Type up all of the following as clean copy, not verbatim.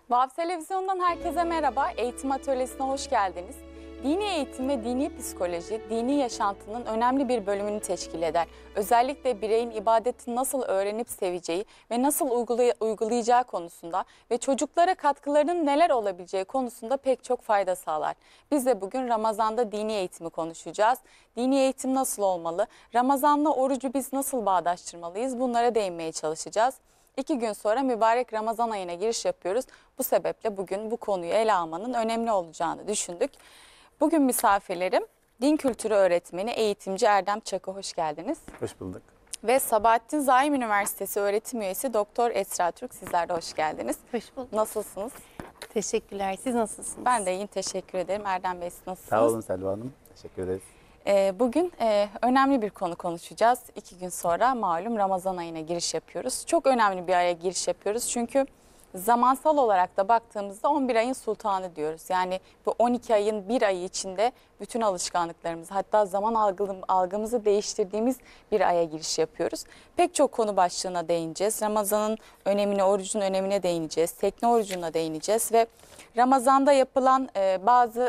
Vav Televizyon'dan herkese merhaba. Eğitim Atölyesi'ne hoş geldiniz. Dini eğitim ve dini psikoloji, dini yaşantının önemli bir bölümünü teşkil eder. Özellikle bireyin ibadeti nasıl öğrenip seveceği ve nasıl uygulayacağı konusunda ve çocuklara katkılarının neler olabileceği konusunda pek çok fayda sağlar. Biz de bugün Ramazan'da dini eğitimi konuşacağız. Dini eğitim nasıl olmalı? Ramazan'la orucu biz nasıl bağdaştırmalıyız? Bunlara değinmeye çalışacağız. 2 gün sonra mübarek Ramazan ayına giriş yapıyoruz. Bu sebeple bugün bu konuyu ele almanın önemli olacağını düşündük. Bugün misafirlerim din kültürü öğretmeni, eğitimci Erdem Çakı, hoş geldiniz. Hoş bulduk. Ve Sabahattin Zaim Üniversitesi öğretim üyesi Doktor Esra Türk, sizler de hoş geldiniz. Hoş bulduk. Nasılsınız? Teşekkürler. Siz nasılsınız? Ben de iyi, teşekkür ederim. Erdem Bey, siz nasılsınız? Sağ olun Selva Hanım. Teşekkür ederiz. Bugün önemli bir konu konuşacağız. 2 gün sonra malum Ramazan ayına giriş yapıyoruz. Çok önemli bir aya giriş yapıyoruz. Çünkü zamansal olarak da baktığımızda 11 ayın sultanı diyoruz. Yani bu 12 ayın bir ayı içinde bütün alışkanlıklarımızı, hatta zaman algımızı değiştirdiğimiz bir aya giriş yapıyoruz. Pek çok konu başlığına değineceğiz. Ramazan'ın önemine, orucun önemine değineceğiz. Tekne orucuna değineceğiz ve Ramazan'da yapılan bazı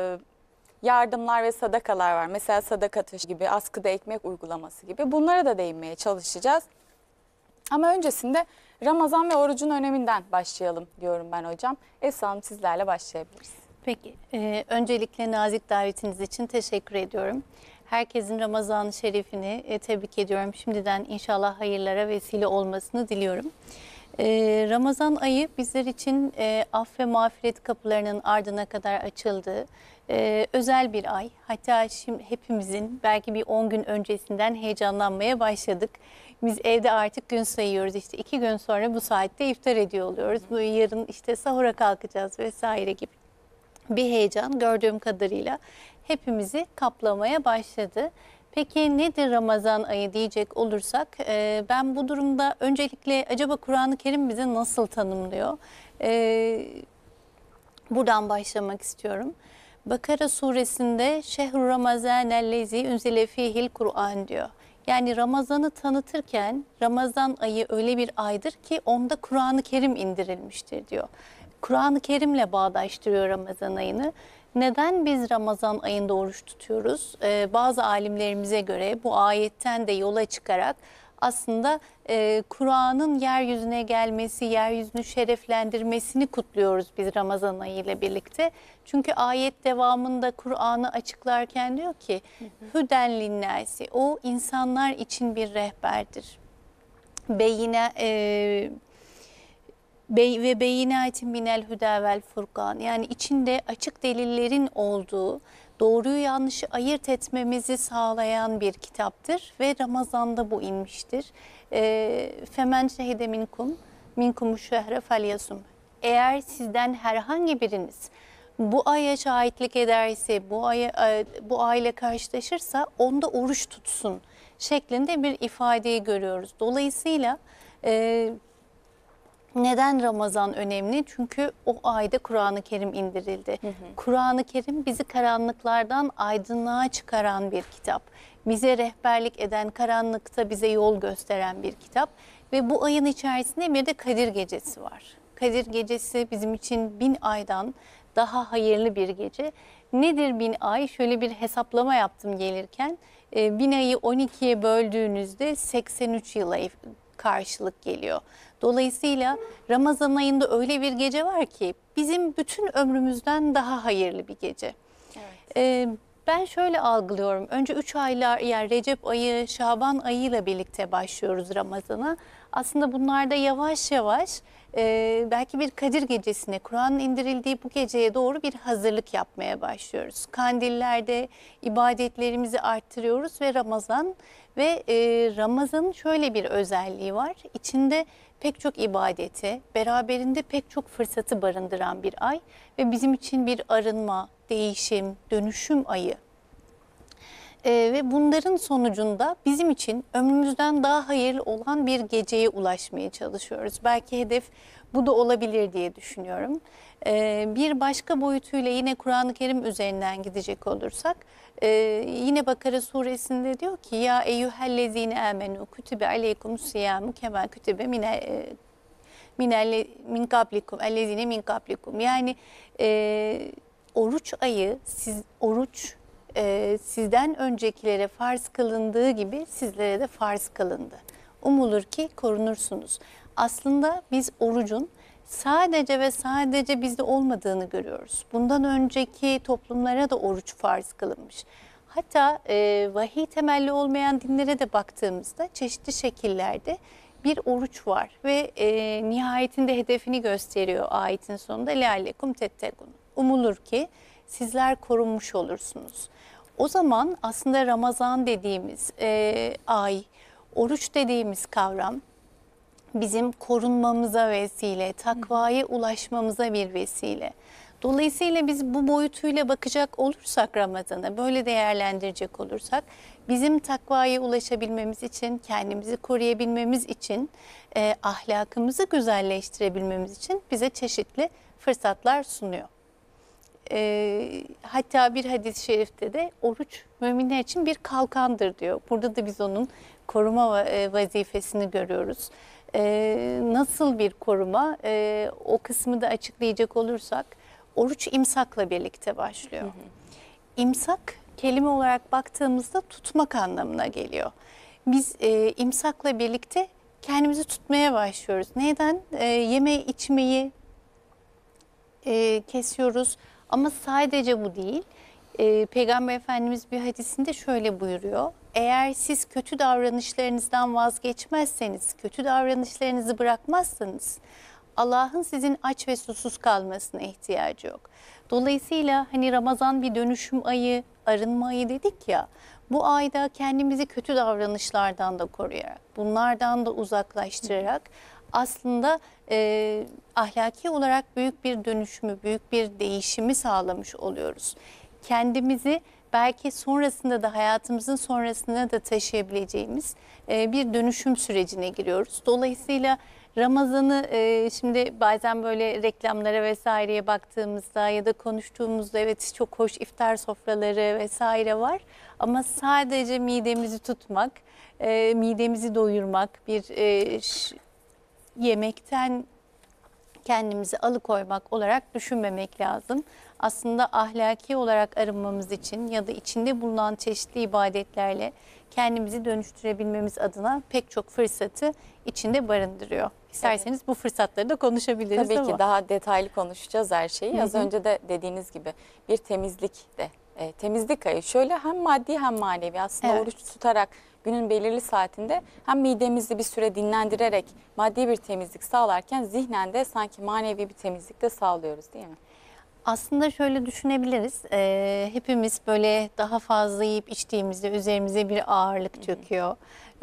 yardımlar ve sadakalar var. Mesela sadaka taşı gibi, askıda ekmek uygulaması gibi. Bunlara da değinmeye çalışacağız. Ama öncesinde Ramazan ve orucun öneminden başlayalım diyorum ben hocam. Esra Hanım, sizlerle başlayabiliriz. Peki, öncelikle nazik davetiniz için teşekkür ediyorum. Herkesin Ramazan-ı Şerifini tebrik ediyorum. Şimdiden inşallah hayırlara vesile olmasını diliyorum. Ramazan ayı bizler için af ve mağfiret kapılarının ardına kadar açıldığı özel bir ay. Hatta şimdi hepimizin belki bir 10 gün öncesinden heyecanlanmaya başladık. Biz evde artık gün sayıyoruz. İşte 2 gün sonra bu saatte iftar ediyor oluyoruz. Bu yarın işte sahura kalkacağız vesaire gibi bir heyecan gördüğüm kadarıyla hepimizi kaplamaya başladı. Peki nedir Ramazan ayı diyecek olursak, ben bu durumda öncelikle acaba Kur'an-ı Kerim bize nasıl tanımlıyor? Buradan başlamak istiyorum. Bakara suresinde Şehr-ü Ramazanellezi unzile fihil Kur'an diyor. Yani Ramazan'ı tanıtırken Ramazan ayı öyle bir aydır ki onda Kur'an-ı Kerim indirilmiştir diyor. Kur'an-ı Kerim'le bağdaştırıyor Ramazan ayını. Neden biz Ramazan ayında oruç tutuyoruz? Bazı alimlerimize göre bu ayetten de yola çıkarak aslında Kur'an'ın yeryüzüne gelmesi, yeryüzünü şereflendirmesini kutluyoruz biz Ramazan ayı ile birlikte. Çünkü ayet devamında Kur'an'ı açıklarken diyor ki Hüden linnâsi, o insanlar için bir rehberdir. Ve beyinatin minel hüda vel furkan, yani içinde açık delillerin olduğu, doğruyu yanlışı ayırt etmemizi sağlayan bir kitaptır ve Ramazan'da bu inmiştir. Femen şehide minkumu şehre felyasum. Eğer sizden herhangi biriniz bu aya şahitlik ederse, bu ayla karşılaşırsa onda oruç tutsun şeklinde bir ifadeyi görüyoruz. Dolayısıyla neden Ramazan önemli? Çünkü o ayda Kur'an-ı Kerim indirildi. Kur'an-ı Kerim bizi karanlıklardan aydınlığa çıkaran bir kitap. Bize rehberlik eden, karanlıkta bize yol gösteren bir kitap. Ve bu ayın içerisinde bir de Kadir Gecesi var. Kadir Gecesi bizim için 1000 aydan daha hayırlı bir gece. Nedir 1000 ay? Şöyle bir hesaplama yaptım gelirken. 1000 ayı 12'ye böldüğünüzde 83 yıla karşılık geliyor. Dolayısıyla Ramazan ayında öyle bir gece var ki bizim bütün ömrümüzden daha hayırlı bir gece. Evet. Ben şöyle algılıyorum. Önce 3 aylar, yani Recep ayı, Şaban ayıyla birlikte başlıyoruz Ramazan'a. Aslında bunlarda yavaş yavaş belki bir Kadir Gecesi'ne, Kur'an'ın indirildiği bu geceye doğru bir hazırlık yapmaya başlıyoruz. Kandillerde ibadetlerimizi arttırıyoruz ve Ramazan'ın şöyle bir özelliği var. İçinde pek çok ibadeti, beraberinde pek çok fırsatı barındıran bir ay ve bizim için bir arınma, değişim, dönüşüm ayı. Ve bunların sonucunda bizim için ömrümüzden daha hayırlı olan bir geceye ulaşmaya çalışıyoruz. Belki hedef bu da olabilir diye düşünüyorum. Bir başka boyutuyla yine Kur'an-ı Kerim üzerinden gidecek olursak, yine Bakara suresinde diyor ki ya eyyühellezine amenu kütübe aleykumus siyamu kema kütübe min kablikum ellezine min kablikum. Yani oruç ayı, oruç sizden öncekilere farz kılındığı gibi sizlere de farz kılındı. Umulur ki korunursunuz. Aslında biz orucun sadece ve sadece bizde olmadığını görüyoruz. Bundan önceki toplumlara da oruç farz kılınmış. Hatta vahiy temelli olmayan dinlere de baktığımızda çeşitli şekillerde bir oruç var ve nihayetinde hedefini gösteriyor ayetin sonunda. Leallekum tettekun. Umulur ki sizler korunmuş olursunuz. O zaman aslında Ramazan dediğimiz ay, oruç dediğimiz kavram bizim korunmamıza vesile, takvaya ulaşmamıza bir vesile. Dolayısıyla biz bu boyutuyla bakacak olursak Ramazan'a, böyle değerlendirecek olursak bizim takvaya ulaşabilmemiz için, kendimizi koruyabilmemiz için, ahlakımızı güzelleştirebilmemiz için bize çeşitli fırsatlar sunuyor. Hatta bir hadis-i şerifte de oruç müminler için bir kalkandır diyor. Burada da biz onun koruma vazifesini görüyoruz. Nasıl bir koruma? O kısmı da açıklayacak olursak oruç imsakla birlikte başlıyor. İmsak kelime olarak baktığımızda tutmak anlamına geliyor. Biz imsakla birlikte kendimizi tutmaya başlıyoruz. Neden? Yeme içmeyi kesiyoruz ama sadece bu değil. Peygamber Efendimiz bir hadisinde şöyle buyuruyor. Eğer siz kötü davranışlarınızdan vazgeçmezseniz, kötü davranışlarınızı bırakmazsanız Allah'ın sizin aç ve susuz kalmasına ihtiyacı yok. Dolayısıyla hani Ramazan bir dönüşüm ayı, arınma ayı dedik ya. Bu ayda kendimizi kötü davranışlardan da koruyarak, bunlardan da uzaklaştırarak aslında ahlaki olarak büyük bir dönüşümü, büyük bir değişimi sağlamış oluyoruz. Kendimizi belki sonrasında da hayatımızın sonrasında da taşıyabileceğimiz bir dönüşüm sürecine giriyoruz. Dolayısıyla Ramazan'ı şimdi bazen böyle reklamlara vesaireye baktığımızda ya da konuştuğumuzda evet çok hoş iftar sofraları vesaire var. Ama sadece midemizi tutmak, midemizi doyurmak, bir yemekten kendimizi alıkoymak olarak düşünmemek lazım. Aslında ahlaki olarak arınmamız için ya da içinde bulunan çeşitli ibadetlerle kendimizi dönüştürebilmemiz adına pek çok fırsatı içinde barındırıyor. İsterseniz bu fırsatları da konuşabiliriz. Tabii ama. ki daha detaylı konuşacağız her şeyi. Az önce de dediğiniz gibi bir temizlik de. Temizlik ayı şöyle hem maddi hem manevi aslında Evet. oruç tutarak günün belirli saatinde hem midemizi bir süre dinlendirerek maddi bir temizlik sağlarken zihnen de sanki manevi bir temizlik de sağlıyoruz değil mi? Aslında şöyle düşünebiliriz. Hepimiz böyle daha fazla yiyip içtiğimizde üzerimize bir ağırlık çöküyor.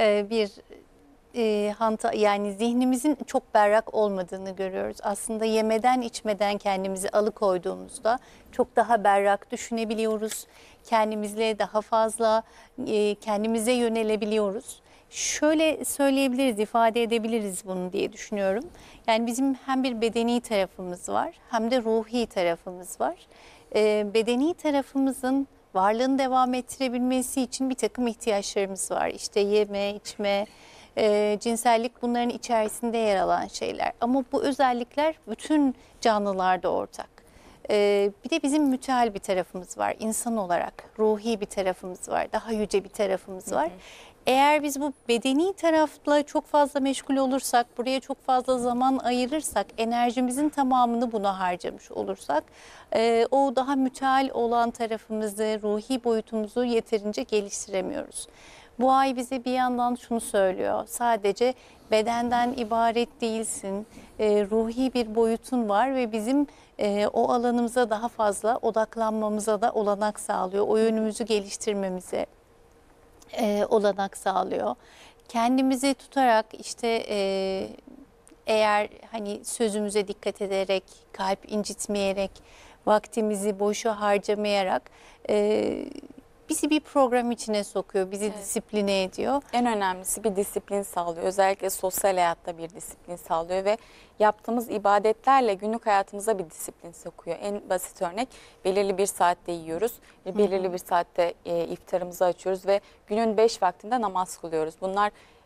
Yani zihnimizin çok berrak olmadığını görüyoruz. Aslında yemeden içmeden kendimizi alıkoyduğumuzda çok daha berrak düşünebiliyoruz. Kendimizle daha fazla kendimize yönelebiliyoruz. Şöyle söyleyebiliriz, ifade edebiliriz bunu diye düşünüyorum. Yani bizim hem bir bedeni tarafımız var hem de ruhi tarafımız var. Bedeni tarafımızın varlığını devam ettirebilmesi için bir takım ihtiyaçlarımız var. İşte yeme, içme, cinsellik bunların içerisinde yer alan şeyler. Ama bu özellikler bütün canlılarda ortak. Bir de bizim müteal bir tarafımız var. İnsan olarak ruhi bir tarafımız var. Daha yüce bir tarafımız var. Eğer biz bu bedeni tarafla çok fazla meşgul olursak, buraya çok fazla zaman ayırırsak, enerjimizin tamamını buna harcamış olursak, o daha müteal olan tarafımızı, ruhi boyutumuzu yeterince geliştiremiyoruz. Bu ay bize bir yandan şunu söylüyor, sadece bedenden ibaret değilsin, ruhi bir boyutun var ve bizim o alanımıza daha fazla odaklanmamıza da olanak sağlıyor, o yönümüzü geliştirmemize olanak sağlıyor. Kendimizi tutarak işte eğer hani sözümüze dikkat ederek, kalp incitmeyerek, vaktimizi boşa harcamayarak bizi bir program içine sokuyor, bizi disipline ediyor. En önemlisi bir disiplin sağlıyor. Özellikle sosyal hayatta bir disiplin sağlıyor ve yaptığımız ibadetlerle günlük hayatımıza bir disiplin sokuyor. En basit örnek belirli bir saatte yiyoruz. Belirli bir saatte iftarımızı açıyoruz ve günün 5 vaktinde namaz kılıyoruz. Bunlar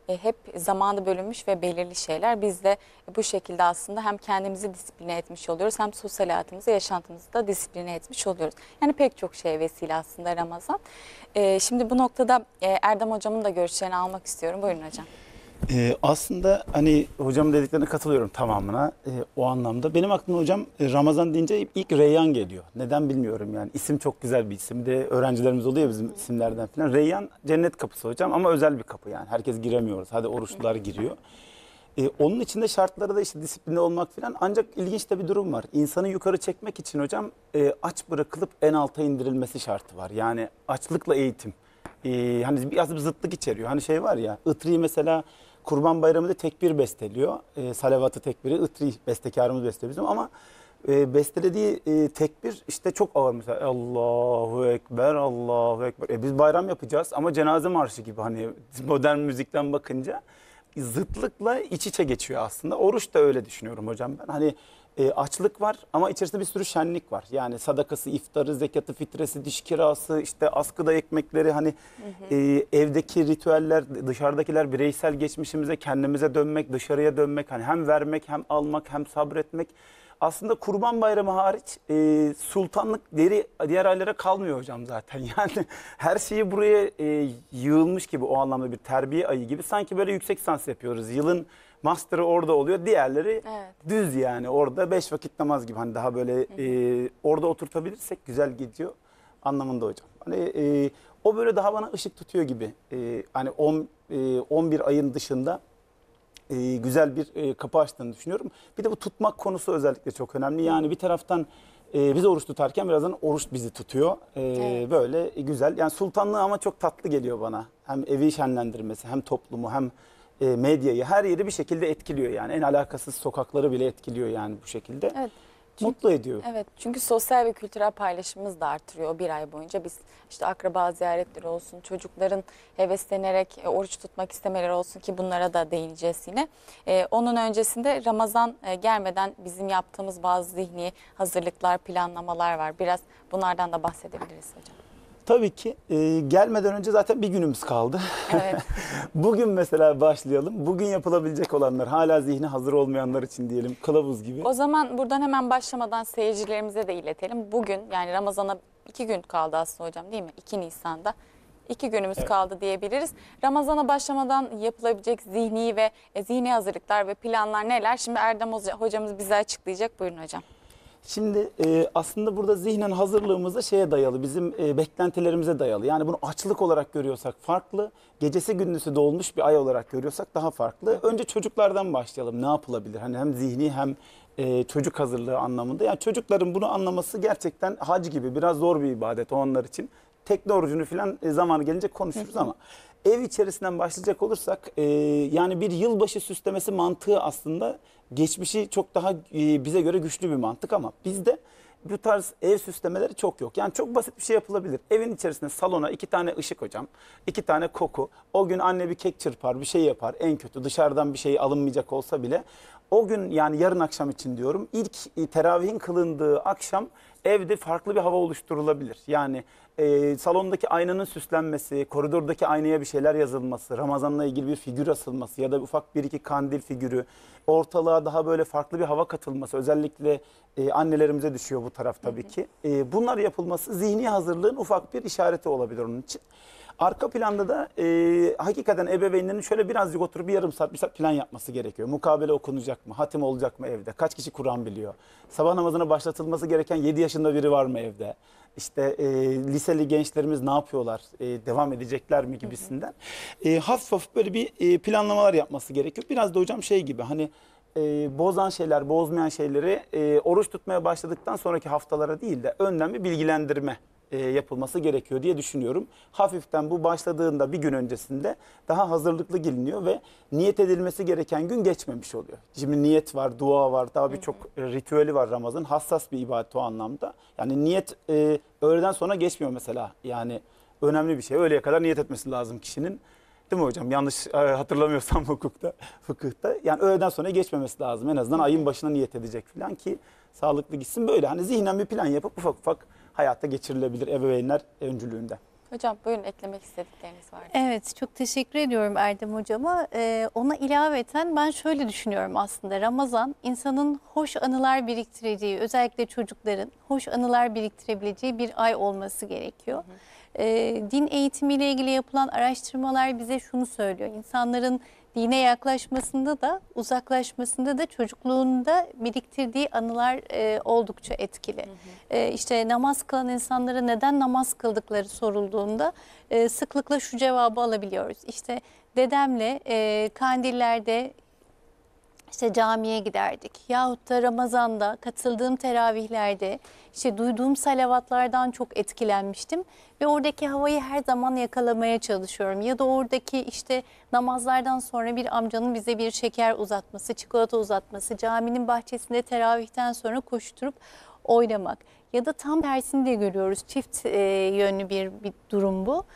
hep zamanı bölünmüş ve belirli şeyler. Biz de bu şekilde aslında hem kendimizi disipline etmiş oluyoruz hem sosyal hayatımızı, yaşantımızı da disipline etmiş oluyoruz. Yani pek çok şeye vesile aslında Ramazan. Şimdi bu noktada Erdem Hocam'ın da görüşlerini almak istiyorum. Buyurun hocam. Aslında hani hocamın dediklerine katılıyorum tamamına o anlamda. Benim aklıma hocam Ramazan deyince ilk Reyyan geliyor. Neden bilmiyorum yani. İsim çok güzel bir isim. De öğrencilerimiz oluyor bizim isimlerden falan. Reyyan cennet kapısı hocam ama özel bir kapı yani. Herkes giremiyoruz. Hadi oruçlular giriyor. Onun içinde şartları da işte disiplinli olmak falan. Ancak ilginç de bir durum var. İnsanı yukarı çekmek için hocam aç bırakılıp en alta indirilmesi şartı var. Yani açlıkla eğitim. Hani biraz bir zıtlık içeriyor. Hani şey var ya, Itri mesela Kurban Bayramı'nda tekbir besteliyor. Salavat-ı tekbiri Itri bestekarımız besteliyor bizim ama bestelediği tekbir işte çok ağır mesela. Allahu Ekber, Allahu Ekber. Biz bayram yapacağız ama cenaze marşı gibi hani modern müzikten bakınca zıtlıkla iç içe geçiyor aslında. Oruç da öyle düşünüyorum hocam ben. Hani açlık var ama içerisinde bir sürü şenlik var. Yani sadakası, iftarı, zekatı, fitresi, diş kirası, işte askıda ekmekleri hani evdeki ritüeller, dışarıdakiler, bireysel geçmişimize, kendimize dönmek, dışarıya dönmek. Hani hem vermek, hem almak, hem sabretmek. Aslında Kurban Bayramı hariç sultanlık diğer aylara kalmıyor hocam zaten. Yani her şeyi buraya yığılmış gibi o anlamda bir terbiye ayı gibi. Sanki böyle yüksek lisans yapıyoruz. Yılın master'ı orada oluyor. Diğerleri düz yani orada 5 vakit namaz gibi. Hani daha böyle orada oturtabilirsek güzel gidiyor anlamında hocam. Hani o böyle daha bana ışık tutuyor gibi. Hani 11 ayın dışında güzel bir kapı açtığını düşünüyorum. Bir de bu tutmak konusu özellikle çok önemli. Yani bir taraftan biz oruç tutarken birazdan oruç bizi tutuyor. Evet. Böyle güzel. Yani sultanlığı ama çok tatlı geliyor bana. Hem evi şenlendirmesi, hem toplumu, hem medyayı, her yeri bir şekilde etkiliyor yani. En alakasız sokakları bile etkiliyor yani bu şekilde. Evet. Mutlu ediyor. Evet, çünkü sosyal ve kültürel paylaşımımız da artırıyor o bir ay boyunca. Biz işte akraba ziyaretleri olsun, çocukların heveslenerek oruç tutmak istemeleri olsun ki bunlara da değineceğiz yine. Onun öncesinde Ramazan gelmeden bizim yaptığımız bazı zihni hazırlıklar, planlamalar var. Biraz bunlardan da bahsedebiliriz hocam. Tabii ki gelmeden önce zaten bir günümüz kaldı. Evet. Bugün mesela başlayalım. Bugün yapılabilecek olanlar, hala zihni hazır olmayanlar için diyelim, kılavuz gibi. O zaman buradan hemen başlamadan seyircilerimize de iletelim. Bugün yani Ramazan'a 2 gün kaldı aslında hocam değil mi? 2 Nisan'da. 2 günümüz kaldı diyebiliriz. Ramazan'a başlamadan yapılabilecek zihni ve zihni hazırlıklar ve planlar neler? Şimdi Erdem hocamız bize açıklayacak. Buyurun hocam. Şimdi aslında burada zihnen hazırlığımız da şeye dayalı, bizim beklentilerimize dayalı. Yani bunu açlık olarak görüyorsak farklı, gecesi gündüzü dolmuş bir ay olarak görüyorsak daha farklı. Önce çocuklardan başlayalım. Ne yapılabilir? Hani hem zihni hem çocuk hazırlığı anlamında. Yani çocukların bunu anlaması gerçekten hac gibi biraz zor bir ibadet o onlar için. Tekne orucunu falan zamanı gelince konuşuruz ama ev içerisinden başlayacak olursak yani bir yılbaşı süslemesi mantığı aslında geçmişi çok daha bize göre güçlü bir mantık ama bizde bu tarz ev süslemeleri çok yok. Yani çok basit bir şey yapılabilir. Evin içerisinde salona 2 tane ışık hocam, 2 tane koku. O gün anne bir kek çırpar, bir şey yapar. En kötü dışarıdan bir şey alınmayacak olsa bile o gün yani yarın akşam için diyorum ilk teravihin kılındığı akşam evde farklı bir hava oluşturulabilir. Yani salondaki aynanın süslenmesi, koridordaki aynaya bir şeyler yazılması, Ramazan'la ilgili bir figür asılması ya da ufak bir iki kandil figürü, ortalığa daha böyle farklı bir hava katılması, özellikle annelerimize düşüyor bu taraf tabii ki. Bunlar yapılması zihni hazırlığın ufak bir işareti olabilir onun için. Arka planda da hakikaten ebeveynlerin şöyle birazcık oturup bir yarım saat, bir saat plan yapması gerekiyor. Mukabele okunacak mı? Hatim olacak mı evde? Kaç kişi Kur'an biliyor? Sabah namazına başlatılması gereken 7 yaşında biri var mı evde? İşte liseli gençlerimiz ne yapıyorlar? Devam edecekler mi gibisinden. Hafif hafif böyle bir planlamalar yapması gerekiyor. Biraz da hocam şey gibi hani bozan şeyler, bozmayan şeyleri oruç tutmaya başladıktan sonraki haftalara değil de önden bir bilgilendirme yapılması gerekiyor diye düşünüyorum. Hafiften bu başladığında bir gün öncesinde daha hazırlıklı geliniyor ve niyet edilmesi gereken gün geçmemiş oluyor. Şimdi niyet var, dua var, daha birçok ritüeli var Ramazan. Hassas bir ibadet o anlamda. Yani niyet öğleden sonra geçmiyor mesela. Yani önemli bir şey. Öğleye kadar niyet etmesi lazım kişinin. Değil mi hocam? Yanlış hatırlamıyorsam fıkıhta. Yani öğleden sonra geçmemesi lazım. En azından ayın başına niyet edecek falan ki sağlıklı gitsin. Böyle hani zihnen bir plan yapıp ufak ufak hayata geçirilebilir ebeveynler öncülüğünde. Hocam buyurun, eklemek istedikleriniz var. Evet, çok teşekkür ediyorum Erdem Hocama. Ona ilaveten ben şöyle düşünüyorum aslında. Ramazan insanın hoş anılar biriktireceği, özellikle çocukların hoş anılar biriktirebileceği bir ay olması gerekiyor. Din eğitimiyle ilgili yapılan araştırmalar bize şunu söylüyor. İnsanların dine yaklaşmasında da uzaklaşmasında da çocukluğunda biriktirdiği anılar oldukça etkili. İşte namaz kılan insanlara neden namaz kıldıkları sorulduğunda sıklıkla şu cevabı alabiliyoruz. İşte dedemle kandillerde işte camiye giderdik. Yahut da Ramazan'da katıldığım teravihlerde işte duyduğum salavatlardan çok etkilenmiştim. Ve oradaki havayı her zaman yakalamaya çalışıyorum. Ya da oradaki işte namazlardan sonra bir amcanın bize bir şeker uzatması, çikolata uzatması, caminin bahçesinde teravihten sonra koşturup oynamak. Ya da tam tersini de görüyoruz. Çift yönlü bir durum bu.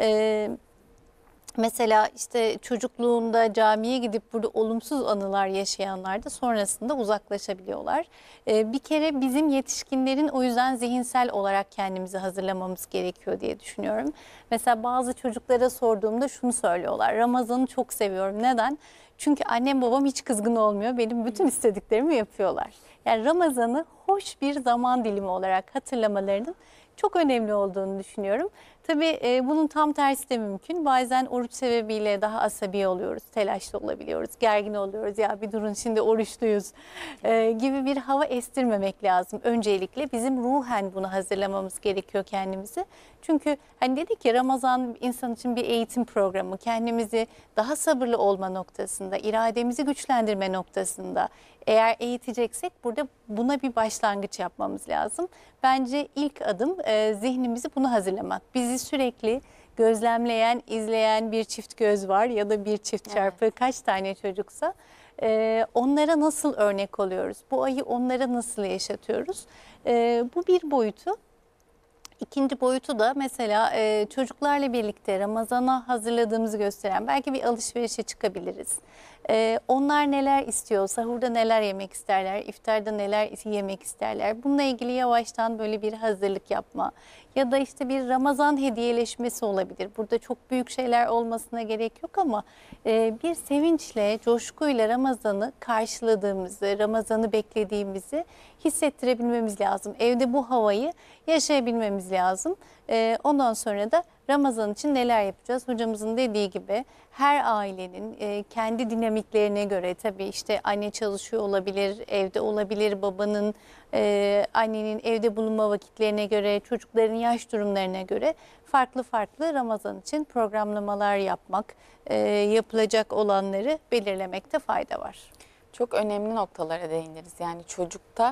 Mesela işte çocukluğunda camiye gidip burada olumsuz anılar yaşayanlar da sonrasında uzaklaşabiliyorlar. Bir kere bizim yetişkinlerin o yüzden zihinsel olarak kendimizi hazırlamamız gerekiyor diye düşünüyorum. Mesela bazı çocuklara sorduğumda şunu söylüyorlar. Ramazan'ı çok seviyorum. Neden? Çünkü annem babam hiç kızgın olmuyor. Benim bütün istediklerimi yapıyorlar. Yani Ramazan'ı hoş bir zaman dilimi olarak hatırlamalarının çok önemli olduğunu düşünüyorum. Tabii bunun tam tersi de mümkün. Bazen oruç sebebiyle daha asabi oluyoruz, telaşlı olabiliyoruz, gergin oluyoruz. Ya bir durun şimdi oruçluyuz gibi bir hava estirmemek lazım. Öncelikle bizim ruhen bunu hazırlamamız gerekiyor kendimizi. Çünkü hani dedik ya, Ramazan insan için bir eğitim programı. Kendimizi daha sabırlı olma noktasında, irademizi güçlendirme noktasında eğer eğiteceksek burada buna bir başlangıç yapmamız lazım. Bence ilk adım zihnimizi buna hazırlamak. Bizi sürekli gözlemleyen, izleyen bir çift göz var ya da bir çift çarpı kaç tane çocuksa onlara nasıl örnek oluyoruz? Bu ayı onlara nasıl yaşatıyoruz? Bu bir boyutu. İkinci boyutu da mesela çocuklarla birlikte Ramazan'a hazırladığımızı gösteren belki bir alışverişe çıkabiliriz. Onlar neler istiyor, sahurda neler yemek isterler, iftarda neler yemek isterler. Bununla ilgili yavaştan böyle bir hazırlık yapma. Ya da işte bir Ramazan hediyeleşmesi olabilir. Burada çok büyük şeyler olmasına gerek yok ama bir sevinçle, coşkuyla Ramazan'ı karşıladığımızı, Ramazan'ı beklediğimizi hissettirebilmemiz lazım. Evde bu havayı yaşayabilmemiz lazım. Ondan sonra da Ramazan için neler yapacağız? Hocamızın dediği gibi her ailenin kendi dinamiklerine göre, tabii işte anne çalışıyor olabilir, evde olabilir, babanın, annenin evde bulunma vakitlerine göre, çocukların yaş durumlarına göre farklı farklı Ramazan için programlamalar yapmak, yapılacak olanları belirlemekte fayda var. Çok önemli noktalara değindiniz. Yani çocukta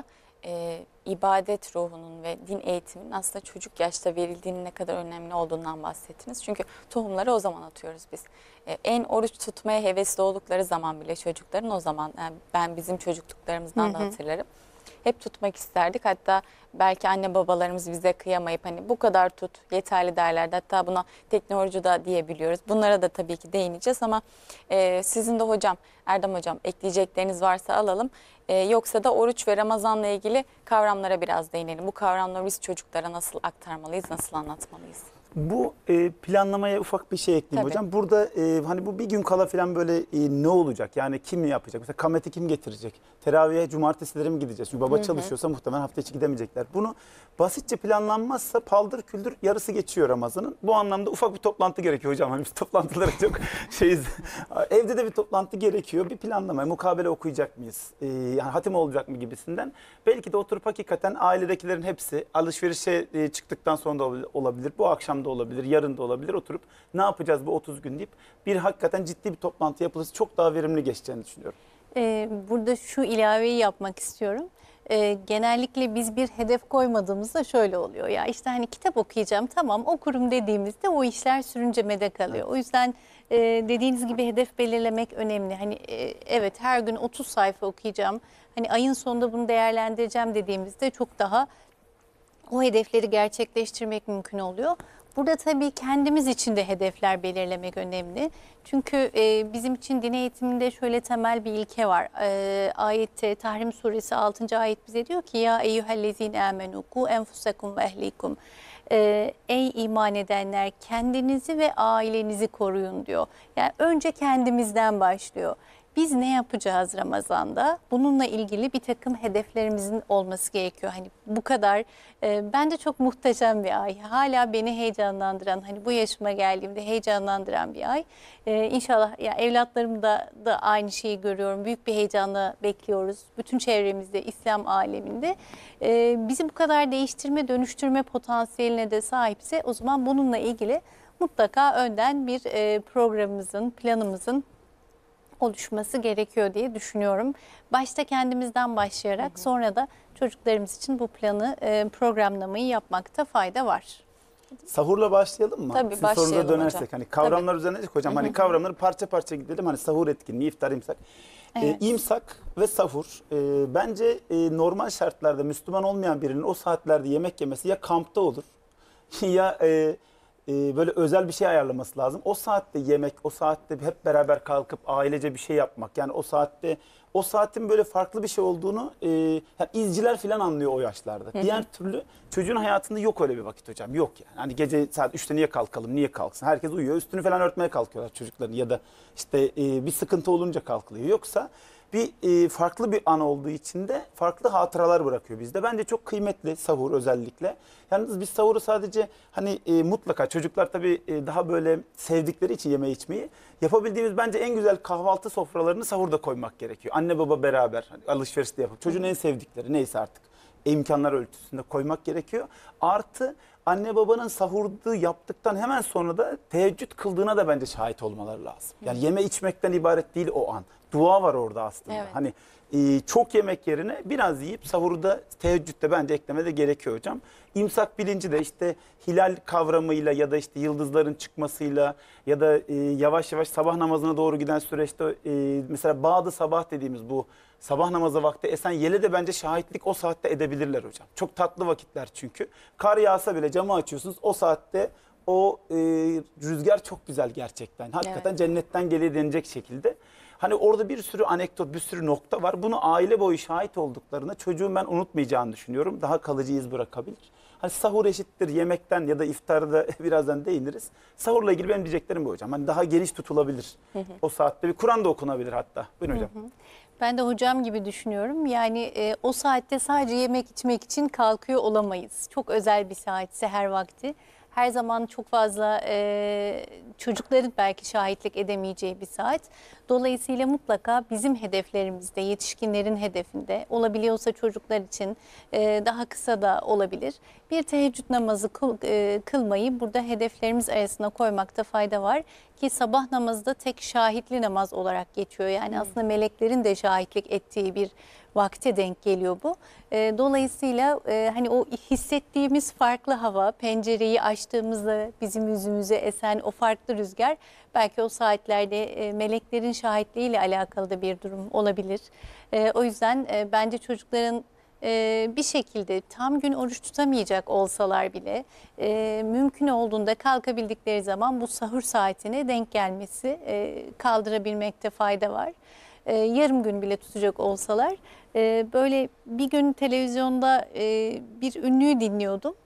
ibadet ruhunun ve din eğitiminin aslında çocuk yaşta verildiğinin ne kadar önemli olduğundan bahsettiniz. Çünkü tohumları o zaman atıyoruz biz. En oruç tutmaya hevesli oldukları zaman bile çocukların, o zaman yani ben bizim çocukluklarımızdan da hatırlarım. Hep tutmak isterdik. Hatta belki anne babalarımız bize kıyamayıp hani bu kadar tut yeterli derlerdi. Hatta buna teknoloji da diyebiliyoruz. Bunlara da tabii ki değineceğiz ama sizin de hocam, Erdem hocam ekleyecekleriniz varsa alalım. Yoksa da oruç ve Ramazan'la ilgili kavramlara biraz değinelim. Bu kavramları biz çocuklara nasıl aktarmalıyız, nasıl anlatmalıyız? Bu planlamaya ufak bir şey ekleyeyim Tabii. hocam. Burada hani bu bir gün kala falan böyle ne olacak? Yani kim yapacak? Mesela kameti kim getirecek? Teraviye cumartesileri mi gideceğiz? Çünkü baba çalışıyorsa muhtemelen hafta içi gidemeyecekler. Bunu basitçe planlanmazsa paldır küldür yarısı geçiyor Ramazan'ın. Bu anlamda ufak bir toplantı gerekiyor hocam. Hani biz toplantılara çok şeyiz. Evde de bir toplantı gerekiyor. Bir planlama, mukabele okuyacak mıyız? Yani hatim olacak mı gibisinden. Belki de oturup hakikaten ailedekilerin hepsi alışverişe çıktıktan sonra da olabilir. Bu akşam da olabilir, yarın da olabilir. Oturup ne yapacağız bu 30 gün deyip bir hakikaten ciddi bir toplantı yapılırsa çok daha verimli geçeceğini düşünüyorum. Burada şu ilaveyi yapmak istiyorum. Genellikle biz bir hedef koymadığımızda şöyle oluyor. Ya işte hani kitap okuyacağım, tamam okurum dediğimizde o işler sürüncemede kalıyor. Evet. O yüzden dediğiniz gibi hedef belirlemek önemli. Hani evet, her gün 30 sayfa okuyacağım. Hani ayın sonunda bunu değerlendireceğim dediğimizde çok daha o hedefleri gerçekleştirmek mümkün oluyor. Burada tabii kendimiz için de hedefler belirlemek önemli. Çünkü bizim için din eğitiminde şöyle temel bir ilke var. Ayette Tahrim suresi 6. ayet bize diyor ki ya eyyühellezine amenu ku enfusakum ve ehlikum. Ey iman edenler kendinizi ve ailenizi koruyun diyor. Yani önce kendimizden başlıyor. Biz ne yapacağız Ramazan'da? Bununla ilgili bir takım hedeflerimizin olması gerekiyor. Hani bu kadar bence çok muhteşem bir ay. Hala beni heyecanlandıran, hani bu yaşıma geldiğimde heyecanlandıran bir ay. İnşallah ya evlatlarımda aynı şeyi görüyorum. Büyük bir heyecanla bekliyoruz. Bütün çevremizde, İslam aleminde. Bizi bu kadar değiştirme, dönüştürme potansiyeline de sahipse o zaman bununla ilgili mutlaka önden bir programımızın, planımızın oluşması gerekiyor diye düşünüyorum. Başta kendimizden başlayarak sonra da çocuklarımız için bu planı programlamayı yapmakta fayda var. Sahurla başlayalım mı? Tabii, Sizin sorunuza başlayalım dönersek hocam. hani kavramlar üzerine dedik hocam. Hani kavramları parça parça gidelim. Hani sahur etkinliği, iftar, imsak. Evet. İmsak ve sahur bence normal şartlarda Müslüman olmayan birinin o saatlerde yemek yemesi ya kampta olur ya böyle özel bir şey ayarlaması lazım. O saatte yemek, o saatte hep beraber kalkıp ailece bir şey yapmak. Yani o saatin böyle farklı bir şey olduğunu yani izciler falan anlıyor o yaşlarda. Diğer türlü çocuğun hayatında yok öyle bir vakit hocam. Yok yani. Hani gece saat 3'te niye kalkalım, niye kalksın? Herkes uyuyor. Üstünü falan örtmeye kalkıyorlar çocukların ya da işte bir sıkıntı olunca kalkılıyor. Yoksa bir farklı bir an olduğu için de farklı hatıralar bırakıyor bizde. Bence çok kıymetli sahur özellikle. Yalnız biz sahuru sadece hani mutlaka çocuklar tabii daha böyle sevdikleri için yeme içmeyi yapabildiğimiz bence en güzel kahvaltı sofralarını sahurda koymak gerekiyor. Anne baba beraber hani alışverişte yapıp çocuğun en sevdikleri neyse artık imkanlar ölçüsünde koymak gerekiyor. Artı anne babanın sahurdu yaptıktan hemen sonra da teheccüd kıldığına da bence şahit olmaları lazım. Yani yeme içmekten ibaret değil o an. Dua var orada aslında. Evet. Hani çok yemek yerine biraz yiyip sahuru da teheccüde bence eklemede gerekiyor hocam. İmsak bilinci de işte hilal kavramıyla ya da işte yıldızların çıkmasıyla ya da yavaş yavaş sabah namazına doğru giden süreçte mesela Bağdı sabah dediğimiz bu sabah namazı vakti esen yele de bence şahitlik o saatte edebilirler hocam. Çok tatlı vakitler çünkü. Kar yağsa bile camı açıyorsunuz o saatte o rüzgar çok güzel gerçekten. Hakikaten Evet. cennetten geliyor denilecek şekilde. Hani orada bir sürü anekdot, bir sürü nokta var. Bunu aile boyu şahit olduklarına çocuğun ben unutmayacağını düşünüyorum. Daha kalıcı iz bırakabilir. Hani sahur eşittir yemekten ya da iftarda birazdan değiniriz. Sahurla ilgili benim diyeceklerim bu hocam. Hani daha geniş tutulabilir. O saatte bir Kur'an da okunabilir hatta. Buyurun hocam. Ben de hocam gibi düşünüyorum. Yani o saatte sadece yemek içmek için kalkıyor olamayız. Çok özel bir saat, seher vakti. Her zaman çok fazla çocukların belki şahitlik edemeyeceği bir saat. Dolayısıyla mutlaka bizim hedeflerimizde, yetişkinlerin hedefinde, olabiliyorsa çocuklar için daha kısa da olabilir. Bir teheccüd namazı kılmayı burada hedeflerimiz arasına koymakta fayda var. Ki sabah namazı da tek şahitli namaz olarak geçiyor. Yani aslında meleklerin de şahitlik ettiği bir vakte denk geliyor bu. Dolayısıyla hani o hissettiğimiz farklı hava, pencereyi açtığımızda bizim yüzümüze esen o farklı rüzgar belki o saatlerde meleklerin şahitliğiyle alakalı da bir durum olabilir. O yüzden bence çocukların bir şekilde tam gün oruç tutamayacak olsalar bile mümkün olduğunda kalkabildikleri zaman bu sahur saatine denk gelmesi kaldırabilmekte fayda var. Yarım gün bile tutacak olsalar böyle bir gün televizyonda bir ünlüyü dinliyordum.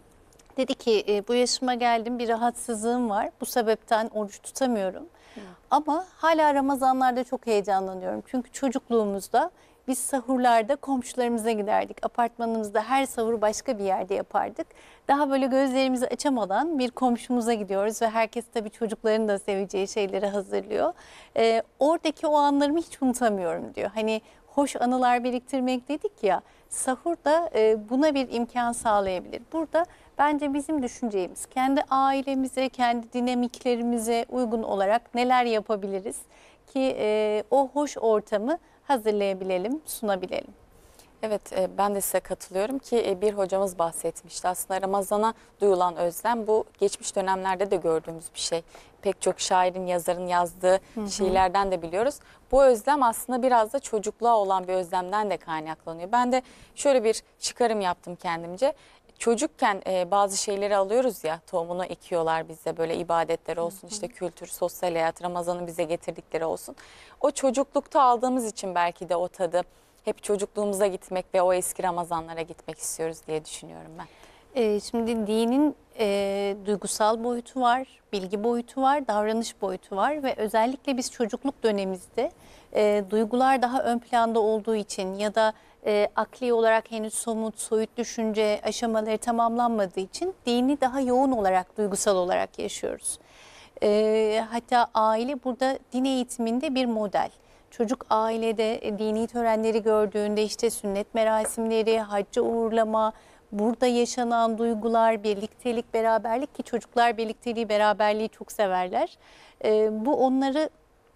Dedi ki bu yaşıma geldim bir rahatsızlığım var bu sebepten oruç tutamıyorum. Ama hala Ramazanlarda çok heyecanlanıyorum. Çünkü çocukluğumuzda biz sahurlarda komşularımıza giderdik. Apartmanımızda her sahuru başka bir yerde yapardık. Daha böyle gözlerimizi açamadan bir komşumuza gidiyoruz ve herkes tabii çocukların da seveceği şeyleri hazırlıyor. Oradaki o anlarımı hiç unutamıyorum diyor. Hani hoş anılar biriktirmek dedik ya, sahur da buna bir imkan sağlayabilir. Burada bence bizim düşüneceğimiz kendi ailemize, kendi dinamiklerimize uygun olarak neler yapabiliriz ki o hoş ortamı hazırlayabilelim, sunabilelim. Evet, ben de size katılıyorum ki bir hocamız bahsetmişti. Aslında Ramazan'a duyulan özlem bu geçmiş dönemlerde de gördüğümüz bir şey. Pek çok şairin, yazarın yazdığı şiirlerden de biliyoruz. Bu özlem aslında biraz da çocukluğa olan bir özlemden de kaynaklanıyor. Ben de şöyle bir çıkarım yaptım kendimce. çocukken bazı şeyleri alıyoruz ya, tohumunu ekiyorlar bize, böyle ibadetler olsun, işte kültür, sosyal hayat, Ramazan'ın bize getirdikleri olsun. O çocuklukta aldığımız için belki de o tadı hep çocukluğumuza gitmek ve o eski Ramazanlara gitmek istiyoruz diye düşünüyorum ben. Şimdi dinin duygusal boyutu var, bilgi boyutu var, davranış boyutu var ve özellikle biz çocukluk dönemimizde duygular daha ön planda olduğu için ya da akli olarak henüz somut, soyut düşünce aşamaları tamamlanmadığı için dini daha yoğun olarak, duygusal olarak yaşıyoruz. Hatta aile burada din eğitiminde bir model. Çocuk ailede dini törenleri gördüğünde işte sünnet merasimleri, hacca uğurlama, burada yaşanan duygular, birliktelik, beraberlik ki çocuklar birlikteliği, beraberliği çok severler. Bu onları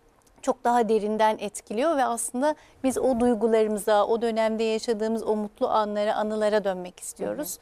çok daha derinden etkiliyor ve aslında biz o duygularımıza, o dönemde yaşadığımız o mutlu anlara, anılara dönmek istiyoruz.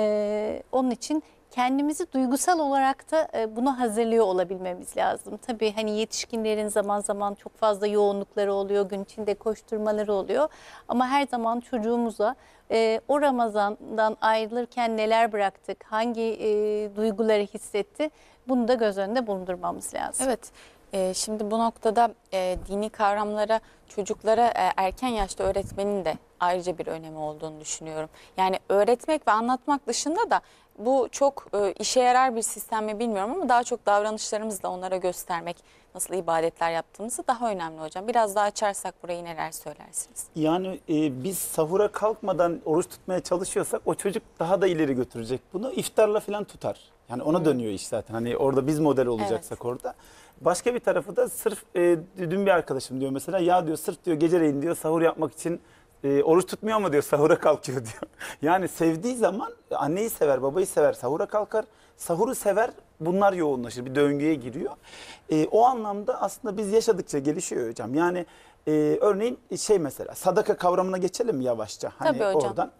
Onun için kendimizi duygusal olarak da buna hazırlıyor olabilmemiz lazım. Tabii hani yetişkinlerin zaman zaman çok fazla yoğunlukları oluyor, gün içinde koşturmaları oluyor. Ama her zaman çocuğumuza o Ramazan'dan ayrılırken neler bıraktık, hangi duyguları hissetti, bunu da göz önünde bulundurmamız lazım. Evet. Şimdi bu noktada dini kavramlara çocuklara erken yaşta öğretmenin de ayrıca bir önemi olduğunu düşünüyorum. Yani öğretmek ve anlatmak dışında da bu çok işe yarar bir sistem mi bilmiyorum ama daha çok davranışlarımızla onlara göstermek, nasıl ibadetler yaptığımızı daha önemli hocam. Biraz daha açarsak burayı neler söylersiniz? Yani biz sahura kalkmadan oruç tutmaya çalışıyorsak o çocuk daha da ileri götürecek bunu. İftarla falan tutar. Yani ona dönüyor iş zaten. Hani orada biz model olacaksak orada. Başka bir tarafı da sırf dün bir arkadaşım diyor mesela, ya diyor sırf diyor geceleyin diyor sahur yapmak için oruç tutmuyor ama diyor sahura kalkıyor diyor. Yani sevdiği zaman anneyi sever, babayı sever, sahura kalkar. Sahuru sever, bunlar yoğunlaşır, bir döngüye giriyor. O anlamda aslında biz yaşadıkça gelişiyor hocam. Yani örneğin şey mesela sadaka kavramına geçelim mi yavaşça? Hani Tabii hocam. oradan.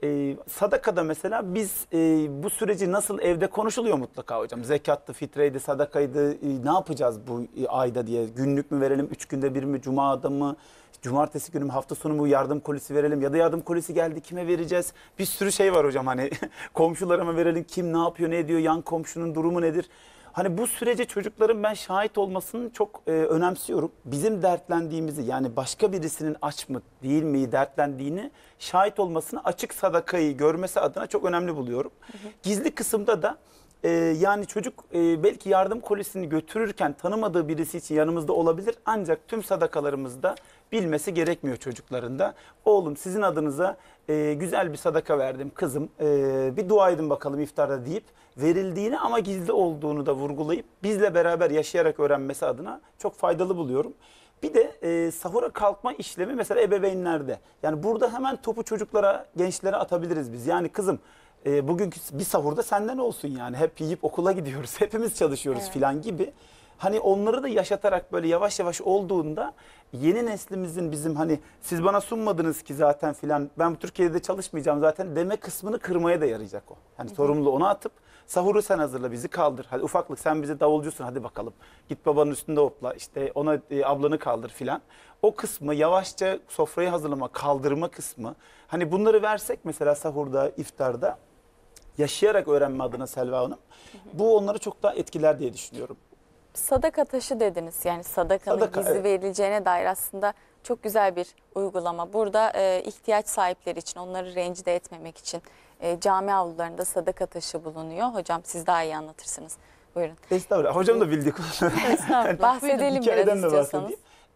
Sadakada mesela biz bu süreci nasıl evde konuşuluyor mutlaka hocam. Zekattı, fitreydi, sadakaydı, ne yapacağız bu ayda diye. Günlük mü verelim, 3 günde bir mi, cumada mı? Cumartesi günü mü, hafta sonu mu yardım kolisi verelim ya da yardım kolisi geldi kime vereceğiz? Bir sürü şey var hocam, hani komşulara mı verelim, kim ne yapıyor, ne ediyor, yan komşunun durumu nedir? Hani bu sürece çocukların ben şahit olmasını çok önemsiyorum. Bizim dertlendiğimizi, yani başka birisinin aç mı değil mi dertlendiğini şahit olmasını, açık sadakayı görmesi adına çok önemli buluyorum. Gizli kısımda da yani çocuk belki yardım kolisini götürürken tanımadığı birisi için yanımızda olabilir. Ancak tüm sadakalarımızda bilmesi gerekmiyor çocukların da. Oğlum sizin adınıza güzel bir sadaka verdim kızım, bir dua edin bakalım iftarda deyip verildiğini ama gizli olduğunu da vurgulayıp bizle beraber yaşayarak öğrenmesi adına çok faydalı buluyorum. Bir de sahura kalkma işlemi mesela ebeveynlerde. Yani burada hemen topu çocuklara, gençlere atabiliriz biz. Yani kızım bugünkü bir sahurda senden olsun yani. Hep yiyip okula gidiyoruz, hepimiz çalışıyoruz filan gibi. Hani onları da yaşatarak böyle yavaş yavaş olduğunda yeni neslimizin bizim hani siz bana sunmadınız ki zaten filan, ben Türkiye'de çalışmayacağım zaten deme kısmını kırmaya da yarayacak o. Yani sorumluluğu ona atıp sahuru sen hazırla, bizi kaldır. Hadi ufaklık sen bize davulcusun, hadi bakalım. Git babanın üstünde hopla, işte ona ablanı kaldır filan. O kısmı yavaşça sofrayı hazırlama, kaldırma kısmı. Hani bunları versek mesela sahurda, iftarda yaşayarak öğrenme adına Selva Hanım, bu onları çok daha etkiler diye düşünüyorum. Sadaka taşı dediniz. Yani sadakanın gizli verileceğine dair aslında çok güzel bir uygulama. Burada ihtiyaç sahipleri için, onları rencide etmemek için cami avlularında sadaka taşı bulunuyor. Hocam siz daha iyi anlatırsınız. Buyurun. Estağfurullah. Hocam da bildik. Estağfurullah. Bahsedelim biraz istiyorsanız.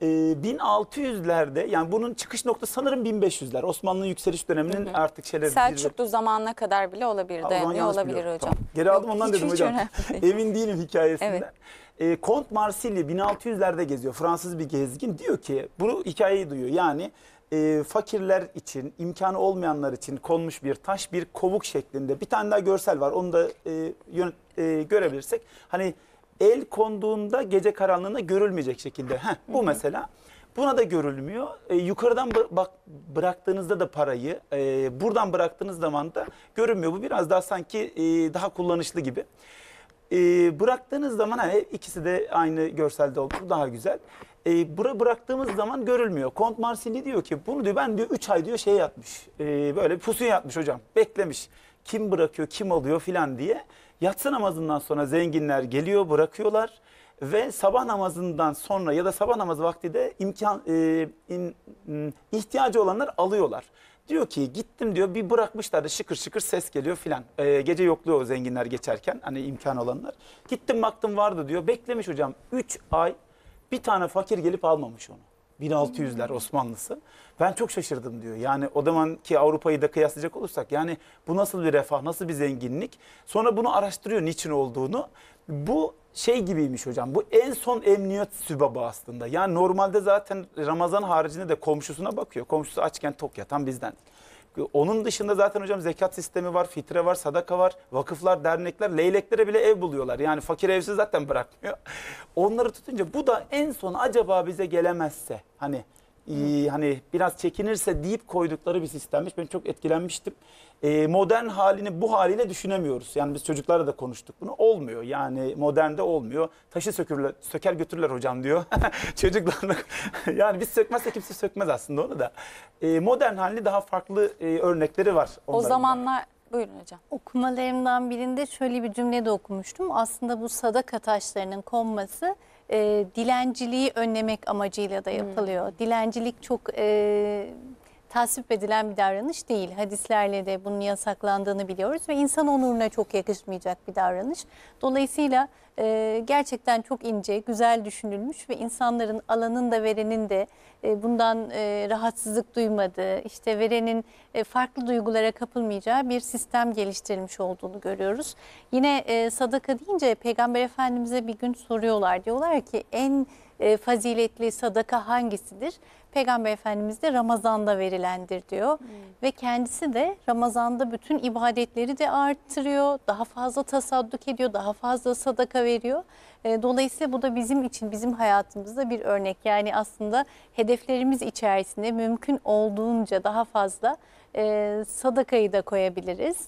1600'lerde yani bunun çıkış noktası sanırım 1500'ler. Osmanlı yükseliş döneminin artık şeyleri. Selçuklu zamanına kadar bile olabilir, dayanıyor olabilir hocam. Tamam. Geri aldım ondan dedim hocam. Emin değilim hikayesinden. Evet. Kont Marsilli 1600'lerde geziyor. Fransız bir gezgin. Diyor ki bu hikayeyi duyuyor. Yani fakirler için, imkanı olmayanlar için konmuş bir taş, bir kovuk şeklinde. Bir tane daha görsel var. Onu da görebilirsek. Hani el konduğunda gece karanlığında görülmeyecek şekilde. Bu mesela. Buna da görülmüyor. Yukarıdan bıraktığınızda da parayı, buradan bıraktığınız zaman da görünmüyor. Bu biraz daha sanki daha kullanışlı gibi. Bıraktığınız zaman ikisi de aynı görselde olur, daha güzel. Bıraktığımız zaman görülmüyor. Kont Marsilli diyor ki bunu diyor ben diyor 3 ay diyor şeye yatmış. Böyle pusuya yatmış hocam. Beklemiş. kim bırakıyor, kim alıyor filan diye. Yatsı namazından sonra zenginler geliyor, bırakıyorlar ve sabah namazından sonra ya da sabah namazı vakti de ihtiyacı olanlar alıyorlar. Diyor ki gittim diyor, bir bırakmışlar da şıkır şıkır ses geliyor filan. Gece yokluyor o zenginler geçerken, hani imkan olanlar. Gittim baktım vardı diyor. Beklemiş hocam 3 ay, bir tane fakir gelip almamış onu. 1600'ler Osmanlısı. Ben çok şaşırdım diyor. Yani o zamanki Avrupa'yı da kıyaslayacak olursak, yani bu nasıl bir refah, nasıl bir zenginlik. Sonra bunu araştırıyor niçin olduğunu. Bu şey gibiymiş hocam, bu en son emniyet sübabı aslında. Yani normalde zaten Ramazan haricinde de komşusuna bakıyor. Komşusu açken tok yatan bizden. Onun dışında zaten hocam zekat sistemi var, fitre var, sadaka var, vakıflar, dernekler, leyleklere bile ev buluyorlar. Yani fakir evsiz zaten bırakmıyor. Onları tutunca bu da en son acaba bize gelemezse, hani biraz çekinirse deyip koydukları bir sistemmiş. Ben çok etkilenmiştim. Modern halini bu haliyle düşünemiyoruz. Yani biz çocuklarla da konuştuk bunu. Olmuyor. Yani modernde olmuyor. Taşı söker götürürler hocam diyor. Çocuklarla. Yani biz sökmezse kimse sökmez aslında onu da. Modern halini daha farklı örnekleri var. O onların da. zamanlar buyurun hocam. Okumalarımdan birinde şöyle bir cümle de okumuştum. Aslında bu sadaka taşlarının konması dilenciliği önlemek amacıyla da yapılıyor. Dilencilik çok tasvip edilen bir davranış değil. Hadislerle de bunun yasaklandığını biliyoruz ve insan onuruna çok yakışmayacak bir davranış. Dolayısıyla gerçekten çok ince, güzel düşünülmüş ve insanların, alanın da verenin de bundan rahatsızlık duymadığı, işte verenin farklı duygulara kapılmayacağı bir sistem geliştirilmiş olduğunu görüyoruz. Yine sadaka deyince Peygamber Efendimiz'e bir gün soruyorlar. Diyorlar ki en faziletli sadaka hangisidir? Peygamber Efendimiz de Ramazan'da verilendir diyor. Ve kendisi de Ramazan'da bütün ibadetleri de arttırıyor. Daha fazla tasadduk ediyor, daha fazla sadaka veriyor. Dolayısıyla bu da bizim için, bizim hayatımızda bir örnek. Yani aslında hedeflerimiz içerisinde mümkün olduğunca daha fazla sadakayı da koyabiliriz.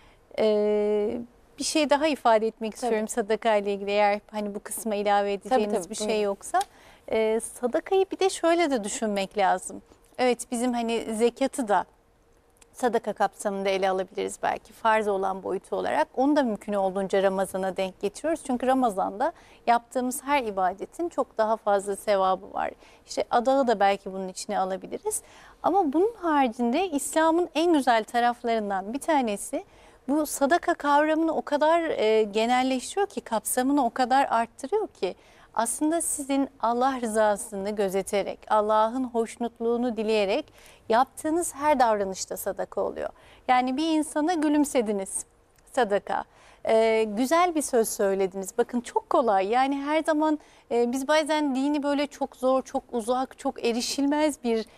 Bir şey daha ifade etmek istiyorum sadaka ile ilgili, eğer hani bu kısma ilave edeceğiniz Tabii, bir şey buyurun. yoksa. Sadakayı bir de şöyle de düşünmek lazım. Evet, bizim hani zekatı da sadaka kapsamında ele alabiliriz belki, farz olan boyutu olarak. Onu da mümkün olduğunca Ramazan'a denk getiriyoruz. Çünkü Ramazan'da yaptığımız her ibadetin çok daha fazla sevabı var. İşte adağı da belki bunun içine alabiliriz. Ama bunun haricinde İslam'ın en güzel taraflarından bir tanesi, bu sadaka kavramını o kadar genelleştiriyor ki, kapsamını o kadar arttırıyor ki, aslında sizin Allah rızasını gözeterek, Allah'ın hoşnutluğunu dileyerek yaptığınız her davranışta sadaka oluyor. Yani bir insana gülümsediniz, sadaka. Güzel bir söz söylediniz. Bakın çok kolay. Yani her zaman biz bazen dini böyle çok zor, çok uzak, çok erişilmez bir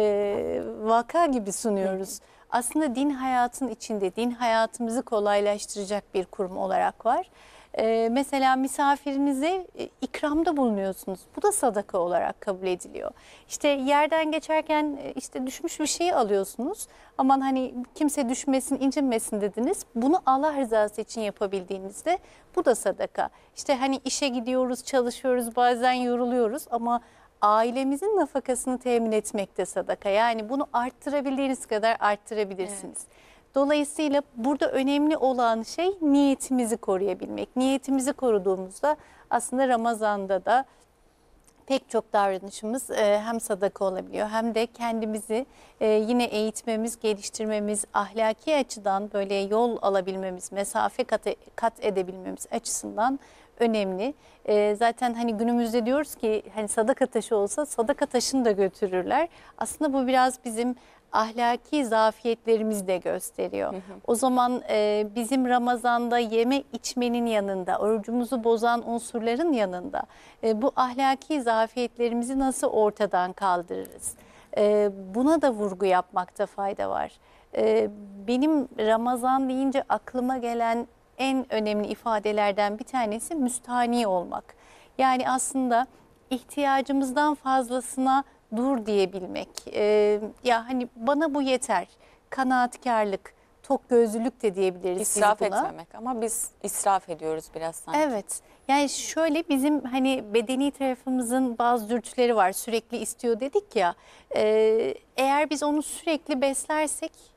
vaka gibi sunuyoruz. Aslında din hayatın içinde, din hayatımızı kolaylaştıracak bir kurum olarak var. Mesela misafirinize ikramda bulunuyorsunuz. Bu da sadaka olarak kabul ediliyor. İşte yerden geçerken işte düşmüş bir şeyi alıyorsunuz. Aman hani kimse düşmesin, incinmesin dediniz. Bunu Allah rızası için yapabildiğinizde bu da sadaka. İşte hani işe gidiyoruz, çalışıyoruz, bazen yoruluyoruz ama ailemizin nafakasını temin etmek de sadaka. Yani bunu arttırabildiğiniz kadar arttırabilirsiniz. Evet. Dolayısıyla burada önemli olan şey niyetimizi koruyabilmek. Niyetimizi koruduğumuzda aslında Ramazan'da da pek çok davranışımız hem sadaka olabiliyor hem de kendimizi yine eğitmemiz, geliştirmemiz, ahlaki açıdan böyle yol alabilmemiz, mesafe kat edebilmemiz açısından önemli. Zaten hani günümüzde diyoruz ki hani sadaka taşı olsa sadaka taşını da götürürler. Aslında bu biraz bizim ahlaki zafiyetlerimizi de gösteriyor. O zaman bizim Ramazan'da yeme içmenin yanında, orucumuzu bozan unsurların yanında bu ahlaki zafiyetlerimizi nasıl ortadan kaldırırız? Buna da vurgu yapmakta fayda var. Benim Ramazan deyince aklıma gelen en önemli ifadelerden bir tanesi müstahni olmak. Yani aslında ihtiyacımızdan fazlasına dur diyebilmek. Ya hani bana bu yeter. Kanaatkarlık, tokgözlülük de diyebiliriz İsraf biz buna. etmemek ama biz israf ediyoruz biraz sanki. Evet. Yani şöyle, bizim hani bedeni tarafımızın bazı dürtüleri var. Sürekli istiyor dedik ya. Eğer biz onu sürekli beslersek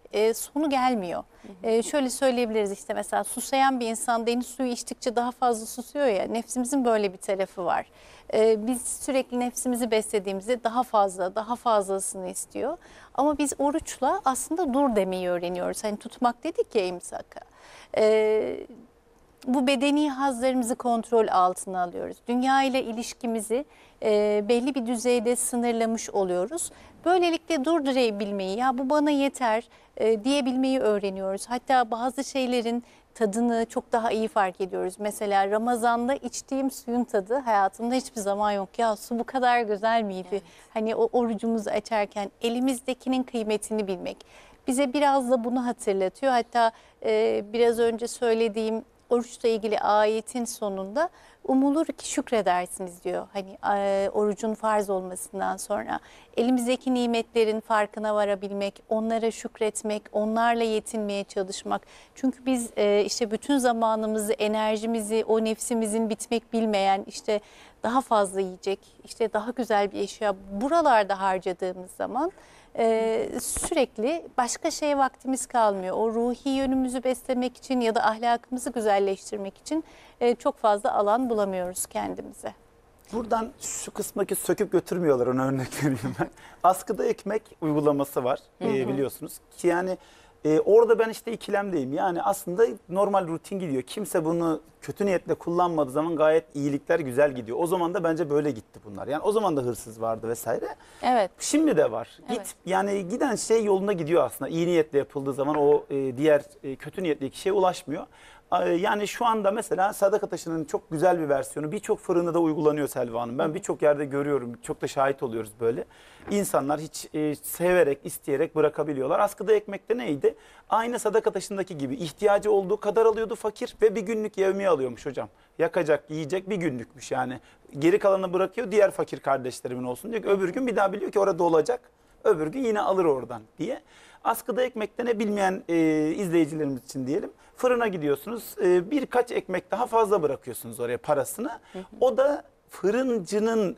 sonu gelmiyor. Şöyle söyleyebiliriz, işte mesela susayan bir insan deniz suyu içtikçe daha fazla susuyor ya, nefsimizin böyle bir tarafı var. Biz sürekli nefsimizi beslediğimizde daha fazlasını istiyor. Ama biz oruçla aslında dur demeyi öğreniyoruz. Hani tutmak dedik ya, imsaka. Bu bedeni hazlarımızı kontrol altına alıyoruz. Dünya ile ilişkimizi belli bir düzeyde sınırlamış oluyoruz. Böylelikle durdurabilmeyi, ya bu bana yeter diyebilmeyi öğreniyoruz. Hatta bazı şeylerin tadını çok daha iyi fark ediyoruz. Mesela Ramazan'da içtiğim suyun tadı hayatımda hiçbir zaman yok. Ya su bu kadar güzel miydi? Evet. Hani o orucumuzu açarken elimizdekinin kıymetini bilmek bize biraz da bunu hatırlatıyor. Hatta biraz önce söylediğim oruçla ilgili ayetin sonunda umulur ki şükredersiniz diyor. Hani orucun farz olmasından sonra elimizdeki nimetlerin farkına varabilmek, onlara şükretmek, onlarla yetinmeye çalışmak. Çünkü biz işte bütün zamanımızı, enerjimizi, o nefsimizin bitmek bilmeyen, işte daha fazla yiyecek, işte daha güzel bir eşya buralarda harcadığımız zaman sürekli başka şeye vaktimiz kalmıyor. O ruhi yönümüzü beslemek için ya da ahlakımızı güzelleştirmek için çok fazla alan bulamıyoruz kendimize. Buradan şu kısmaki söküp götürmüyorlar, ona örnek vereyim ben. Askıda ekmek uygulaması var biliyorsunuz ki yani orada ben işte ikilemdeyim. Yani aslında normal rutin gidiyor. Kimse bunu kötü niyetle kullanmadığı zaman gayet iyilikler güzel gidiyor. O zaman da bence böyle gitti bunlar. Yani o zaman da hırsız vardı vesaire. Evet. Şimdi de var. Evet. Yani giden şey yolunda gidiyor aslında. İyi niyetle yapıldığı zaman o diğer kötü niyetli kişiye ulaşmıyor. Yani şu anda mesela sadaka taşının çok güzel bir versiyonu birçok fırında da uygulanıyor Selva Hanım. Ben birçok yerde görüyorum, çok da şahit oluyoruz böyle. İnsanlar hiç severek, isteyerek bırakabiliyorlar. Askıda ekmekte neydi? Aynı sadaka taşındaki gibi ihtiyacı olduğu kadar alıyordu fakir ve bir günlük yevmiye alıyormuş hocam. Yakacak, yiyecek bir günlükmüş yani. Geri kalanını bırakıyor, diğer fakir kardeşlerimin olsun diyor ki öbür gün bir daha biliyor ki orada olacak. Öbür gün yine alır oradan diye. Askıda ekmekte ne bilmeyen izleyicilerimiz için diyelim. Fırına gidiyorsunuz, birkaç ekmek daha fazla bırakıyorsunuz oraya parasını. O da fırıncının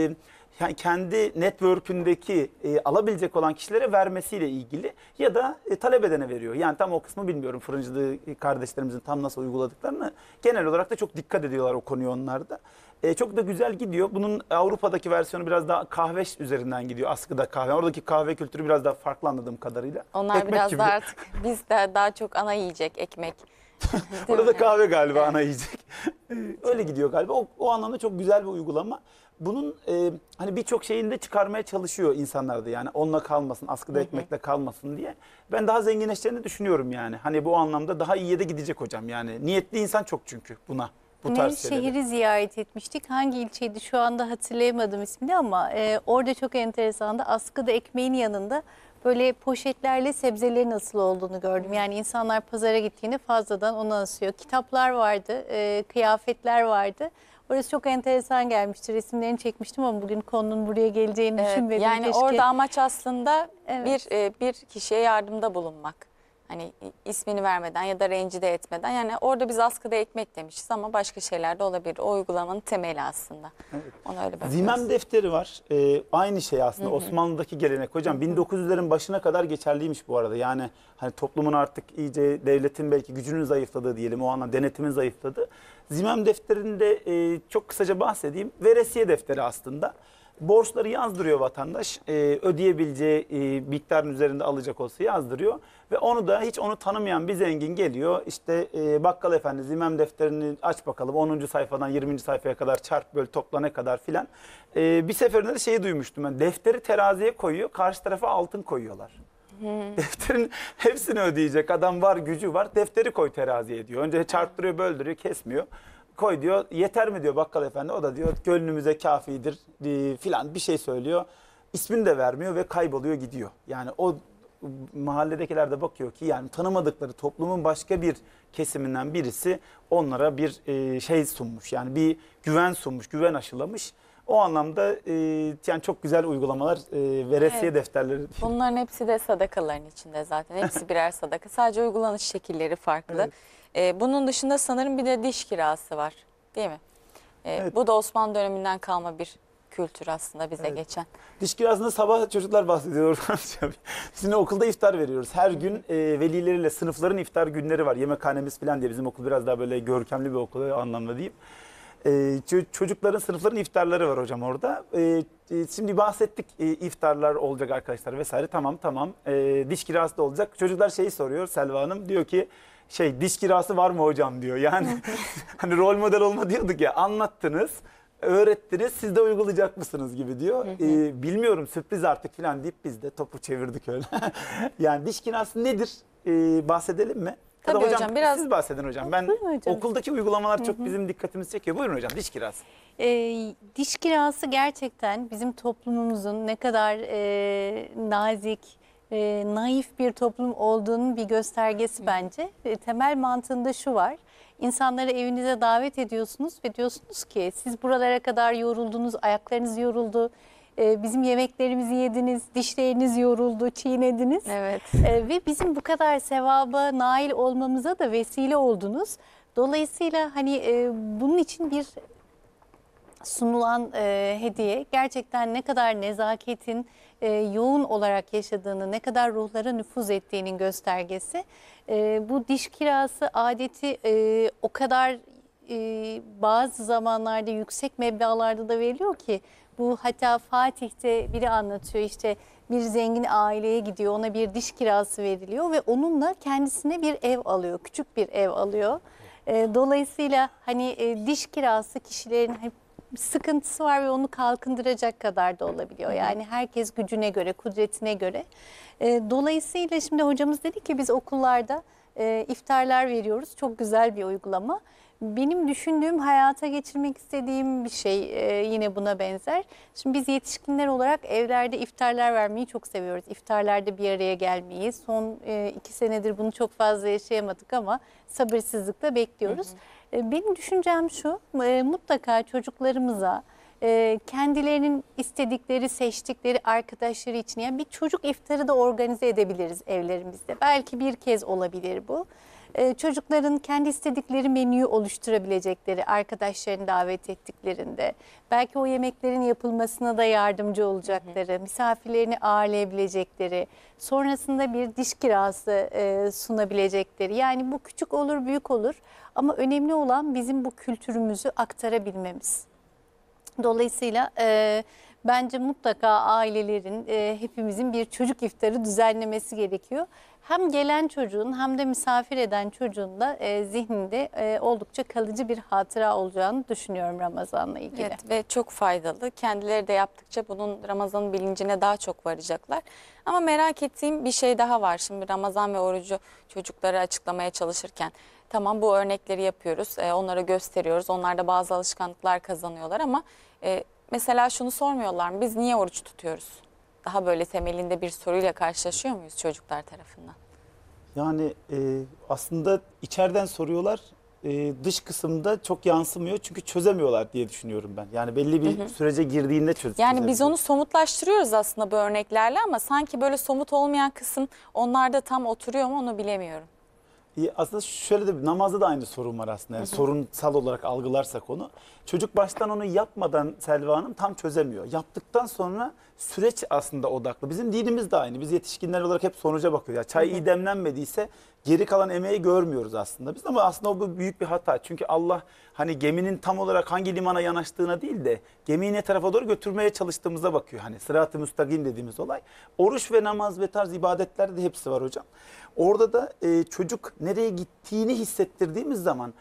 yani kendi network'ündeki alabilecek olan kişilere vermesiyle ilgili ya da talep edene veriyor. Yani tam o kısmı bilmiyorum, fırıncılığı kardeşlerimizin tam nasıl uyguladıklarını. Genel olarak da çok dikkat ediyorlar o konuya onlar da. Çok da güzel gidiyor. Bunun Avrupa'daki versiyonu biraz daha kahve üzerinden gidiyor. Askıda kahve. Oradaki kahve kültürü biraz daha farklı anladığım kadarıyla. Onlar ekmek biraz gibi. Daha artık bizde daha çok ana yiyecek ekmek. Orada da kahve galiba ana yiyecek. Öyle gidiyor galiba. O anlamda çok güzel bir uygulama. Bunun hani birçok şeyini de çıkarmaya çalışıyor insanlar da, yani onunla kalmasın, askıda ekmekle kalmasın diye. Ben daha zenginleşeceğini düşünüyorum yani. Hani bu anlamda daha iyiye de gidecek hocam yani. Niyetli insan çok çünkü buna. Nevşehir'i ziyaret etmiştik. Hangi ilçeydi şu anda hatırlayamadım ismini ama orada çok enteresandı. Askıda ekmeğin yanında böyle poşetlerle sebzelerin asılı olduğunu gördüm. Yani insanlar pazara gittiğinde fazladan onu asıyor. Kitaplar vardı, kıyafetler vardı. Orası çok enteresan gelmişti. Resimlerini çekmiştim ama bugün konunun buraya geleceğini düşünmedim. Yani orada amaç aslında bir kişiye yardımda bulunmak. Hani ismini vermeden ya da rencide etmeden, yani orada biz askıda ekmek demişiz ama başka şeyler de olabilir. O uygulamanın temeli aslında. Evet. Ona öyle bakıyoruz. Zimem defteri var. Aynı şey aslında. Osmanlı'daki gelenek hocam. 1900'lerin başına kadar geçerliymiş bu arada. Yani hani toplumun artık iyice, devletin belki gücünün zayıfladığı diyelim, o anlamda denetimin zayıfladığı. Zimem defterinde çok kısaca bahsedeyim. Veresiye defteri aslında. Borçları yazdırıyor vatandaş. Ödeyebileceği miktarın üzerinde alacak olsa yazdırıyor. Ve onu da hiç onu tanımayan bir zengin geliyor. İşte bakkal efendi zimem defterini aç bakalım. 10. sayfadan 20. sayfaya kadar çarp böl topla ne kadar filan. Bir seferinde de şeyi duymuştum ben. Defteri teraziye koyuyor. Karşı tarafa altın koyuyorlar. Defterin hepsini ödeyecek adam var, gücü var. Defteri koy teraziye diyor. Önce çarptırıyor, böldürüyor, kesmiyor. Koy diyor, yeter mi diyor bakkal efendi. O da diyor gönlümüze kafidir filan bir şey söylüyor. İsmini de vermiyor ve kayboluyor gidiyor. Yani o mahalledekiler de bakıyor ki yani tanımadıkları toplumun başka bir kesiminden birisi onlara bir şey sunmuş. Yani bir güven sunmuş, güven aşılamış. O anlamda yani çok güzel uygulamalar, veresiye defterleri. Bunların hepsi de sadakaların içinde zaten. Hepsi birer sadaka. Sadece uygulanış şekilleri farklı. Evet. Bunun dışında sanırım bir de diş kirası var, değil mi? Evet. Bu da Osmanlı döneminden kalma bir kültür aslında bize geçen. Diş kirasında sabah çocuklar bahsediyor. Sizin okulda iftar veriyoruz. Her gün velileriyle sınıfların iftar günleri var. Yemekhanemiz falan diye. Bizim okul biraz daha böyle görkemli bir okul o anlamda diyeyim. Çocukların, sınıfların iftarları var hocam orada. Şimdi bahsettik, iftarlar olacak arkadaşlar vesaire. Tamam. Diş kirası da olacak. Çocuklar şeyi soruyor, Selva Hanım. Diyor ki diş kirası var mı hocam diyor. Yani hani rol model olma diyorduk ya, anlattınız, öğrettiniz, siz de uygulayacak mısınız gibi diyor. Bilmiyorum, sürpriz artık falan deyip biz de topu çevirdik öyle. Yani diş kirası nedir? Bahsedelim mi? Ya da Tabii hocam, biraz siz bahsedin hocam. Ben Buyurun hocam. okuldaki uygulamalar çok bizim dikkatimizi çekiyor. Buyurun hocam, diş kirası. Diş kirası gerçekten bizim toplumumuzun ne kadar nazik, naif bir toplum olduğunun bir göstergesi bence. Temel mantığında şu var. İnsanları evinize davet ediyorsunuz ve diyorsunuz ki siz buralara kadar yoruldunuz, ayaklarınız yoruldu. Bizim yemeklerimizi yediniz, dişleriniz yoruldu, çiğnediniz. Evet. Ve bizim bu kadar sevaba nail olmamıza da vesile oldunuz. Dolayısıyla hani bunun için bir sunulan hediye gerçekten ne kadar nezaketin yoğun olarak yaşadığını, ne kadar ruhlara nüfuz ettiğinin göstergesi. Bu diş kirası adeti o kadar bazı zamanlarda yüksek meblağlarda da veriliyor ki, bu hatta Fatih'te biri anlatıyor, işte bir zengin aileye gidiyor, ona bir diş kirası veriliyor ve onunla kendisine bir ev alıyor, küçük bir ev alıyor. Dolayısıyla hani diş kirası kişilerin hep sıkıntısı var ve onu kalkındıracak kadar da olabiliyor. Yani herkes gücüne göre, kudretine göre. Dolayısıyla şimdi hocamız dedi ki biz okullarda iftarlar veriyoruz. Çok güzel bir uygulama. Benim düşündüğüm, hayata geçirmek istediğim bir şey yine buna benzer. Şimdi biz yetişkinler olarak evlerde iftarlar vermeyi çok seviyoruz. İftarlarda bir araya gelmeyi. Son 2 senedir bunu çok fazla yaşayamadık ama sabırsızlıkla bekliyoruz. Benim düşüncem şu, mutlaka çocuklarımıza kendilerinin istedikleri, seçtikleri arkadaşları için yani bir çocuk iftarı da organize edebiliriz evlerimizde. Belki bir kez olabilir bu. Çocukların kendi istedikleri menüyü oluşturabilecekleri, arkadaşlarını davet ettiklerinde, belki o yemeklerin yapılmasına da yardımcı olacakları, misafirlerini ağırlayabilecekleri, sonrasında bir diş kirası sunabilecekleri. Yani bu küçük olur, büyük olur ama önemli olan bizim bu kültürümüzü aktarabilmemiz. Dolayısıyla bence mutlaka ailelerin, hepimizin bir çocuk iftarı düzenlemesi gerekiyor. Hem gelen çocuğun hem de misafir eden çocuğun da zihninde oldukça kalıcı bir hatıra olacağını düşünüyorum Ramazan'la ilgili. Evet ve çok faydalı. Kendileri de yaptıkça bunun Ramazan'ın bilincine daha çok varacaklar. Ama merak ettiğim bir şey daha var. Şimdi Ramazan ve orucu çocuklara açıklamaya çalışırken tamam, bu örnekleri yapıyoruz, onlara gösteriyoruz. Onlar da bazı alışkanlıklar kazanıyorlar ama mesela şunu sormuyorlar mı? Biz niye oruç tutuyoruz? Daha böyle temelinde bir soruyla karşılaşıyor muyuz çocuklar tarafından? Yani aslında içeriden soruyorlar, dış kısımda çok yansımıyor çünkü çözemiyorlar diye düşünüyorum ben. Yani belli bir sürece girdiğinde Yani biz onu somutlaştırıyoruz aslında bu örneklerle ama sanki böyle somut olmayan kısım onlarda tam oturuyor mu onu bilemiyorum. Aslında şöyle de namazda da aynı sorun var aslında. Yani sorunsal olarak algılarsak onu. Çocuk baştan onu yapmadan Selva Hanım tam çözemiyor. Yaptıktan sonra süreç aslında odaklı. Bizim dinimiz de aynı. Biz yetişkinler olarak hep sonuca bakıyoruz. Yani çay iyi demlenmediyse geri kalan emeği görmüyoruz aslında biz, ama aslında bu büyük bir hata. Çünkü Allah hani geminin tam olarak hangi limana yanaştığına değil de gemiyi ne tarafa doğru götürmeye çalıştığımıza bakıyor. Hani sırat-ı müstakim dediğimiz olay. Oruç ve namaz ve tarz ibadetlerde de hepsi var hocam. Orada da çocuk nereye gittiğini hissettirdiğimiz zaman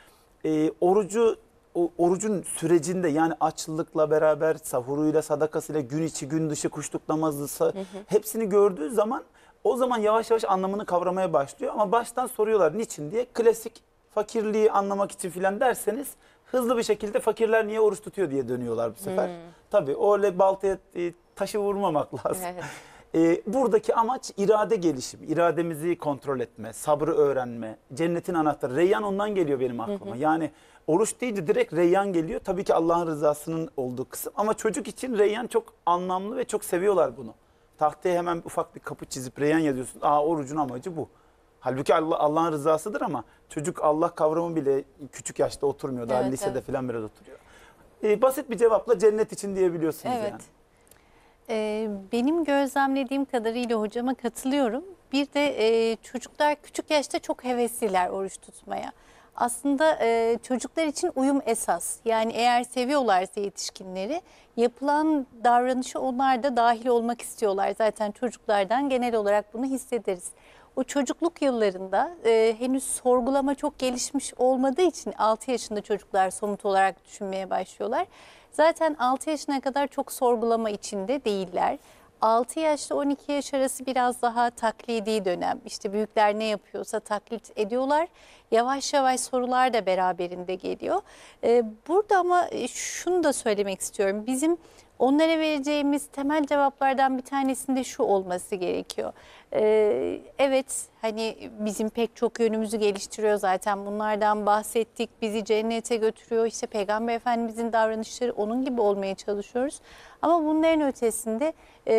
orucun sürecinde, yani açlıkla beraber sahuruyla, sadakasıyla, gün içi gün dışı kuşluk namazı hepsini gördüğü zaman o zaman yavaş yavaş anlamını kavramaya başlıyor. Ama baştan soruyorlar niçin diye, klasik fakirliği anlamak için filan derseniz hızlı bir şekilde fakirler niye oruç tutuyor diye dönüyorlar bu sefer. Tabii öyle baltaya taşı vurmamak lazım. Evet. Buradaki amaç irade gelişimi, irademizi kontrol etme, sabrı öğrenme, cennetin anahtarı. Reyyan ondan geliyor benim aklıma. Yani oruç deyince direkt Reyyan geliyor. Tabii ki Allah'ın rızasının olduğu kısım ama çocuk için Reyyan çok anlamlı ve çok seviyorlar bunu. Tahtaya hemen ufak bir kapı çizip Reyyan yazıyorsun. Orucun amacı bu. Halbuki Allah'ın rızasıdır ama çocuk Allah kavramı bile küçük yaşta oturmuyor. Daha lisede falan biraz oturuyor. basit bir cevapla cennet için diyebiliyorsunuz Evet. yani. Benim gözlemlediğim kadarıyla hocama katılıyorum. Bir de çocuklar küçük yaşta çok hevesliler oruç tutmaya. Aslında çocuklar için uyum esas. Yani eğer seviyorlarsa yetişkinleri yapılan davranışa onlar da dahil olmak istiyorlar. Zaten çocuklardan genel olarak bunu hissederiz. O çocukluk yıllarında henüz sorgulama çok gelişmiş olmadığı için 6 yaşında çocuklar somut olarak düşünmeye başlıyorlar. Zaten 6 yaşına kadar çok sorgulama içinde değiller. 6 yaşla 12 yaş arası biraz daha taklidi dönem. İşte büyükler ne yapıyorsa taklit ediyorlar. Yavaş yavaş sorular da beraberinde geliyor. Burada ama şunu da söylemek istiyorum. Bizim onlara vereceğimiz temel cevaplardan bir tanesinde şu olması gerekiyor. Evet, hani bizim pek çok yönümüzü geliştiriyor zaten, bunlardan bahsettik, bizi cennete götürüyor. İşte Peygamber Efendimizin davranışları, onun gibi olmaya çalışıyoruz. Ama bunların ötesinde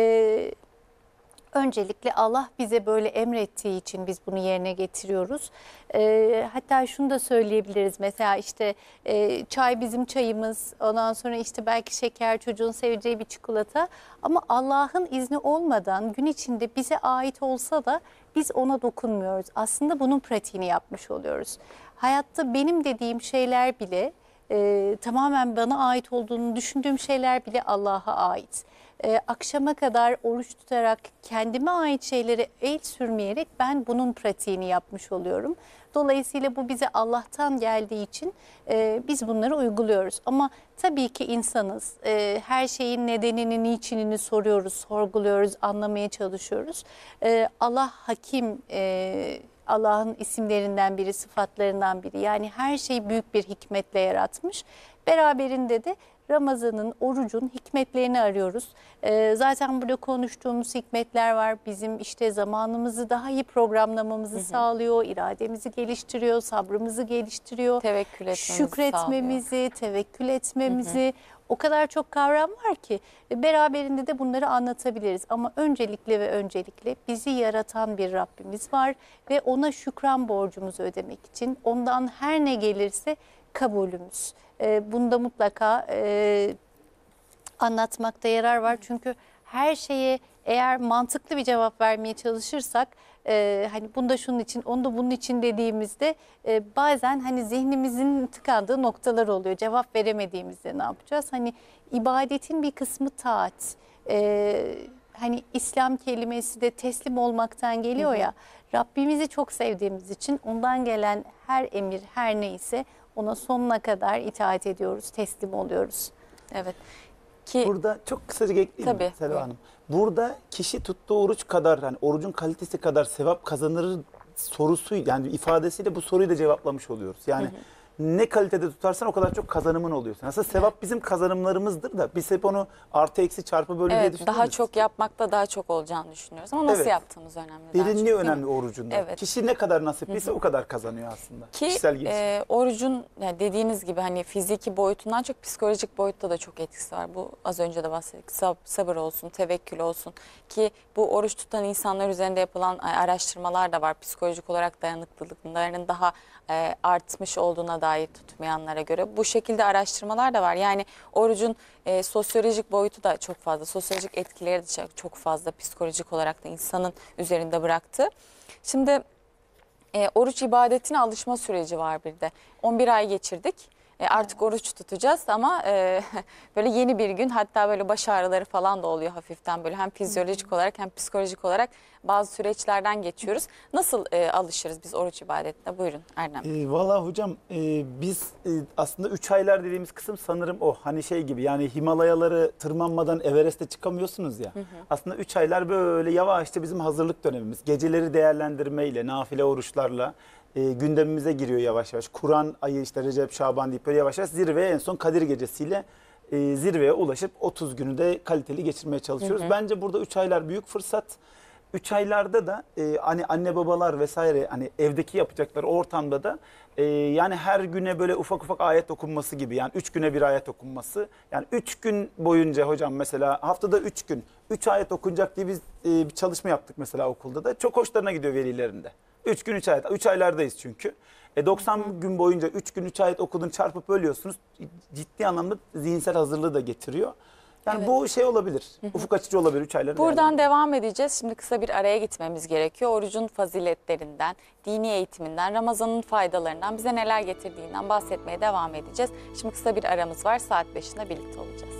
öncelikle Allah bize böyle emrettiği için biz bunu yerine getiriyoruz. Hatta şunu da söyleyebiliriz. Mesela işte çay bizim çayımız. Ondan sonra işte belki şeker, çocuğun seveceği bir çikolata. Ama Allah'ın izni olmadan gün içinde bize ait olsa da biz ona dokunmuyoruz. Aslında bunun pratiğini yapmış oluyoruz. Hayatta benim dediğim şeyler bile tamamen bana ait olduğunu düşündüğüm şeyler bile Allah'a ait. Akşama kadar oruç tutarak kendime ait şeylere el sürmeyerek ben bunun pratiğini yapmış oluyorum. Dolayısıyla bu bize Allah'tan geldiği için biz bunları uyguluyoruz. Ama tabii ki insanız. Her şeyin nedenini, niçinini soruyoruz, sorguluyoruz, anlamaya çalışıyoruz. Allah hakim, Allah'ın isimlerinden biri, sıfatlarından biri. Yani her şeyi büyük bir hikmetle yaratmış. Beraberinde de Ramazan'ın, orucun hikmetlerini arıyoruz. Zaten burada konuştuğumuz hikmetler var. Bizim işte zamanımızı daha iyi programlamamızı sağlıyor, irademizi geliştiriyor, sabrımızı geliştiriyor. Tevekkül etmemizi Şükretmemizi, tevekkül etmemizi. O kadar çok kavram var ki beraberinde de bunları anlatabiliriz. Ama öncelikle ve öncelikle bizi yaratan bir Rabbimiz var ve ona şükran borcumuzu ödemek için ondan her ne gelirse kabulümüz. Bunda mutlaka anlatmakta yarar var. Çünkü her şeye eğer mantıklı bir cevap vermeye çalışırsak, hani bunda şunun için, onda bunun için dediğimizde bazen hani zihnimizin tıkandığı noktalar oluyor. Cevap veremediğimizde ne yapacağız? Hani ibadetin bir kısmı taat. Hani İslam kelimesi de teslim olmaktan geliyor ya. Rabbimizi çok sevdiğimiz için ondan gelen her emir, her neyse ona sonuna kadar itaat ediyoruz, teslim oluyoruz. Evet. Ki Burada çok kısaca ekleyeyim Tabii, mi Selva buyurun. Hanım? Burada kişi tuttuğu oruç kadar, hani orucun kalitesi kadar sevap kazanır sorusu, yani ifadesiyle bu soruyu da cevaplamış oluyoruz. Yani ne kalitede tutarsan o kadar çok kazanımın oluyor. Aslında sevap bizim kazanımlarımızdır da biz hep onu artı eksi çarpı bölü diye evet, düşünüyoruz. daha çok yapmakta daha çok olacağını düşünüyoruz. Ama nasıl Evet. yaptığımız önemli. daha çok, Derinliği değil mi? önemli orucunda. Evet. Kişi ne kadar nasipliyse o kadar kazanıyor aslında. Ki Kişisel gelişim. orucun yani dediğiniz gibi hani fiziki boyutundan çok psikolojik boyutta da çok etkisi var. Bu az önce de bahsettik. Sabır olsun, tevekkül olsun. Ki bu oruç tutan insanlar üzerinde yapılan araştırmalar da var. Psikolojik olarak dayanıklılıklarının daha artmış olduğuna dair tutmayanlara göre. Bu şekilde araştırmalar da var. Yani orucun sosyolojik boyutu da çok fazla. Sosyolojik etkileri de çok fazla psikolojik olarak da insanın üzerinde bıraktığı. Şimdi oruç ibadetine alışma süreci var bir de. 11 ay geçirdik. Artık oruç tutacağız ama böyle yeni bir gün, hatta böyle baş ağrıları falan da oluyor hafiften, böyle hem fizyolojik olarak hem psikolojik olarak bazı süreçlerden geçiyoruz. Nasıl alışırız biz oruç ibadetine? Buyurun Erdem. Valla hocam biz aslında 3 aylar dediğimiz kısım sanırım o. Hani şey gibi, yani Himalayaları tırmanmadan Everest'e çıkamıyorsunuz ya. Aslında 3 aylar böyle yavaşça bizim hazırlık dönemimiz. Geceleri değerlendirmeyle, nafile oruçlarla gündemimize giriyor yavaş yavaş. Kur'an ayı işte Recep, Şaban deyip böyle yavaş yavaş zirveye, en son Kadir Gecesi'yle zirveye ulaşıp 30 günü de kaliteli geçirmeye çalışıyoruz. Bence burada 3 aylar büyük fırsat. 3 aylarda da hani anne babalar vesaire, hani evdeki yapacakları ortamda da yani her güne böyle ufak ufak ayet okunması gibi, yani 3 güne bir ayet okunması. Yani 3 gün boyunca hocam, mesela haftada 3 gün 3 ayet okunacak diye biz bir çalışma yaptık mesela okulda da. Çok hoşlarına gidiyor velilerinde. 3 gün 3 ayet. 3 aylardayız çünkü. 90 gün boyunca 3 gün 3 ayet okudun, çarpıp bölüyorsunuz. Ciddi anlamda zihinsel hazırlığı da getiriyor. Yani Evet. bu şey olabilir. Ufuk açıcı olabilir 3 ayların. Buradan devam edeceğiz. Şimdi kısa bir araya gitmemiz gerekiyor. Orucun faziletlerinden, dini eğitiminden, Ramazan'ın faydalarından, bize neler getirdiğinden bahsetmeye devam edeceğiz. Şimdi kısa bir aramız var. Saat 5'inde birlikte olacağız.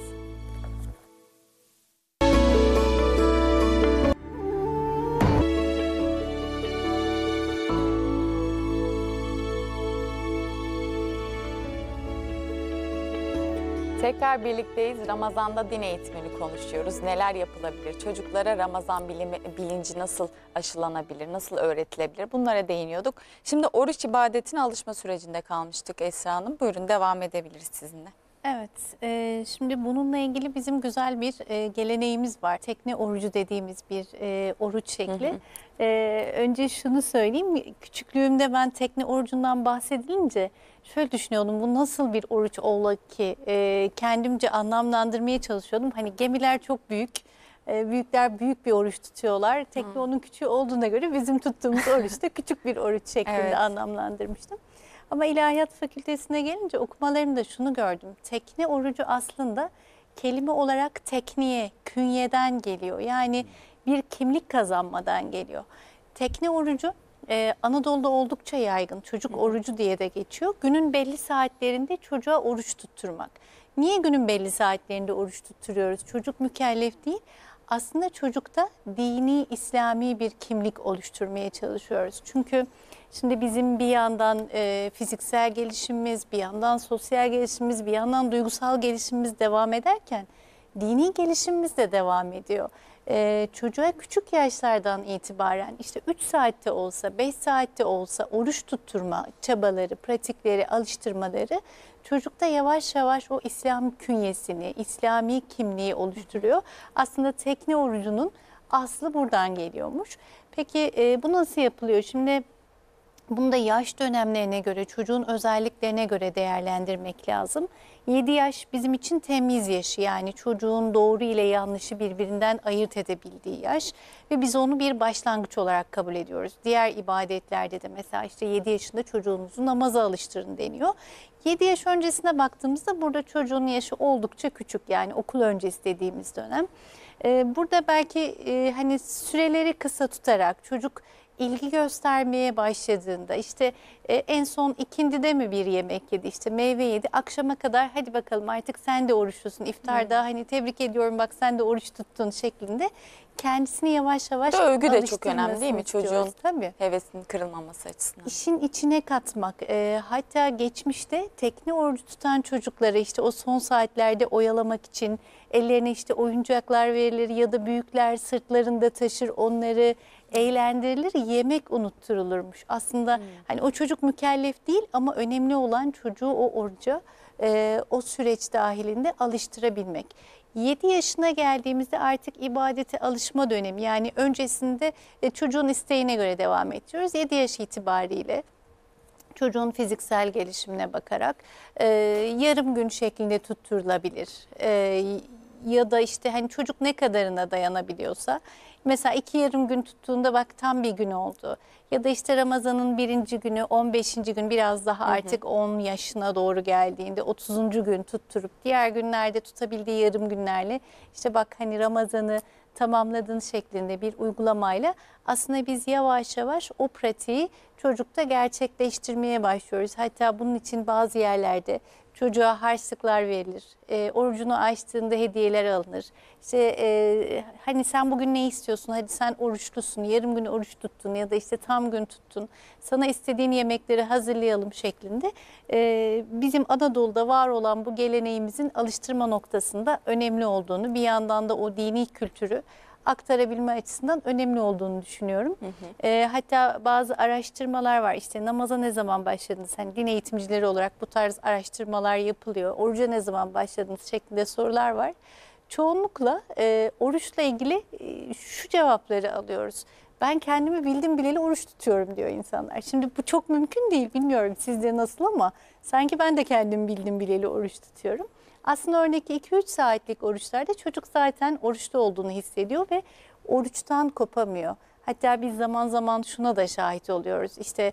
Tekrar birlikteyiz. Ramazan'da din eğitimini konuşuyoruz. Neler yapılabilir? Çocuklara Ramazan bilinci nasıl aşılanabilir? Nasıl öğretilebilir? Bunlara değiniyorduk. Şimdi oruç ibadetine alışma sürecinde kalmıştık Esra Hanım. Buyurun devam edebiliriz sizinle. Evet, şimdi bununla ilgili bizim güzel bir geleneğimiz var. Tekne orucu dediğimiz bir oruç şekli. Önce şunu söyleyeyim, küçüklüğümde ben tekne orucundan bahsedilince şöyle düşünüyordum, bu nasıl bir oruç ola ki? Kendimce anlamlandırmaya çalışıyordum. Hani gemiler çok büyük, büyükler büyük bir oruç tutuyorlar. Tekne onun küçüğü olduğuna göre bizim tuttuğumuz oruç da küçük bir oruç şeklinde Evet. anlamlandırmıştım. Ama İlahiyat Fakültesine gelince okumalarımda şunu gördüm. Tekne orucu aslında kelime olarak tekniğe, künyeden geliyor. Yani bir kimlik kazanmadan geliyor. Tekne orucu Anadolu'da oldukça yaygın. Çocuk orucu diye de geçiyor. Günün belli saatlerinde çocuğa oruç tutturmak. Niye günün belli saatlerinde oruç tutturuyoruz? Çocuk mükellef değil. Aslında çocukta dini, İslami bir kimlik oluşturmaya çalışıyoruz. Çünkü şimdi bizim bir yandan fiziksel gelişimimiz, bir yandan sosyal gelişimimiz, bir yandan duygusal gelişimimiz devam ederken dini gelişimimiz de devam ediyor. Çocuğa küçük yaşlardan itibaren işte 3 saatte olsa, 5 saatte olsa oruç tutturma çabaları, pratikleri, alıştırmaları çocukta yavaş yavaş o İslam künyesini, İslami kimliği oluşturuyor. Aslında tekne orucunun aslı buradan geliyormuş. Peki bu nasıl yapılıyor? Şimdi bunu da yaş dönemlerine göre, çocuğun özelliklerine göre değerlendirmek lazım. 7 yaş bizim için temiz yaşı, yani çocuğun doğru ile yanlışı birbirinden ayırt edebildiği yaş ve biz onu bir başlangıç olarak kabul ediyoruz. Diğer ibadetlerde de mesela işte 7 yaşında çocuğunuzu namaza alıştırın deniyor. 7 yaş öncesine baktığımızda burada çocuğun yaşı oldukça küçük, yani okul öncesi dediğimiz dönem. Burada belki hani süreleri kısa tutarak çocuk ilgi göstermeye başladığında işte en son ikindide mi bir yemek yedi, işte meyve yedi, akşama kadar hadi bakalım artık sen de oruçlusun, iftarda hani tebrik ediyorum bak sen de oruç tuttun şeklinde kendisini yavaş yavaş Övgü de çok önemli değil mi istiyoruz. çocuğun Tabii. hevesinin kırılmaması açısından? İşin içine katmak, hatta geçmişte tekne orucu tutan çocukları işte o son saatlerde oyalamak için ellerine işte oyuncaklar verilir ya da büyükler sırtlarında taşır, onları eğlendirilir, yemek unutturulurmuş. Aslında hani o çocuk mükellef değil ama önemli olan çocuğu o oruca o süreç dahilinde alıştırabilmek. 7 yaşına geldiğimizde artık ibadete alışma dönemi, yani öncesinde çocuğun isteğine göre devam ediyoruz. 7 yaş itibariyle çocuğun fiziksel gelişimine bakarak yarım gün şeklinde tutturulabilir. Ya da işte hani çocuk ne kadarına dayanabiliyorsa, mesela 2 yarım gün tuttuğunda bak tam bir gün oldu. Ya da işte Ramazan'ın 1. günü, 15. gün biraz daha artık 10 yaşına doğru geldiğinde 30. gün tutturup diğer günlerde tutabildiği yarım günlerle işte bak hani Ramazan'ı tamamladığın şeklinde bir uygulamayla aslında biz yavaş yavaş o pratiği çocukta gerçekleştirmeye başlıyoruz. Hatta bunun için bazı yerlerde çocuğa harçlıklar verilir. Orucunu açtığında hediyeler alınır. İşte hani sen bugün ne istiyorsun? Hadi sen oruçlusun, yarım gün oruç tuttun ya da işte tam gün tuttun. Sana istediğin yemekleri hazırlayalım şeklinde. Bizim Anadolu'da var olan bu geleneğimizin alıştırma noktasında önemli olduğunu, bir yandan da o dini kültürü aktarabilme açısından önemli olduğunu düşünüyorum. Hatta bazı araştırmalar var. İşte namaza ne zaman başladınız? Hani din eğitimcileri olarak bu tarz araştırmalar yapılıyor. Oruca ne zaman başladınız şeklinde sorular var. Çoğunlukla oruçla ilgili şu cevapları alıyoruz. Ben kendimi bildim bileli oruç tutuyorum diyor insanlar. Şimdi bu çok mümkün değil, bilmiyorum sizde nasıl ama sanki ben de kendimi bildim bileli oruç tutuyorum. Aslında örneğin 2-3 saatlik oruçlarda çocuk zaten oruçlu olduğunu hissediyor ve oruçtan kopamıyor. Hatta biz zaman zaman şuna da şahit oluyoruz. İşte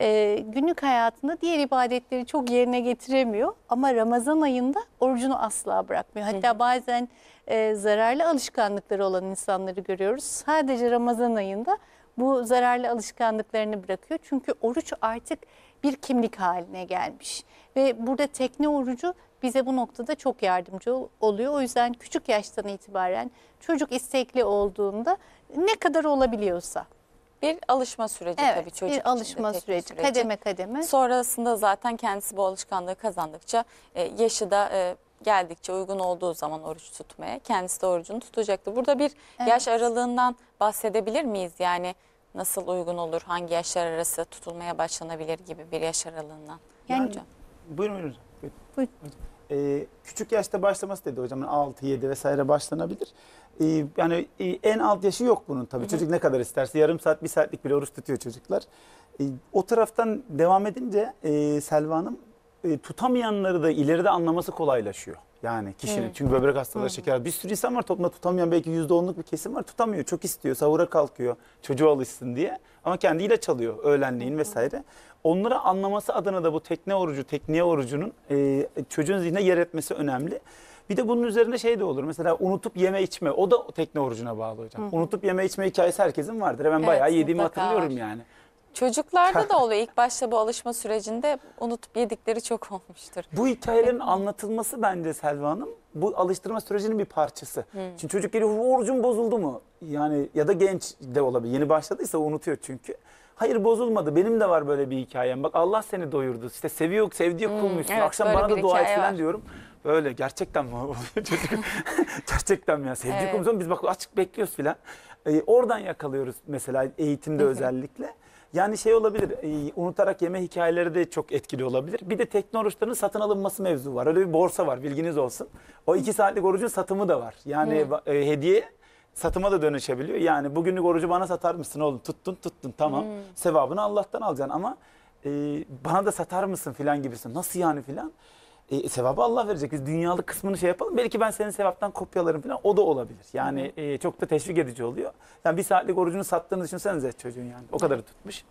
günlük hayatında diğer ibadetleri çok yerine getiremiyor ama Ramazan ayında orucunu asla bırakmıyor. Hatta bazen zararlı alışkanlıkları olan insanları görüyoruz. Sadece Ramazan ayında bu zararlı alışkanlıklarını bırakıyor. Çünkü oruç artık bir kimlik haline gelmiş. Ve burada tekne orucu bize bu noktada çok yardımcı oluyor. O yüzden küçük yaştan itibaren çocuk istekli olduğunda ne kadar olabiliyorsa. Bir alışma süreci tabii Evet, çocuk için bir alışma de, süreci, kademe kademe. Sonrasında zaten kendisi bu alışkanlığı kazandıkça yaşı da geldikçe uygun olduğu zaman oruç tutmaya kendisi de orucunu tutacaktır. Burada bir yaş aralığından bahsedebilir miyiz? Yani nasıl uygun olur, hangi yaşlar arası tutulmaya başlanabilir gibi bir yaş aralığından. Yani- hocam. Buyurun hocam. Buyurun. Küçük yaşta başlaması dedi hocam. 6, 7 vesaire başlanabilir. Yani en alt yaşı yok bunun tabii. Çocuk ne kadar isterse yarım saat, 1 saatlik bile oruç tutuyor çocuklar. O taraftan devam edince Selva Hanım tutamayanları da ileride anlaması kolaylaşıyor. Yani kişinin. Çünkü böbrek hastaları, şeker. Bir sürü insan var toplumda tutamayan, belki %10'luk bir kesim var. Tutamıyor. Çok istiyor. Sahura kalkıyor. Çocuğu alışsın diye. Ama kendi ilaç alıyor öğlenleyin vesaire. Onları anlaması adına da bu tekniğe orucunun çocuğun zihnine yer etmesi önemli. Bir de bunun üzerine şey de olur. Mesela unutup yeme içme. O da tekne orucuna bağlı hocam. Unutup yeme içme hikayesi herkesin vardır. Ben bayağı yediğimi mutlaka hatırlıyorum var. yani. Çocuklarda da oluyor. İlk başta bu alışma sürecinde unutup yedikleri çok olmuştur. Bu hikayelerin anlatılması bence Selva Hanım bu alıştırma sürecinin bir parçası. Şimdi çocuk geliyor, orucum bozuldu mu? Yani ya da genç de olabilir. Yeni başladıysa unutuyor çünkü. Hayır, bozulmadı. Benim de var böyle bir hikayem. Bak Allah seni doyurdu. İşte sevdiği kulmuşsun. evet, Akşam böyle bana bir da dua et hikaye falan var. diyorum. Böyle gerçekten mi oluyor çocuk? Gerçekten mi ya? Sevdiği Evet. kulmuşsun. Biz bak açık bekliyoruz filan. Oradan yakalıyoruz mesela eğitimde özellikle. Yani şey olabilir, unutarak yeme hikayeleri de çok etkili olabilir. Bir de tekne oruçlarının satın alınması mevzu var. Öyle bir borsa var, bilginiz olsun. O 2 saatlik orucun satımı da var. Yani hediye satıma da dönüşebiliyor. Yani bugünlük orucu bana satar mısın oğlum? Tuttun tamam. Sevabını Allah'tan alacaksın ama bana da satar mısın filan gibisin. Nasıl yani filan? Sevabı Allah verecek. Biz dünyalık kısmını şey yapalım. Belki ben senin sevaptan kopyalarım falan. O da olabilir. Yani çok da teşvik edici oluyor. Yani 1 saatlik orucunu sattığını düşünsenize çocuğun yani. O kadarı tutmuş.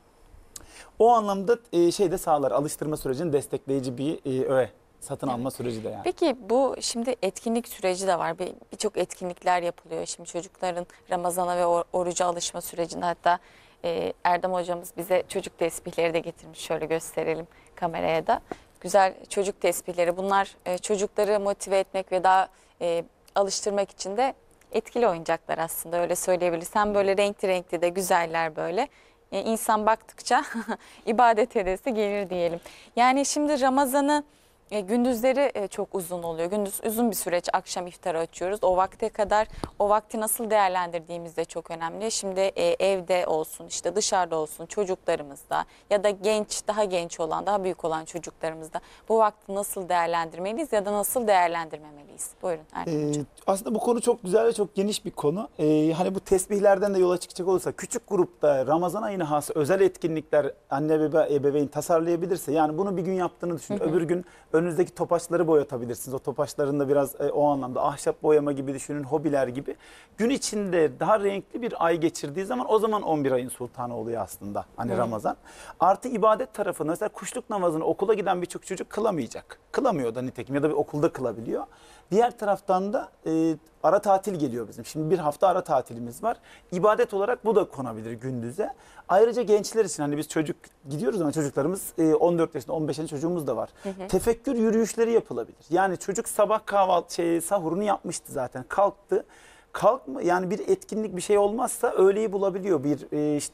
O anlamda şey de sağlar. Alıştırma sürecini destekleyici bir öğe. Satın alma süreci de yani. Peki bu şimdi etkinlik süreci de var. Birçok etkinlikler yapılıyor. Şimdi çocukların Ramazan'a ve oruca alışma sürecinde hatta Erdem hocamız bize çocuk tesbihleri de getirmiş. Şöyle gösterelim kameraya da. Güzel çocuk tesbihleri. Bunlar çocukları motive etmek ve daha alıştırmak için de etkili oyuncaklar aslında, öyle söyleyebiliriz. Hem böyle renkli renkli de güzeller böyle. İnsan baktıkça ibadet edesi gelir diyelim. Yani şimdi Ramazan'ı gündüzleri çok uzun oluyor. Gündüz uzun bir süreç, akşam iftarı açıyoruz. O vakte kadar o vakti nasıl değerlendirdiğimiz de çok önemli. Şimdi evde olsun, işte dışarıda olsun, çocuklarımızda ya da daha genç olan, daha büyük olan çocuklarımızda bu vakti nasıl değerlendirmeliyiz ya da nasıl değerlendirmemeliyiz? Buyurun Erdem hocam. Aslında bu konu çok güzel ve çok geniş bir konu. Hani bu tesbihlerden de yola çıkacak olursa küçük grupta Ramazan ayına has özel etkinlikler anne ebeveyn tasarlayabilirse, yani bunu bir gün yaptığını düşünün. Öbür gün önünüzdeki topaçları boyatabilirsiniz. O topaçların da biraz o anlamda ahşap boyama gibi düşünün, hobiler gibi. Gün içinde daha renkli bir ay geçirdiği zaman o zaman 11 ayın sultanı oluyor aslında hani Ramazan. Artı ibadet tarafında mesela kuşluk namazını okula giden birçok çocuk kılamayacak. Kılamıyor da nitekim ya da bir okulda kılabiliyor. Diğer taraftan da ara tatil geliyor bizim. Şimdi bir hafta ara tatilimiz var. İbadet olarak bu da konabilir gündüze. Ayrıca gençler için hani biz çocuk gidiyoruz ama çocuklarımız 14 yaşında 15 yaşında çocuğumuz da var. Tefekkür yürüyüşleri yapılabilir. Yani çocuk sabah sahurunu yapmıştı zaten, kalktı. Kalkma yani bir etkinlik bir şey olmazsa öğleyi bulabiliyor, bir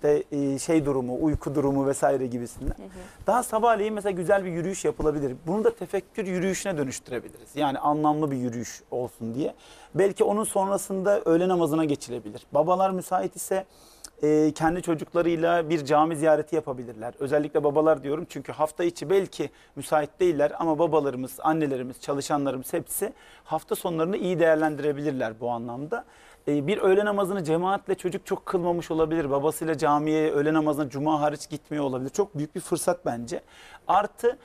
şey durumu, uyku durumu vesaire gibisinden. Daha sabahleyin mesela güzel bir yürüyüş yapılabilir. Bunu da tefekkür yürüyüşüne dönüştürebiliriz. Yani anlamlı bir yürüyüş olsun diye. Belki onun sonrasında öğle namazına geçilebilir. Babalar müsait ise kendi çocuklarıyla bir cami ziyareti yapabilirler. Özellikle babalar diyorum çünkü hafta içi belki müsait değiller ama babalarımız, annelerimiz, çalışanlarımız hepsi hafta sonlarını iyi değerlendirebilirler bu anlamda. Bir öğle namazını cemaatle çocuk çok kılmamış olabilir. Babasıyla camiye öğle namazına cuma hariç gitmiyor olabilir. Çok büyük bir fırsat bence. Artı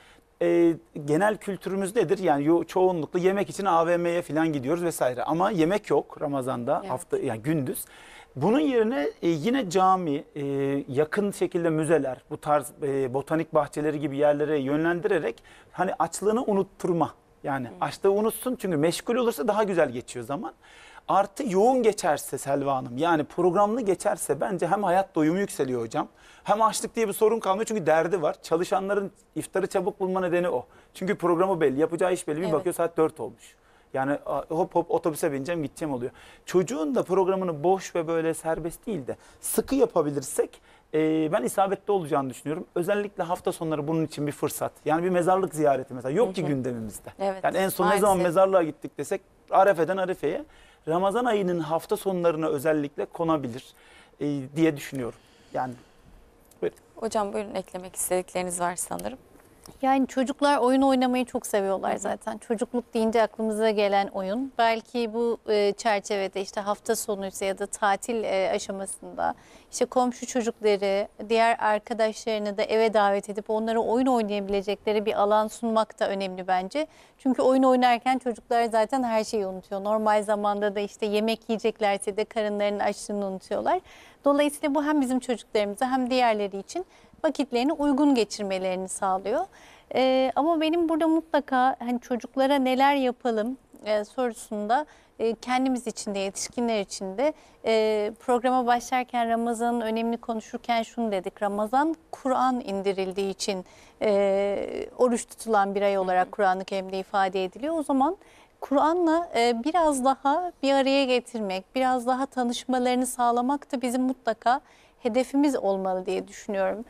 genel kültürümüz nedir? Yani çoğunlukla yemek için AVM'ye falan gidiyoruz vesaire. Ama yemek yok Ramazan'da, Evet. hafta yani gündüz. Bunun yerine yine cami, yakın şekilde müzeler, bu tarz botanik bahçeleri gibi yerlere yönlendirerek hani açlığını unutturma. Yani açlığı unutsun, çünkü meşgul olursa daha güzel geçiyor zaman. Artı yoğun geçerse Selva Hanım, yani programlı geçerse bence hem hayat doyumu yükseliyor hocam, hem açlık diye bir sorun kalmıyor çünkü derdi var. Çalışanların iftarı çabuk bulma nedeni o. Çünkü programı belli, yapacağı iş belli, bir bakıyor saat 4 olmuş. Yani hop hop otobüse bineceğim, gideceğim oluyor. Çocuğun da programını boş ve böyle serbest değil de sıkı yapabilirsek ben isabetli olacağını düşünüyorum. Özellikle hafta sonları bunun için bir fırsat. Yani bir mezarlık ziyareti mesela yok ki gündemimizde. Evet, Yani en son maalesef. ne zaman mezarlığa gittik desek Arefe'den Arefe'ye, Ramazan ayının hafta sonlarına özellikle konabilir diye düşünüyorum. Yani buyurun. Hocam buyurun, eklemek istedikleriniz var sanırım. Yani çocuklar oyun oynamayı çok seviyorlar zaten. Çocukluk deyince aklımıza gelen oyun. Belki bu çerçevede işte hafta sonuysa ya da tatil aşamasında işte komşu çocukları, diğer arkadaşlarını da eve davet edip onlara oyun oynayabilecekleri bir alan sunmak da önemli bence. Çünkü oyun oynarken çocuklar zaten her şeyi unutuyor. Normal zamanda da işte yemek yiyeceklerse de karınlarının açlığını unutuyorlar. Dolayısıyla bu hem bizim çocuklarımıza hem diğerleri için vakitlerini uygun geçirmelerini sağlıyor. Ama benim burada mutlaka hani çocuklara neler yapalım sorusunda kendimiz için de yetişkinler için de programa başlarken Ramazan'ın önemini konuşurken şunu dedik. Ramazan Kur'an indirildiği için oruç tutulan bir ay olarak Kur'an-ı Kerim'de ifade ediliyor. O zaman Kur'an'la biraz daha bir araya getirmek, biraz daha tanışmalarını sağlamak da bizim mutlaka hedefimiz olmalı diye düşünüyorum.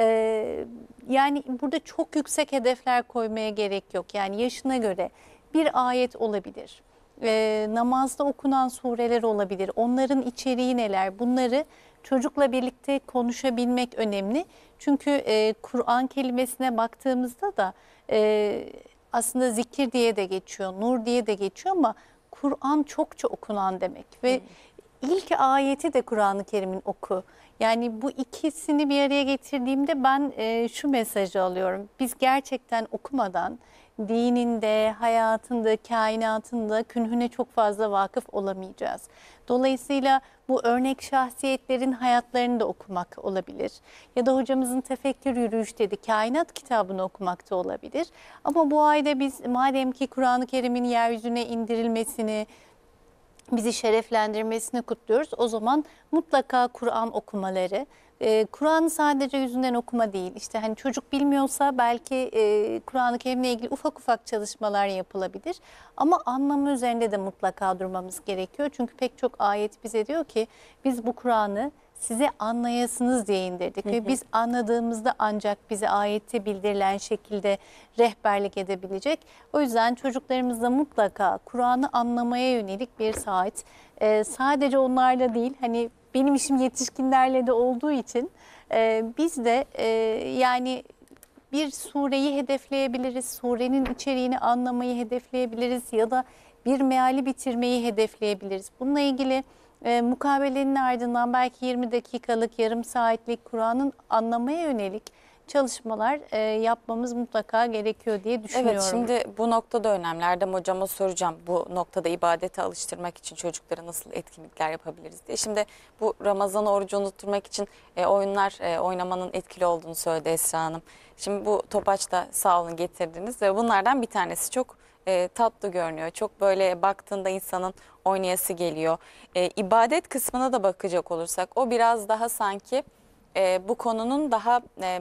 Yani burada çok yüksek hedefler koymaya gerek yok. Yani yaşına göre bir ayet olabilir. Namazda okunan sureler olabilir. Onların içeriği neler? Bunları çocukla birlikte konuşabilmek önemli. Çünkü Kur'an kelimesine baktığımızda da aslında zikir diye de geçiyor, nur diye de geçiyor ama Kur'an çokça okunan demek. Ve ilk ayeti de Kur'an-ı Kerim'in oku. Yani bu ikisini bir araya getirdiğimde ben şu mesajı alıyorum. Biz gerçekten okumadan dininde, hayatında, kainatında künhüne çok fazla vakıf olamayacağız. Dolayısıyla bu örnek şahsiyetlerin hayatlarını da okumak olabilir. Ya da hocamızın tefekkür yürüyüş dedi, kainat kitabını okumak da olabilir. Ama bu ayda biz madem ki Kur'an-ı Kerim'in yeryüzüne indirilmesini, bizi şereflendirmesini kutluyoruz. O zaman mutlaka Kur'an okumaları. Kur'an'ı sadece yüzünden okuma değil. İşte hani çocuk bilmiyorsa belki Kur'an-ı Kerim'le ilgili ufak ufak çalışmalar yapılabilir. Ama anlamı üzerinde de mutlaka durmamız gerekiyor. Çünkü pek çok ayet bize diyor ki biz bu Kur'an'ı size anlayasınız diye indirdik. Ve biz anladığımızda ancak bize ayette bildirilen şekilde rehberlik edebilecek. O yüzden çocuklarımızla mutlaka Kur'an'ı anlamaya yönelik bir saat. Sadece onlarla değil, hani benim işim yetişkinlerle de olduğu için biz de yani bir sureyi hedefleyebiliriz. Surenin içeriğini anlamayı hedefleyebiliriz ya da bir meali bitirmeyi hedefleyebiliriz. Bununla ilgili mukabelenin ardından belki 20 dakikalık, yarım saatlik Kur'an'ın anlamaya yönelik çalışmalar yapmamız mutlaka gerekiyor diye düşünüyorum. Evet, şimdi bu noktada önemli. Erdem hocama soracağım, bu noktada ibadete alıştırmak için çocuklara nasıl etkinlikler yapabiliriz diye. Şimdi bu Ramazan orucu unutturmak için oyunlar oynamanın etkili olduğunu söyledi Esra Hanım. Şimdi bu topaçta sağ olun getirdiniz ve bunlardan bir tanesi çok tatlı görünüyor. Çok böyle baktığında insanın oynayası geliyor. İbadet kısmına da bakacak olursak o biraz daha sanki bu konunun daha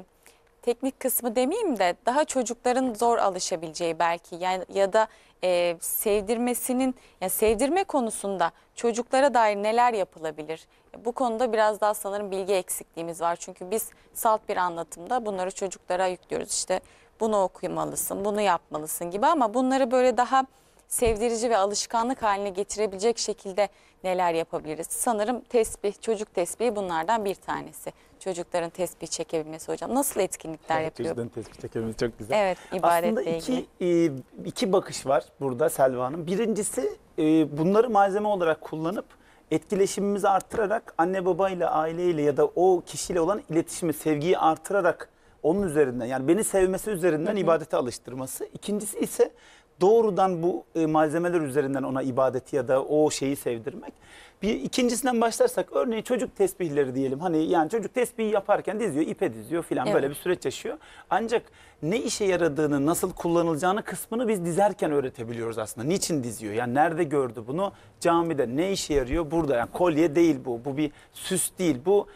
teknik kısmı demeyeyim de daha çocukların zor alışabileceği belki, yani ya da sevdirmesinin, yani sevdirme konusunda çocuklara dair neler yapılabilir? Bu konuda biraz daha sanırım bilgi eksikliğimiz var. Çünkü biz salt bir anlatımda bunları çocuklara yüklüyoruz. İşte bunu okumalısın, bunu yapmalısın gibi, ama bunları böyle daha sevdirici ve alışkanlık haline getirebilecek şekilde neler yapabiliriz? Sanırım tesbih, çocuk tesbihi bunlardan bir tanesi. Çocukların tesbih çekebilmesi hocam. Nasıl etkinlikler yapıyor? Çocukların tesbih çekememiz çok güzel. Evet, ibadetle aslında ilgili. iki bakış var burada Selva Hanım. Birincisi bunları malzeme olarak kullanıp etkileşimimizi artırarak anne babayla, aileyle ya da o kişiyle olan iletişimi, sevgiyi artırarak onun üzerinden, yani beni sevmesi üzerinden ibadete alıştırması. İkincisi ise doğrudan bu malzemeler üzerinden ona ibadeti ya da o şeyi sevdirmek. Bir ikincisinden başlarsak örneğin çocuk tesbihleri diyelim. Hani yani çocuk tesbihi yaparken diziyor, ipe diziyor filan, Evet. böyle bir süreç yaşıyor. Ancak ne işe yaradığını, nasıl kullanılacağını kısmını biz dizerken öğretebiliyoruz aslında. Niçin diziyor? Yani nerede gördü bunu? Camide. Ne işe yarıyor? Burada. Yani kolye değil bu. Bu bir süs değil. Bu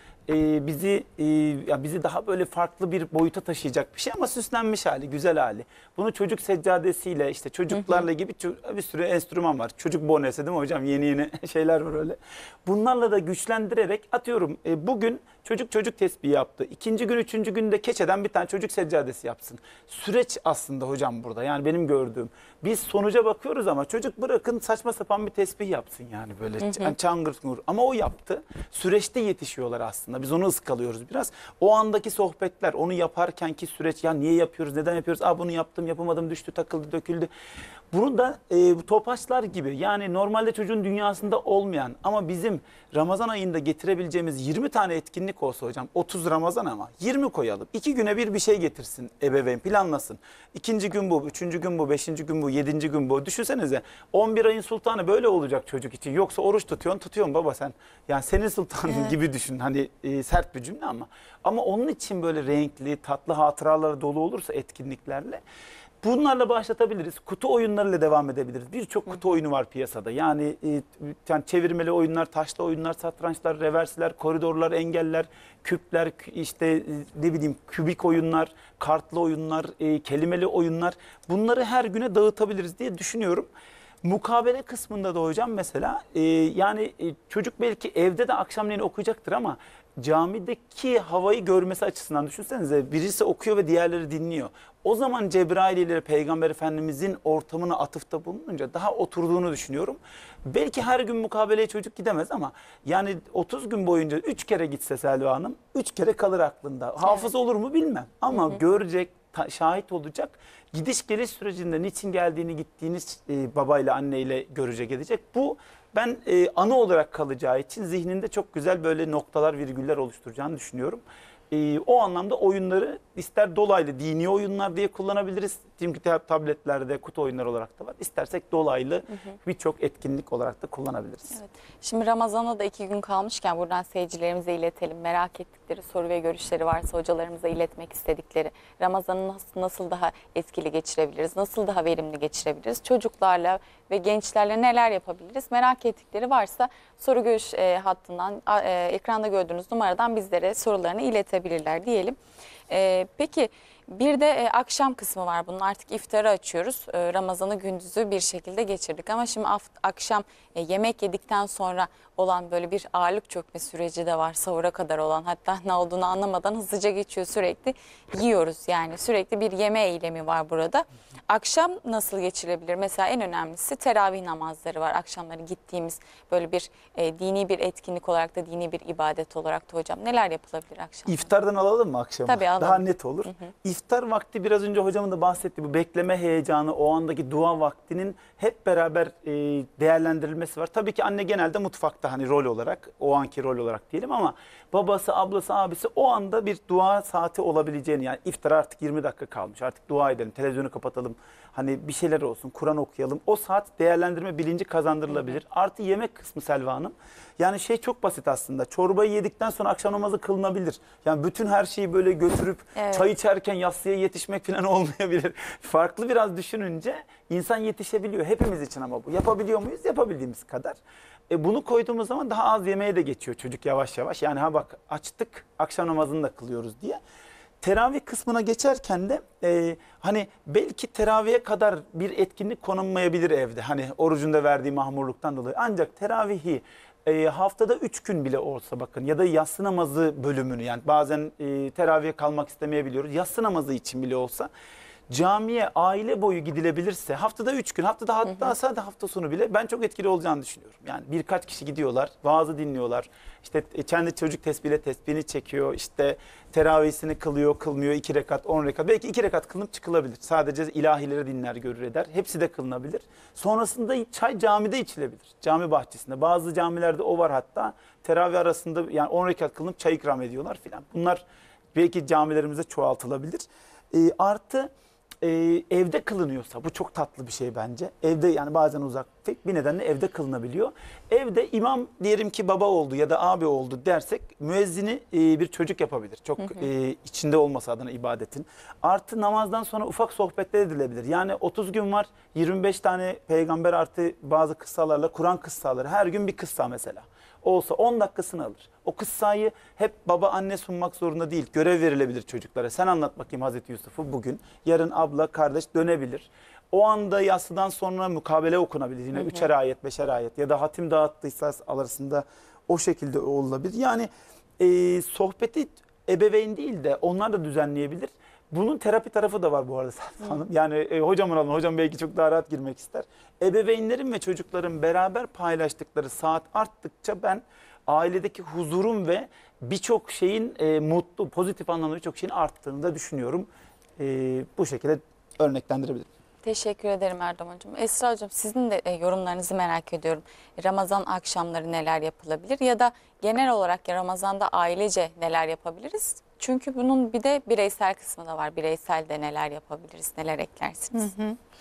bizi daha böyle farklı bir boyuta taşıyacak bir şey ama süslenmiş hali, güzel hali. Bunu çocuk seccadesiyle, işte çocuklarla gibi bir sürü enstrüman var. Çocuk bonesi değil mi hocam? Yeni yeni şeyler var öyle. Bunlarla da güçlendirerek atıyorum, bugün çocuk tesbihi yaptı. İkinci gün, üçüncü günde keçeden bir tane çocuk seccadesi yapsın. Süreç aslında hocam burada. Yani benim gördüğüm. Biz sonuca bakıyoruz ama çocuk bırakın saçma sapan bir tesbih yapsın yani böyle çangır çungur. Ama o yaptı. Süreçte yetişiyorlar aslında. Biz onu ıskalıyoruz biraz. O andaki sohbetler, onu yaparkenki süreç, ya niye yapıyoruz, neden yapıyoruz? Aa, bunu yaptım, yapamadım, düştü, takıldı, döküldü. Bunu da bu topaçlar gibi, yani normalde çocuğun dünyasında olmayan ama bizim Ramazan ayında getirebileceğimiz 20 tane etkinlik olsa hocam, 30 Ramazan ama 20 koyalım. 2 güne bir şey getirsin ebeveyn, planlasın. İkinci gün bu, üçüncü gün bu, beşinci gün bu, yedinci gün bu. Düşünsenize 11 ayın sultanı böyle olacak çocuk için. Yoksa oruç tutuyorsun baba sen. Yani senin sultanın gibi düşün. Hani sert bir cümle ama. Ama onun için böyle renkli, tatlı hatıraları dolu olursa etkinliklerle, bunlarla başlatabiliriz. Kutu oyunlarıyla devam edebiliriz. Birçok kutu oyunu var piyasada. Yani çevirmeli oyunlar, taşlı oyunlar, satrançlar, reversiler, koridorlar, engeller, küpler, işte ne bileyim kübik oyunlar, kartlı oyunlar, kelimeli oyunlar. Bunları her güne dağıtabiliriz diye düşünüyorum. Mukabele kısmında da hocam mesela çocuk belki evde de akşamleyin okuyacaktır ama camideki havayı görmesi açısından düşünsenize, birisi okuyor ve diğerleri dinliyor. O zaman Cebrail ile Peygamber Efendimizin ortamına atıfta bulununca daha oturduğunu düşünüyorum. Belki her gün mukabeleye çocuk gidemez ama yani 30 gün boyunca 3 kere gitse Selva Hanım, 3 kere kalır aklında. Hafız olur mu bilmem ama görecek, şahit olacak. Gidiş geliş sürecinde niçin geldiğini, gittiğiniz babayla anneyle görecek, edecek. Bu ben anı olarak kalacağı için zihninde çok güzel böyle noktalar, virgüller oluşturacağını düşünüyorum. O anlamda oyunları ister dolaylı dini oyunlar diye kullanabiliriz. Çünkü tabletlerde kutu oyunları olarak da var. İstersek dolaylı birçok etkinlik olarak da kullanabiliriz. Evet. Şimdi Ramazan'a da 2 gün kalmışken buradan seyircilerimize iletelim. Merak ettikleri soru ve görüşleri varsa hocalarımıza iletmek istedikleri. Ramazan'ı nasıl daha etkili geçirebiliriz? Nasıl daha verimli geçirebiliriz? Çocuklarla ve gençlerle neler yapabiliriz? Merak ettikleri varsa soru görüş hattından, ekranda gördüğünüz numaradan bizlere sorularını iletebilirler diyelim. Peki bir de akşam kısmı var bunun, artık iftarı açıyoruz. Ramazan'ı gündüzü bir şekilde geçirdik ama şimdi akşam yemek yedikten sonra olan böyle bir ağırlık çökme süreci de var, sahura kadar olan, hatta ne olduğunu anlamadan hızlıca geçiyor, sürekli yiyoruz yani sürekli bir yeme eylemi var burada. Akşam nasıl geçirebilir? Mesela en önemlisi teravih namazları var. Akşamları gittiğimiz böyle bir dini bir etkinlik olarak da, dini bir ibadet olarak da hocam neler yapılabilir akşam? İftardan alalım mı akşama? Tabii alalım. Daha net olur. İftar vakti, biraz önce hocamın da bahsettiği bu bekleme heyecanı, o andaki dua vaktinin hep beraber değerlendirilmesi var. Tabii ki anne genelde mutfakta, hani rol olarak, o anki rol olarak diyelim ama babası, ablası, abisi o anda bir dua saati olabileceğini, yani iftara artık 20 dakika kalmış, artık dua edelim, televizyonu kapatalım, hani bir şeyler olsun, Kur'an okuyalım. O saat değerlendirme bilinci kazandırılabilir. Artı yemek kısmı Selva Hanım. Yani çok basit aslında. Çorbayı yedikten sonra akşam namazı kılınabilir. Yani bütün her şeyi böyle götürüp çay içerken yatsıya yetişmek falan olmayabilir. Farklı biraz düşününce insan yetişebiliyor. Hepimiz için ama bu. Yapabiliyor muyuz? Yapabildiğimiz kadar. Bunu koyduğumuz zaman daha az yemeğe de geçiyor çocuk yavaş yavaş. Yani ha bak, açtık, akşam namazını da kılıyoruz diye. Teravih kısmına geçerken de hani belki teravihe kadar bir etkinlik konulmayabilir evde. Hani orucunda verdiği mahmurluktan dolayı. Ancak teravihi haftada 3 gün bile olsa, bakın, ya da yatsı namazı bölümünü, yani bazen teravihe kalmak istemeyebiliyoruz. Yatsı namazı için bile olsa camiye aile boyu gidilebilirse, haftada 3 gün, hatta sadece hafta sonu bile ben çok etkili olacağını düşünüyorum. Yani birkaç kişi gidiyorlar, vaazı dinliyorlar. İşte kendi çocuk tesbihiyle tesbihini çekiyor, işte teravihisini kılıyor, kılmıyor, 2 rekat, 10 rekat. Belki 2 rekat kılınıp çıkılabilir. Sadece ilahileri dinler, görür eder. Hepsi de kılınabilir. Sonrasında çay camide içilebilir. Cami bahçesinde. Bazı camilerde o var hatta. Teravih arasında yani 10 rekat kılınıp çay ikram ediyorlar filan. Bunlar belki camilerimizde çoğaltılabilir. Artı evde kılınıyorsa bu çok tatlı bir şey bence. Evde yani bazen uzak bir nedenle evde kılınabiliyor. Evde imam diyelim ki baba oldu ya da abi oldu dersek müezzini bir çocuk yapabilir. Çok içinde olması adına ibadetin. Artı namazdan sonra ufak sohbetler edilebilir. Yani 30 gün var 25 tane peygamber artı bazı kıssalarla Kur'an kıssaları her gün bir kıssa mesela. Olsa 10 dakikasını alır. O kıssayı hep baba anne sunmak zorunda değil. Görev verilebilir çocuklara. Sen anlat bakayım Hazreti Yusuf'u bugün. Yarın abla kardeş dönebilir. O anda yatsıdan sonra mukabele okunabilir. Yine üçer ayet, beşer ayet ya da hatim dağıttıysa arasında o şekilde olabilir. Yani sohbeti ebeveyn değil de onlar da düzenleyebilir. Bunun terapi tarafı da var bu arada Serap Hanım. Yani hocamın alın, hocam belki çok daha rahat girmek ister. Ebeveynlerin ve çocukların beraber paylaştıkları saat arttıkça ben ailedeki huzurun ve birçok şeyin mutlu, pozitif anlamda birçok şeyin arttığını da düşünüyorum. Bu şekilde örneklendirebilirim. Teşekkür ederim Erdem Hocam. Esra Hocam sizin de yorumlarınızı merak ediyorum. Ramazan akşamları neler yapılabilir ya da genel olarak Ramazan'da ailece neler yapabiliriz? Çünkü bunun bir de bireysel kısmı da var. Bireysel de neler yapabiliriz, neler eklersiniz?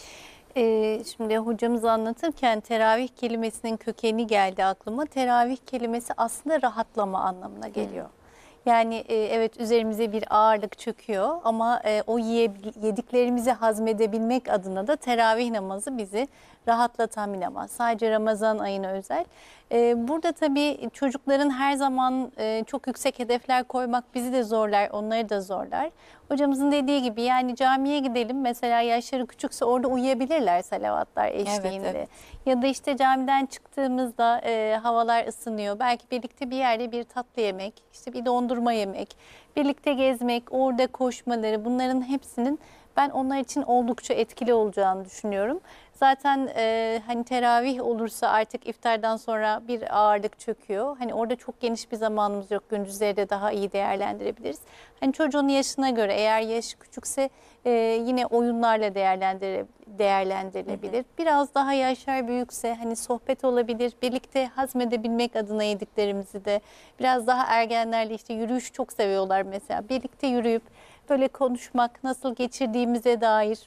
Şimdi hocamız anlatırken teravih kelimesinin kökeni geldi aklıma. Teravih kelimesi aslında rahatlama anlamına geliyor. Yani evet üzerimize bir ağırlık çöküyor ama o yediklerimizi hazmedebilmek adına da teravih namazı bizi rahatlatan bir namaz. Sadece Ramazan ayına özel. Burada tabii çocukların her zaman çok yüksek hedefler koymak bizi de zorlar, onları da zorlar. Hocamızın dediği gibi yani camiye gidelim mesela yaşları küçükse orada uyuyabilirler salavatlar eşliğinde. Evet. Ya da işte camiden çıktığımızda havalar ısınıyor. Belki birlikte bir yerde bir tatlı yemek, işte bir dondurma yemek, birlikte gezmek, orada koşmaları bunların hepsinin ben onlar için oldukça etkili olacağını düşünüyorum. Zaten hani teravih olursa artık iftardan sonra bir ağırlık çöküyor. Hani orada çok geniş bir zamanımız yok. Gündüzleri de daha iyi değerlendirebiliriz. Hani çocuğun yaşına göre eğer yaşı küçükse yine oyunlarla değerlendirilebilir. Biraz daha yaşlar büyükse hani sohbet olabilir. Birlikte hazmedebilmek adına yediklerimizi de biraz daha ergenlerle işte yürüyüş çok seviyorlar mesela. Birlikte yürüyüp böyle konuşmak, nasıl geçirdiğimize dair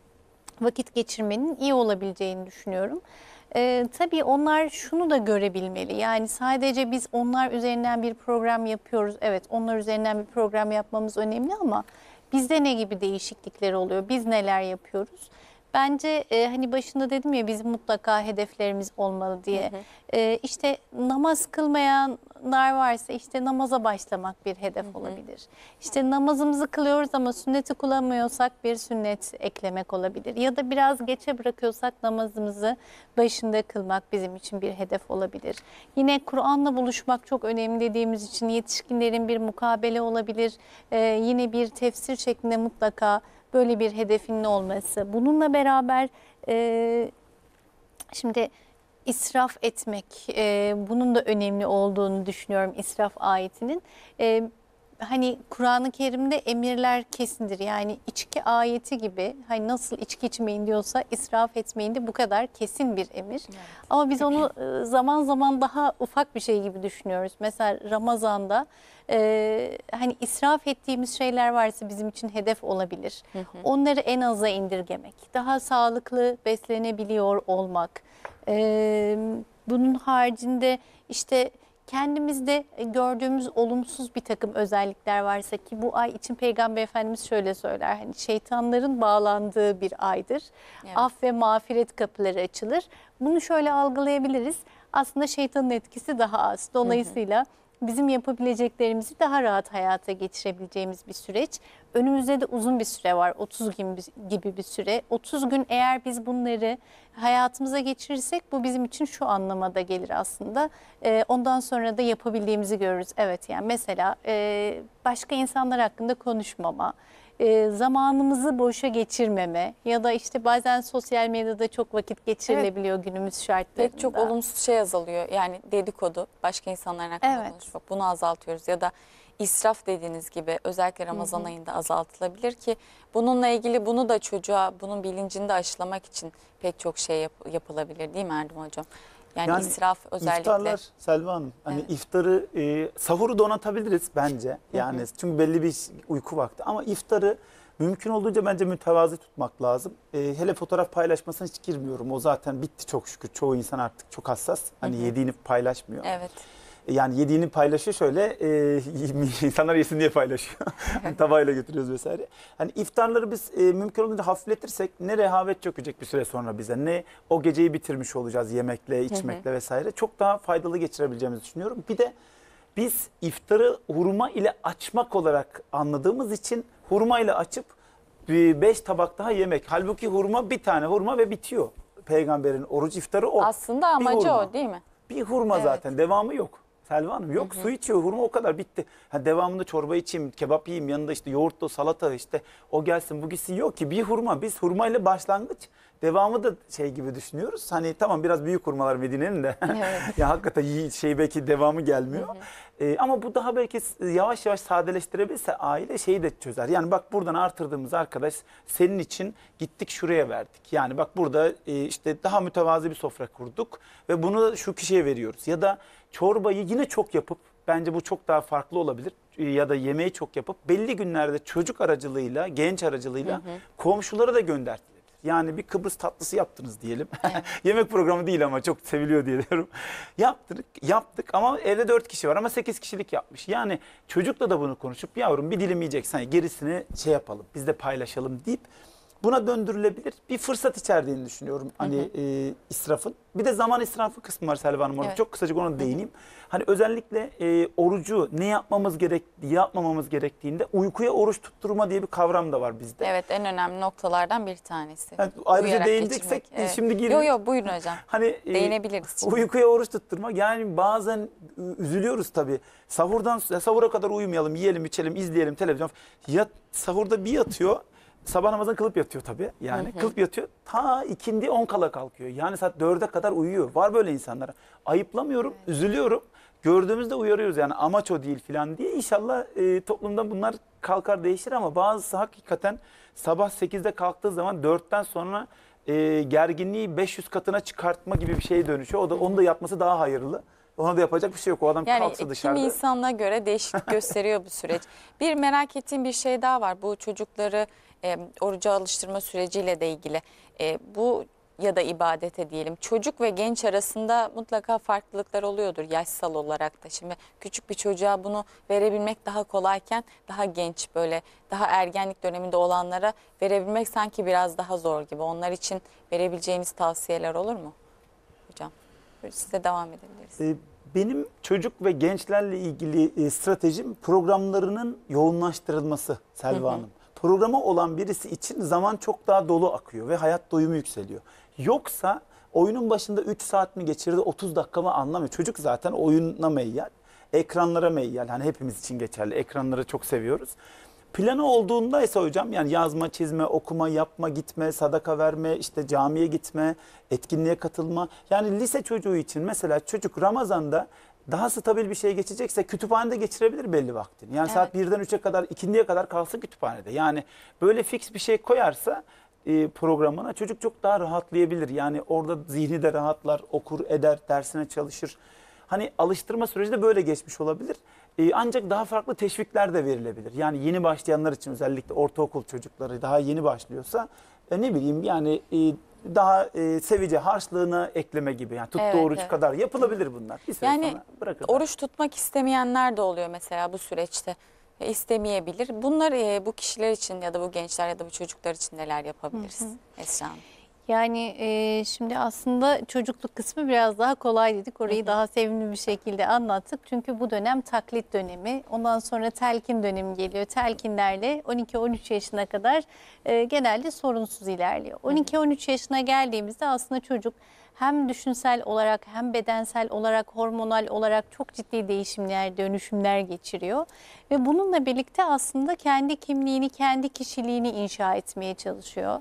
vakit geçirmenin iyi olabileceğini düşünüyorum. Tabii onlar şunu da görebilmeli. Yani sadece biz onlar üzerinden bir program yapıyoruz. Evet, onlar üzerinden bir program yapmamız önemli ama bizde ne gibi değişiklikler oluyor? Biz neler yapıyoruz? Bence hani başında dedim ya bizim mutlaka hedeflerimiz olmalı diye. İşte namaz kılmayanlar varsa işte namaza başlamak bir hedef olabilir. İşte namazımızı kılıyoruz ama sünneti kılamıyorsak bir sünnet eklemek olabilir. Ya da biraz geçe bırakıyorsak namazımızı başında kılmak bizim için bir hedef olabilir. Yine Kur'an'la buluşmak çok önemli dediğimiz için yetişkinlerin bir mukabele olabilir. Yine bir tefsir şeklinde mutlaka böyle bir hedefinin olması. Bununla beraber şimdi israf etmek, bunun da önemli olduğunu düşünüyorum israf ayetinin. Hani Kur'an-ı Kerim'de emirler kesindir. Yani içki ayeti gibi hani nasıl içki içmeyin diyorsa israf etmeyin de bu kadar kesin bir emir. Evet. Ama biz onu zaman zaman daha ufak bir şey gibi düşünüyoruz. Mesela Ramazan'da hani israf ettiğimiz şeyler varsa bizim için hedef olabilir. Onları en aza indirgemek, daha sağlıklı beslenebiliyor olmak. Bunun haricinde işte kendimizde gördüğümüz olumsuz bir takım özellikler varsa ki bu ay için Peygamber Efendimiz şöyle söyler. Hani şeytanların bağlandığı bir aydır. Evet. Af ve mağfiret kapıları açılır. Bunu şöyle algılayabiliriz. Aslında şeytanın etkisi daha az. Dolayısıyla bizim yapabileceklerimizi daha rahat hayata geçirebileceğimiz bir süreç. Önümüzde de uzun bir süre var. 30 gün gibi bir süre. 30 gün eğer biz bunları hayatımıza geçirirsek bu bizim için şu anlamada gelir aslında. Ondan sonra da yapabildiğimizi görürüz. Evet yani mesela başka insanlar hakkında konuşmama, zamanımızı boşa geçirmeme ya da işte bazen sosyal medyada çok vakit geçirilebiliyor günümüz şartlarında. Pek çok olumsuz şey azalıyor. Yani dedikodu, başka insanların hakkında konuşmak bunu azaltıyoruz. Ya da israf dediğiniz gibi özellikle Ramazan ayında azaltılabilir ki bununla ilgili bunu da çocuğa bunun bilincini de aşılamak için pek çok şey yapılabilir değil mi Erdem Hocam? Yani israf özellikle. İftarlar Selva Hanım, hani Evet. iftarı, sahuru donatabiliriz bence. Yani çünkü belli bir uyku vakti, ama iftarı mümkün olduğunca bence mütevazi tutmak lazım. Hele fotoğraf paylaşmasına hiç girmiyorum. O zaten bitti çok şükür. Çoğu insan artık çok hassas. Hani yediğini paylaşmıyor. Evet. Yani yediğini paylaşıyor şöyle, insanlar yesin diye paylaşıyor. Tabağıyla götürüyoruz vesaire. Hani iftarları biz mümkün olduğunca hafifletirsek ne rehavet çökecek bir süre sonra bize, ne o geceyi bitirmiş olacağız yemekle, içmekle vesaire. Çok daha faydalı geçirebileceğimizi düşünüyorum. Bir de biz iftarı hurma ile açmak olarak anladığımız için hurma ile açıp 5 tabak daha yemek. Halbuki hurma, bir tane hurma ve bitiyor. Peygamberin oruç iftarı o. Aslında Bir amacı hurma. o değil mi? Bir hurma Evet. zaten, devamı yok. Selva Hanım yok, su içiyor hurma, o kadar, bitti. Ha, devamında çorba içeyim, kebap yiyeyim, yanında işte yoğurtlu salata, işte o gelsin bu gitsin, yok ki, bir hurma. Biz hurmayla başlangıç, devamı da şey gibi düşünüyoruz. Hani tamam, biraz büyük hurmalar Medine'nin de. Evet. Ya hakikaten belki devamı gelmiyor. Ama bu daha belki yavaş yavaş sadeleştirebilse aile şeyi de çözer. Yani bak, buradan artırdığımız arkadaş senin için gittik şuraya verdik. Yani bak burada işte daha mütevazi bir sofra kurduk ve bunu şu kişiye veriyoruz. Ya da çorbayı yine çok yapıp, bence bu çok daha farklı olabilir, ya da yemeği çok yapıp belli günlerde çocuk aracılığıyla, genç aracılığıyla komşulara da göndertilir. Yani bir Kıbrıs tatlısı yaptınız diyelim. Yemek programı değil ama çok seviliyor diye diyorum. Yaptık ama evde 4 kişi var ama 8 kişilik yapmış. Yani çocukla da bunu konuşup, yavrum bir dilim yiyeceksen gerisini şey yapalım, biz de paylaşalım deyip buna döndürülebilir bir fırsat içerdiğini düşünüyorum. Hani israfın. Bir de zaman israfı kısmı var Selva Hanım. Evet. Çok kısacık ona değineyim. Hani özellikle orucu ne yapmamamız gerektiğinde uykuya oruç tutturma diye bir kavram da var bizde. Evet, en önemli noktalardan bir tanesi. Yani ayrıca Uyuyarak değineceksek geçirmek. şimdi girin. Yok buyurun hocam. Hani Değinebiliriz şimdi. uykuya oruç tutturma. Yani bazen üzülüyoruz tabii. Sahura kadar uyumayalım, yiyelim, içelim, izleyelim televizyon. Sahurda bir yatıyor. Sabah namazını kılıp yatıyor tabii. Yani kılıp yatıyor. Ta ikindi 10 kala kalkıyor. Yani saat 4'e kadar uyuyor. Var böyle insanlara. Ayıplamıyorum, üzülüyorum. Gördüğümüzde uyarıyoruz, yani amaç o değil falan diye. İnşallah toplumda bunlar kalkar, değişir, ama bazısı hakikaten sabah 8'de kalktığı zaman 4'ten sonra gerginliği 500 katına çıkartma gibi bir şeye dönüşüyor. Onu da yapması daha hayırlı. Ona da yapacak bir şey yok. O adam Yani kalksa dışarıda. kimi insanına göre değişiklik gösteriyor bu süreç. Bir merak ettiğim bir şey daha var. Bu çocukları oruca alıştırma süreciyle de ilgili. Bu ya da ibadete diyelim. Çocuk ve genç arasında mutlaka farklılıklar oluyordur yaşsal olarak da. Şimdi küçük bir çocuğa bunu verebilmek daha kolayken daha genç, böyle daha ergenlik döneminde olanlara verebilmek sanki biraz daha zor gibi. Onlar için verebileceğiniz tavsiyeler olur mu hocam? Size devam edebiliriz. Benim çocuk ve gençlerle ilgili stratejim programlarının yoğunlaştırılması Selva Hanım. Programı olan birisi için zaman çok daha dolu akıyor ve hayat doyumu yükseliyor. Yoksa oyunun başında 3 saat mi geçirdi, 30 dakika mı, anlamıyor. Çocuk zaten oyuna meyyal, ekranlara meyyal. Hani hepimiz için geçerli. Ekranları çok seviyoruz. Planı olduğunda ise hocam, yani yazma, çizme, okuma, yapma, gitme, sadaka verme, işte camiye gitme, etkinliğe katılma. Yani lise çocuğu için mesela çocuk Ramazan'da daha stabil bir şey geçecekse kütüphanede geçirebilir belli vaktini. Yani saat 1'den 3'e kadar, 2'ye kadar kalsın kütüphanede. Yani böyle fix bir şey koyarsa programına, çocuk çok daha rahatlayabilir. Yani orada zihni de rahatlar, okur, eder, dersine çalışır. Hani alıştırma süreci de böyle geçmiş olabilir. Ancak daha farklı teşvikler de verilebilir. Yani yeni başlayanlar için, özellikle ortaokul çocukları daha yeni başlıyorsa ne bileyim yani daha sevice harçlığına ekleme gibi. Yani tuttuğu oruç kadar yapılabilir bunlar. Bir süre Yani sonra bırakın. oruç tutmak istemeyenler de oluyor mesela bu süreçte. İstemeyebilir. Bunlar bu kişiler için ya da bu gençler ya da bu çocuklar için neler yapabiliriz Esra Hanım? Yani şimdi aslında çocukluk kısmı biraz daha kolay dedik. Orayı daha sevimli bir şekilde anlattık. Çünkü bu dönem taklit dönemi. Ondan sonra telkin dönemi geliyor. Telkinlerle 12-13 yaşına kadar genelde sorunsuz ilerliyor. 12-13 yaşına geldiğimizde aslında çocuk hem düşünsel olarak hem bedensel olarak, hormonal olarak çok ciddi değişimler, dönüşümler geçiriyor. Ve bununla birlikte aslında kendi kimliğini, kendi kişiliğini inşa etmeye çalışıyor.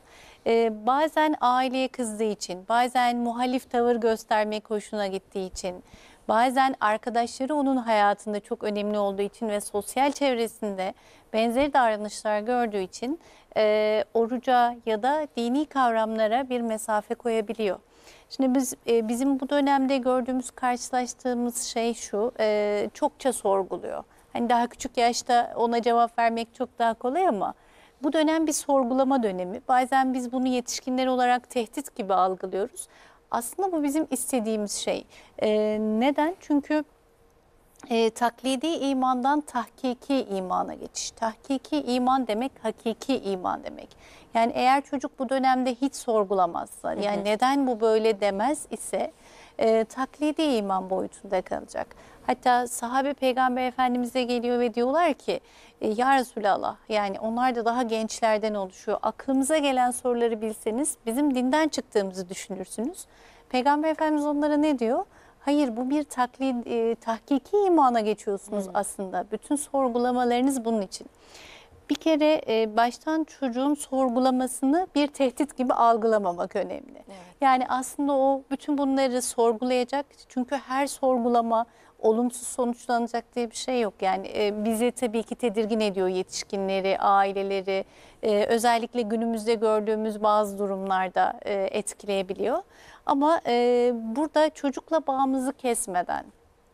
Bazen aileye kızdığı için, bazen muhalif tavır göstermek hoşuna gittiği için, bazen arkadaşları onun hayatında çok önemli olduğu için ve sosyal çevresinde benzeri davranışlar gördüğü için oruca ya da dini kavramlara bir mesafe koyabiliyor. Şimdi bizim bu dönemde gördüğümüz, karşılaştığımız şey şu, çokça sorguluyor. Hani daha küçük yaşta ona cevap vermek çok daha kolay ama bu dönem bir sorgulama dönemi. Bazen biz bunu yetişkinler olarak tehdit gibi algılıyoruz. Aslında bu bizim istediğimiz şey. Neden? Çünkü taklidi imandan tahkiki imana geçiş. Tahkiki iman demek hakiki iman demek. Yani eğer çocuk bu dönemde hiç sorgulamazsa, yani neden bu böyle demez ise taklidi iman boyutunda kalacak. Hatta sahabe Peygamber Efendimiz'e geliyor ve diyorlar ki ya Resulallah, yani onlar da daha gençlerden oluşuyor. Aklımıza gelen soruları bilseniz bizim dinden çıktığımızı düşünürsünüz. Peygamber Efendimiz onlara ne diyor? Hayır, bu bir tahkiki imana geçiyorsunuz aslında. Bütün sorgulamalarınız bunun için. Bir kere baştan çocuğun sorgulamasını bir tehdit gibi algılamamak önemli. Evet. Yani aslında o bütün bunları sorgulayacak. Çünkü her sorgulama olumsuz sonuçlanacak diye bir şey yok. Yani bizi tabii ki tedirgin ediyor, yetişkinleri, aileleri. Özellikle günümüzde gördüğümüz bazı durumlarda etkileyebiliyor. Ama burada çocukla bağımızı kesmeden,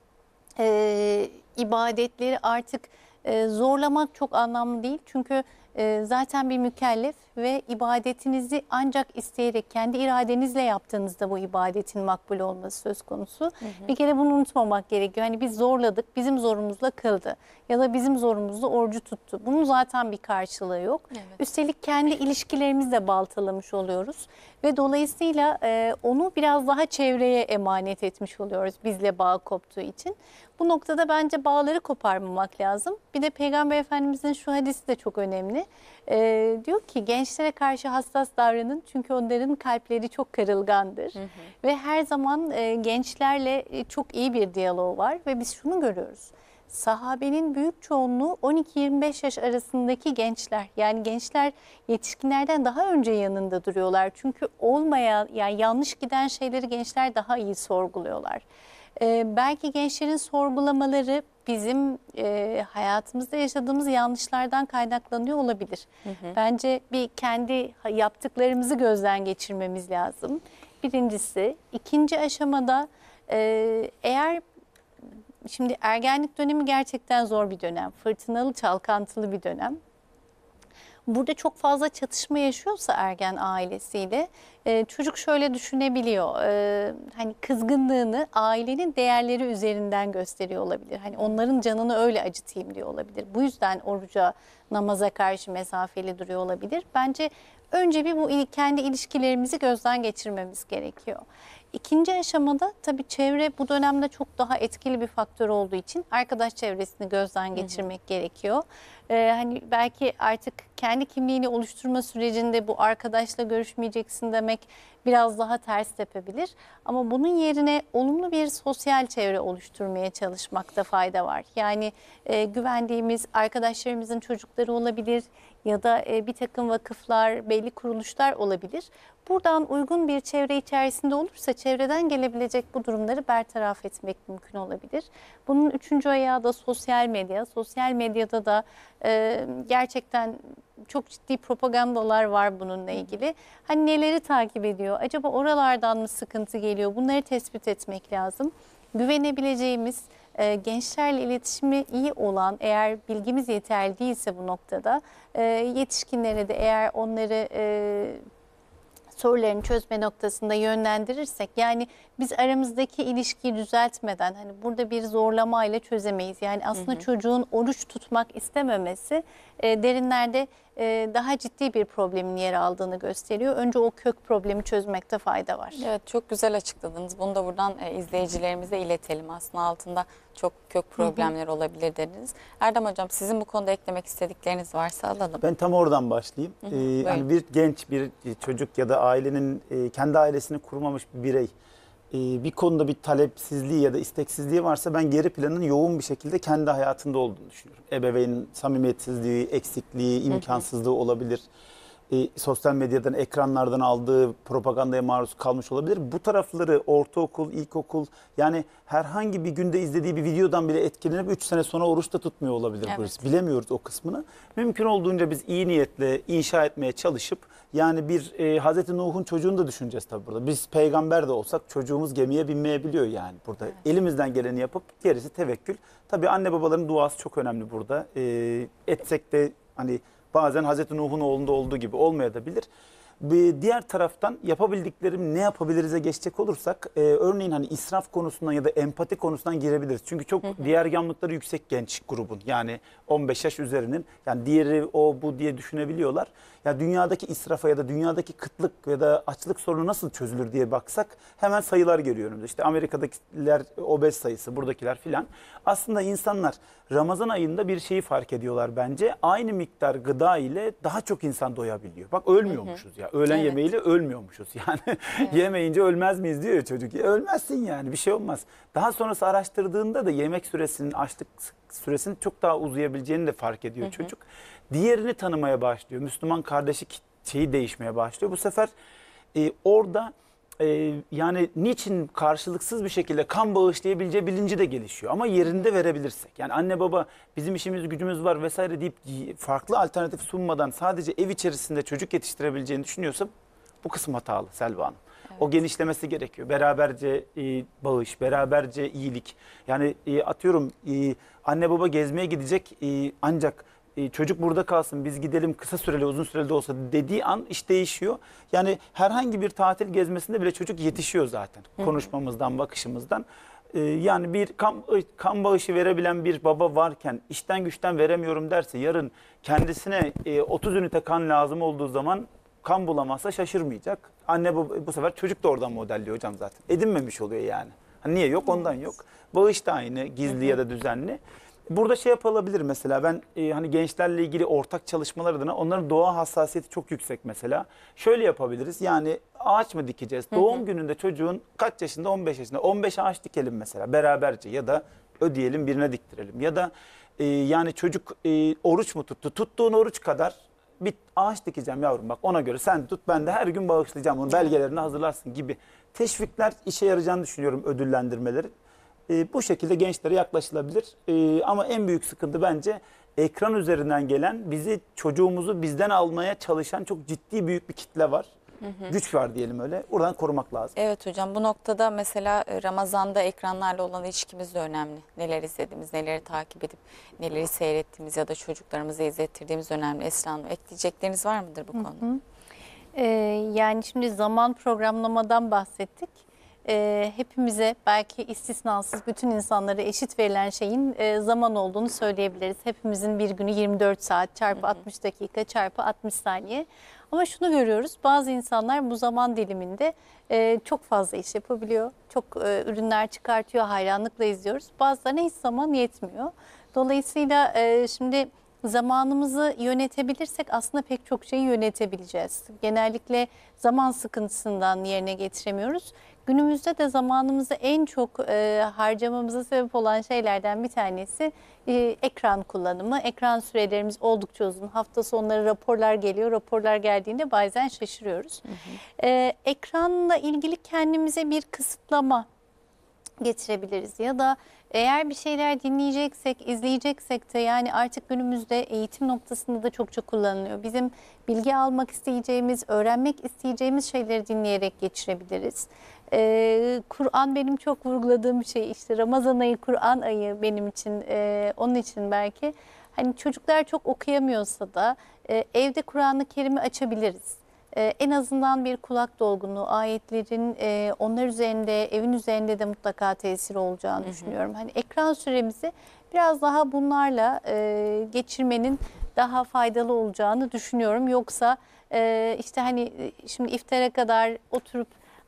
ibadetleri artık zorlamak çok anlamlı değil. Çünkü zaten bir mükellef ve ibadetinizi ancak isteyerek, kendi iradenizle yaptığınızda bu ibadetin makbul olması söz konusu. Bir kere bunu unutmamak gerekiyor. Hani biz zorladık, bizim zorumuzla kıldı ya da bizim zorumuzla orucu tuttu. Bunun zaten bir karşılığı yok. Evet. Üstelik kendi ilişkilerimizi de baltalamış oluyoruz ve dolayısıyla onu biraz daha çevreye emanet etmiş oluyoruz bizle bağ koptuğu için. Bu noktada bence bağları koparmamak lazım. Bir de Peygamber Efendimizin şu hadisi de çok önemli. Diyor ki gençlere karşı hassas davranın çünkü onların kalpleri çok kırılgandır. Ve her zaman gençlerle çok iyi bir diyalog var ve biz şunu görüyoruz. Sahabenin büyük çoğunluğu 12-25 yaş arasındaki gençler. Yani gençler yetişkinlerden daha önce yanında duruyorlar. Çünkü yani yanlış giden şeyleri gençler daha iyi sorguluyorlar. Belki gençlerin sorgulamaları bizim hayatımızda yaşadığımız yanlışlardan kaynaklanıyor olabilir. Bence bir kendi yaptıklarımızı gözden geçirmemiz lazım. Birincisi. İkinci aşamada eğer şimdi ergenlik dönemi gerçekten zor bir dönem. Fırtınalı, çalkantılı bir dönem. Burada çok fazla çatışma yaşıyorsa ergen ailesiyle çocuk şöyle düşünebiliyor. Hani kızgınlığını ailenin değerleri üzerinden gösteriyor olabilir. Hani onların canını öyle acıtayım diyor olabilir. Bu yüzden oruca, namaza karşı mesafeli duruyor olabilir. Bence önce bir bu kendi ilişkilerimizi gözden geçirmemiz gerekiyor. İkinci aşamada tabii çevre bu dönemde çok daha etkili bir faktör olduğu için arkadaş çevresini gözden geçirmek gerekiyor. Hani belki artık kendi kimliğini oluşturma sürecinde bu arkadaşla görüşmeyeceksin demek biraz daha ters tepebilir. Ama bunun yerine olumlu bir sosyal çevre oluşturmaya çalışmakta fayda var. Yani güvendiğimiz arkadaşlarımızın çocukları olabilir ya da bir takım vakıflar, belli kuruluşlar olabilir. Buradan uygun bir çevre içerisinde olursa çevreden gelebilecek bu durumları bertaraf etmek mümkün olabilir. Bunun üçüncü ayağı da sosyal medya. Sosyal medyada da gerçekten çok ciddi propagandalar var bununla ilgili. Hani neleri takip ediyor? Acaba oralardan mı sıkıntı geliyor? Bunları tespit etmek lazım. Güvenebileceğimiz, gençlerle iletişimi iyi olan, eğer bilgimiz yeterli değilse bu noktada yetişkinlere de eğer onları sorularını çözme noktasında yönlendirirsek, yani biz aramızdaki ilişkiyi düzeltmeden hani burada bir zorlamayla çözemeyiz. Yani aslında çocuğun oruç tutmak istememesi derinlerde daha ciddi bir problemin yer aldığını gösteriyor. Önce o kök problemi çözmekte fayda var. Evet, çok güzel açıkladınız. Bunu da buradan izleyicilerimize iletelim. Aslında altında çok kök problemler olabilir dediniz. Erdem Hocam, sizin bu konuda eklemek istedikleriniz varsa alalım. Ben tam oradan başlayayım. Hani bir genç, bir çocuk ya da ailenin kendi ailesini kurmamış bir birey bir konuda bir talepsizliği ya da isteksizliği varsa ben geri planın yoğun bir şekilde kendi hayatında olduğunu düşünüyorum. Ebeveynin samimiyetsizliği, eksikliği, imkansızlığı olabilir. sosyal medyadan, ekranlardan aldığı propagandaya maruz kalmış olabilir. Bu tarafları ortaokul, ilkokul, yani herhangi bir günde izlediği bir videodan bile etkilenip 3 sene sonra oruç da tutmuyor olabilir. Evet. Bilemiyoruz o kısmını. Mümkün olduğunca biz iyi niyetle inşa etmeye çalışıp, yani bir Hazreti Nuh'un çocuğunu da düşüneceğiz tabii burada. Biz peygamber de olsak çocuğumuz gemiye binmeyebiliyor yani burada. Evet. Elimizden geleni yapıp gerisi tevekkül. Tabii anne babaların duası çok önemli burada. Etsek de hani bazen Hazreti Nuh'un oğlunda olduğu gibi olmayabilir. Bir diğer taraftan yapabildiklerim ne yapabiliriz'e geçecek olursak, örneğin hani israf konusundan ya da empati konusundan girebiliriz. Çünkü çok diğer yanlıkları yüksek genç grubun, yani 15 yaş üzerinin, yani diğeri o bu diye düşünebiliyorlar. Ya dünyadaki israfa ya da dünyadaki kıtlık ya da açlık sorunu nasıl çözülür diye baksak hemen sayılar geliyor önümüze. İşte Amerika'dakiler obez sayısı, buradakiler filan. Aslında insanlar Ramazan ayında bir şeyi fark ediyorlar bence. Aynı miktar gıda ile daha çok insan doyabiliyor. Bak ölmüyormuşuz ya. Öğlen Evet. yemeğiyle ölmüyormuşuz. Yani yemeyince ölmez miyiz diyor ya çocuk. Ya ölmezsin yani, bir şey olmaz. Daha sonrası araştırdığında da yemek süresinin, açlık süresinin çok daha uzayabileceğini de fark ediyor çocuk. Diğerini tanımaya başlıyor. Müslüman kardeşi şeyi değişmeye başlıyor. Bu sefer orada yani niçin karşılıksız bir şekilde kan bağışlayabileceği bilinci de gelişiyor. Ama yerinde verebilirsek. Yani anne baba bizim işimiz gücümüz var vesaire deyip farklı alternatif sunmadan sadece ev içerisinde çocuk yetiştirebileceğini düşünüyorsa bu kısım hatalı Selva Hanım. O genişlemesi gerekiyor. Beraberce bağış, beraberce iyilik. Yani atıyorum anne baba gezmeye gidecek, ancak çocuk burada kalsın, biz gidelim, kısa süreli uzun süreli de olsa dediği an iş değişiyor. Yani herhangi bir tatil gezmesinde bile çocuk yetişiyor zaten. Konuşmamızdan, bakışımızdan. Yani bir kan bağışı verebilen bir baba varken işten güçten veremiyorum derse, yarın kendisine 30 ünite kan lazım olduğu zaman kan bulamazsa şaşırmayacak. Anne bu sefer çocuk da oradan modelliyor hocam zaten. Edinmemiş oluyor yani. Hani niye yok? Ondan yok. Bağış da aynı, gizli ya da düzenli. Burada şey yapılabilir mesela, ben hani gençlerle ilgili ortak çalışmalar adına, onların doğa hassasiyeti çok yüksek mesela. Şöyle yapabiliriz, yani ağaç mı dikeceğiz? Doğum gününde çocuğun kaç yaşında? 15 yaşında. 15 ağaç dikelim mesela beraberce, ya da ödeyelim birine diktirelim. Ya da yani çocuk oruç mu tuttu? Tuttuğun oruç kadar bir ağaç dikeceğim yavrum, bak ona göre sen tut, ben de her gün bağışlayacağım onu, belgelerini hazırlarsın gibi teşvikler işe yarayacağını düşünüyorum, ödüllendirmeleri. Bu şekilde gençlere yaklaşılabilir. Ama en büyük sıkıntı bence ekran üzerinden gelen, çocuğumuzu bizden almaya çalışan çok ciddi büyük bir kitle var. Güç var diyelim öyle. Oradan korumak lazım. Evet hocam, bu noktada mesela Ramazan'da ekranlarla olan ilişkimiz de önemli. Neler izlediğimiz, neleri takip edip neleri seyrettiğimiz ya da çocuklarımıza izlettirdiğimiz önemli. Esra Hanım, ekleyecekleriniz var mıdır bu konuda? Yani şimdi zaman programlamadan bahsettik. Hepimize, belki istisnasız bütün insanlara eşit verilen şeyin zaman olduğunu söyleyebiliriz. Hepimizin bir günü 24 saat çarpı 60 dakika çarpı 60 saniye. Ama şunu görüyoruz, bazı insanlar bu zaman diliminde çok fazla iş yapabiliyor. Çok ürünler çıkartıyor, hayranlıkla izliyoruz. Bazılarına hiç zaman yetmiyor. Dolayısıyla şimdi zamanımızı yönetebilirsek aslında pek çok şeyi yönetebileceğiz. Genellikle zaman sıkıntısından yerine getiremiyoruz. Günümüzde de zamanımızı en çok harcamamıza sebep olan şeylerden bir tanesi ekran kullanımı. Ekran sürelerimiz oldukça uzun. Hafta sonları raporlar geliyor. Raporlar geldiğinde bazen şaşırıyoruz. Ekranla ilgili kendimize bir kısıtlama getirebiliriz. Ya da eğer bir şeyler dinleyeceksek, izleyeceksek de, yani artık günümüzde eğitim noktasında da çokça kullanılıyor. Bizim bilgi almak isteyeceğimiz, öğrenmek isteyeceğimiz şeyleri dinleyerek geçirebiliriz. Kur'an benim çok vurguladığım şey, işte Ramazan ayı, Kur'an ayı benim için, onun için belki. Hani çocuklar çok okuyamıyorsa da evde Kur'an-ı Kerim'i açabiliriz. En azından bir kulak dolgunluğu, ayetlerin onlar üzerinde, evin üzerinde de mutlaka tesiri olacağını düşünüyorum. Hani ekran süremizi biraz daha bunlarla geçirmenin daha faydalı olacağını düşünüyorum. Yoksa işte hani şimdi iftara kadar oturup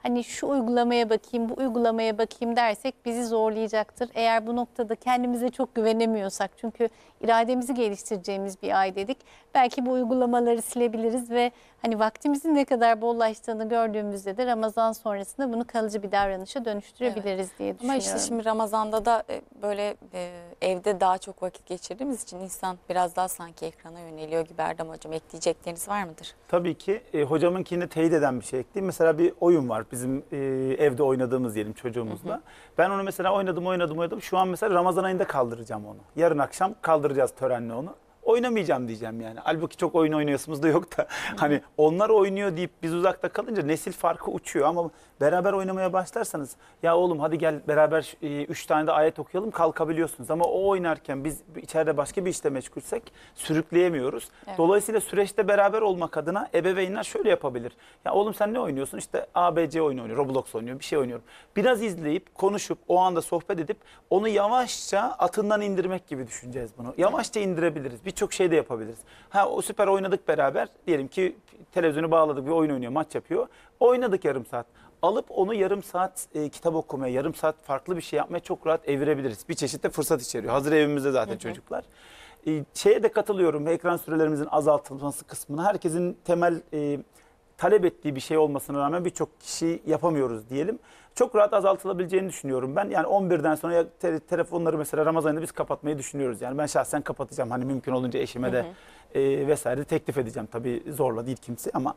hani şu uygulamaya bakayım, bu uygulamaya bakayım dersek bizi zorlayacaktır. Eğer bu noktada kendimize çok güvenemiyorsak, çünkü irademizi geliştireceğimiz bir ay dedik. Belki bu uygulamaları silebiliriz ve hani vaktimizin ne kadar bollaştığını gördüğümüzde de Ramazan sonrasında bunu kalıcı bir davranışa dönüştürebiliriz diye Ama düşünüyorum. işte şimdi Ramazan'da da böyle evde daha çok vakit geçirdiğimiz için insan biraz daha sanki ekrana yöneliyor gibi. Erdem Hocam, ekleyecekleriniz var mıdır? Tabii ki hocamınkini teyit eden bir şey ekleyeyim. Mesela bir oyun var bizim evde oynadığımız diyelim çocuğumuzla. Ben onu mesela oynadım. Şu an mesela Ramazan ayında kaldıracağım onu. Yarın akşam kaldıracağız törenle onu. Oynamayacağım diyeceğim yani. Halbuki çok oyun oynuyorsunuz da yok da. Hani onlar oynuyor deyip biz uzakta kalınca nesil farkı uçuyor. Ama beraber oynamaya başlarsanız ya oğlum hadi gel beraber 3 tane de ayet okuyalım kalkabiliyorsunuz. Ama o oynarken biz içeride başka bir işle meşgulsek sürükleyemiyoruz. Evet. Dolayısıyla süreçte beraber olmak adına ebeveynler şöyle yapabilir. Ya oğlum sen ne oynuyorsun? İşte ABC oyunu oynuyor, Roblox oynuyor, bir şey oynuyorum. Biraz izleyip, konuşup, o anda sohbet edip onu yavaşça atından indirmek gibi düşüneceğiz bunu. Yavaşça indirebiliriz. Birçok şey de yapabiliriz. Ha o süper oynadık beraber. Diyelim ki televizyonu bağladık, bir oyun oynuyor, maç yapıyor. Oynadık yarım saat. Alıp onu yarım saat kitap okumaya, yarım saat farklı bir şey yapmaya çok rahat evirebiliriz. Bir çeşit de fırsat içeriyor. Hazır evimizde zaten çocuklar. Şeye de katılıyorum, ekran sürelerimizin azaltılması kısmına. Herkesin temel talep ettiği bir şey olmasına rağmen birçok kişi yapamıyoruz diyelim. Çok rahat azaltılabileceğini düşünüyorum ben. Yani 11'den sonra telefonları mesela Ramazan ayında biz kapatmayı düşünüyoruz. Yani ben şahsen kapatacağım. Hani mümkün olunca eşime de vesaire teklif edeceğim. Tabii zorla değil kimse ama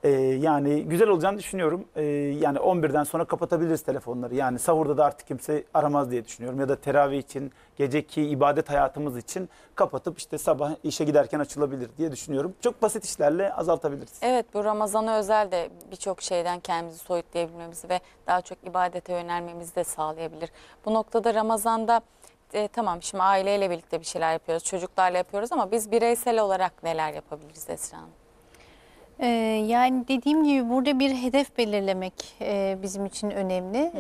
yani güzel olacağını düşünüyorum. Yani 11'den sonra kapatabiliriz telefonları. Yani sahurda da artık kimse aramaz diye düşünüyorum. Ya da teravih için, geceki ibadet hayatımız için kapatıp işte sabah işe giderken açılabilir diye düşünüyorum. Çok basit işlerle azaltabiliriz. Evet, bu Ramazan'a özel de birçok şeyden kendimizi soyutlayabilmemizi ve daha çok ibadete yönelmemizi de sağlayabilir. Bu noktada Ramazan'da tamam şimdi aileyle birlikte bir şeyler yapıyoruz, çocuklarla yapıyoruz ama biz bireysel olarak neler yapabiliriz Esra Hanım? Yani dediğim gibi burada bir hedef belirlemek bizim için önemli.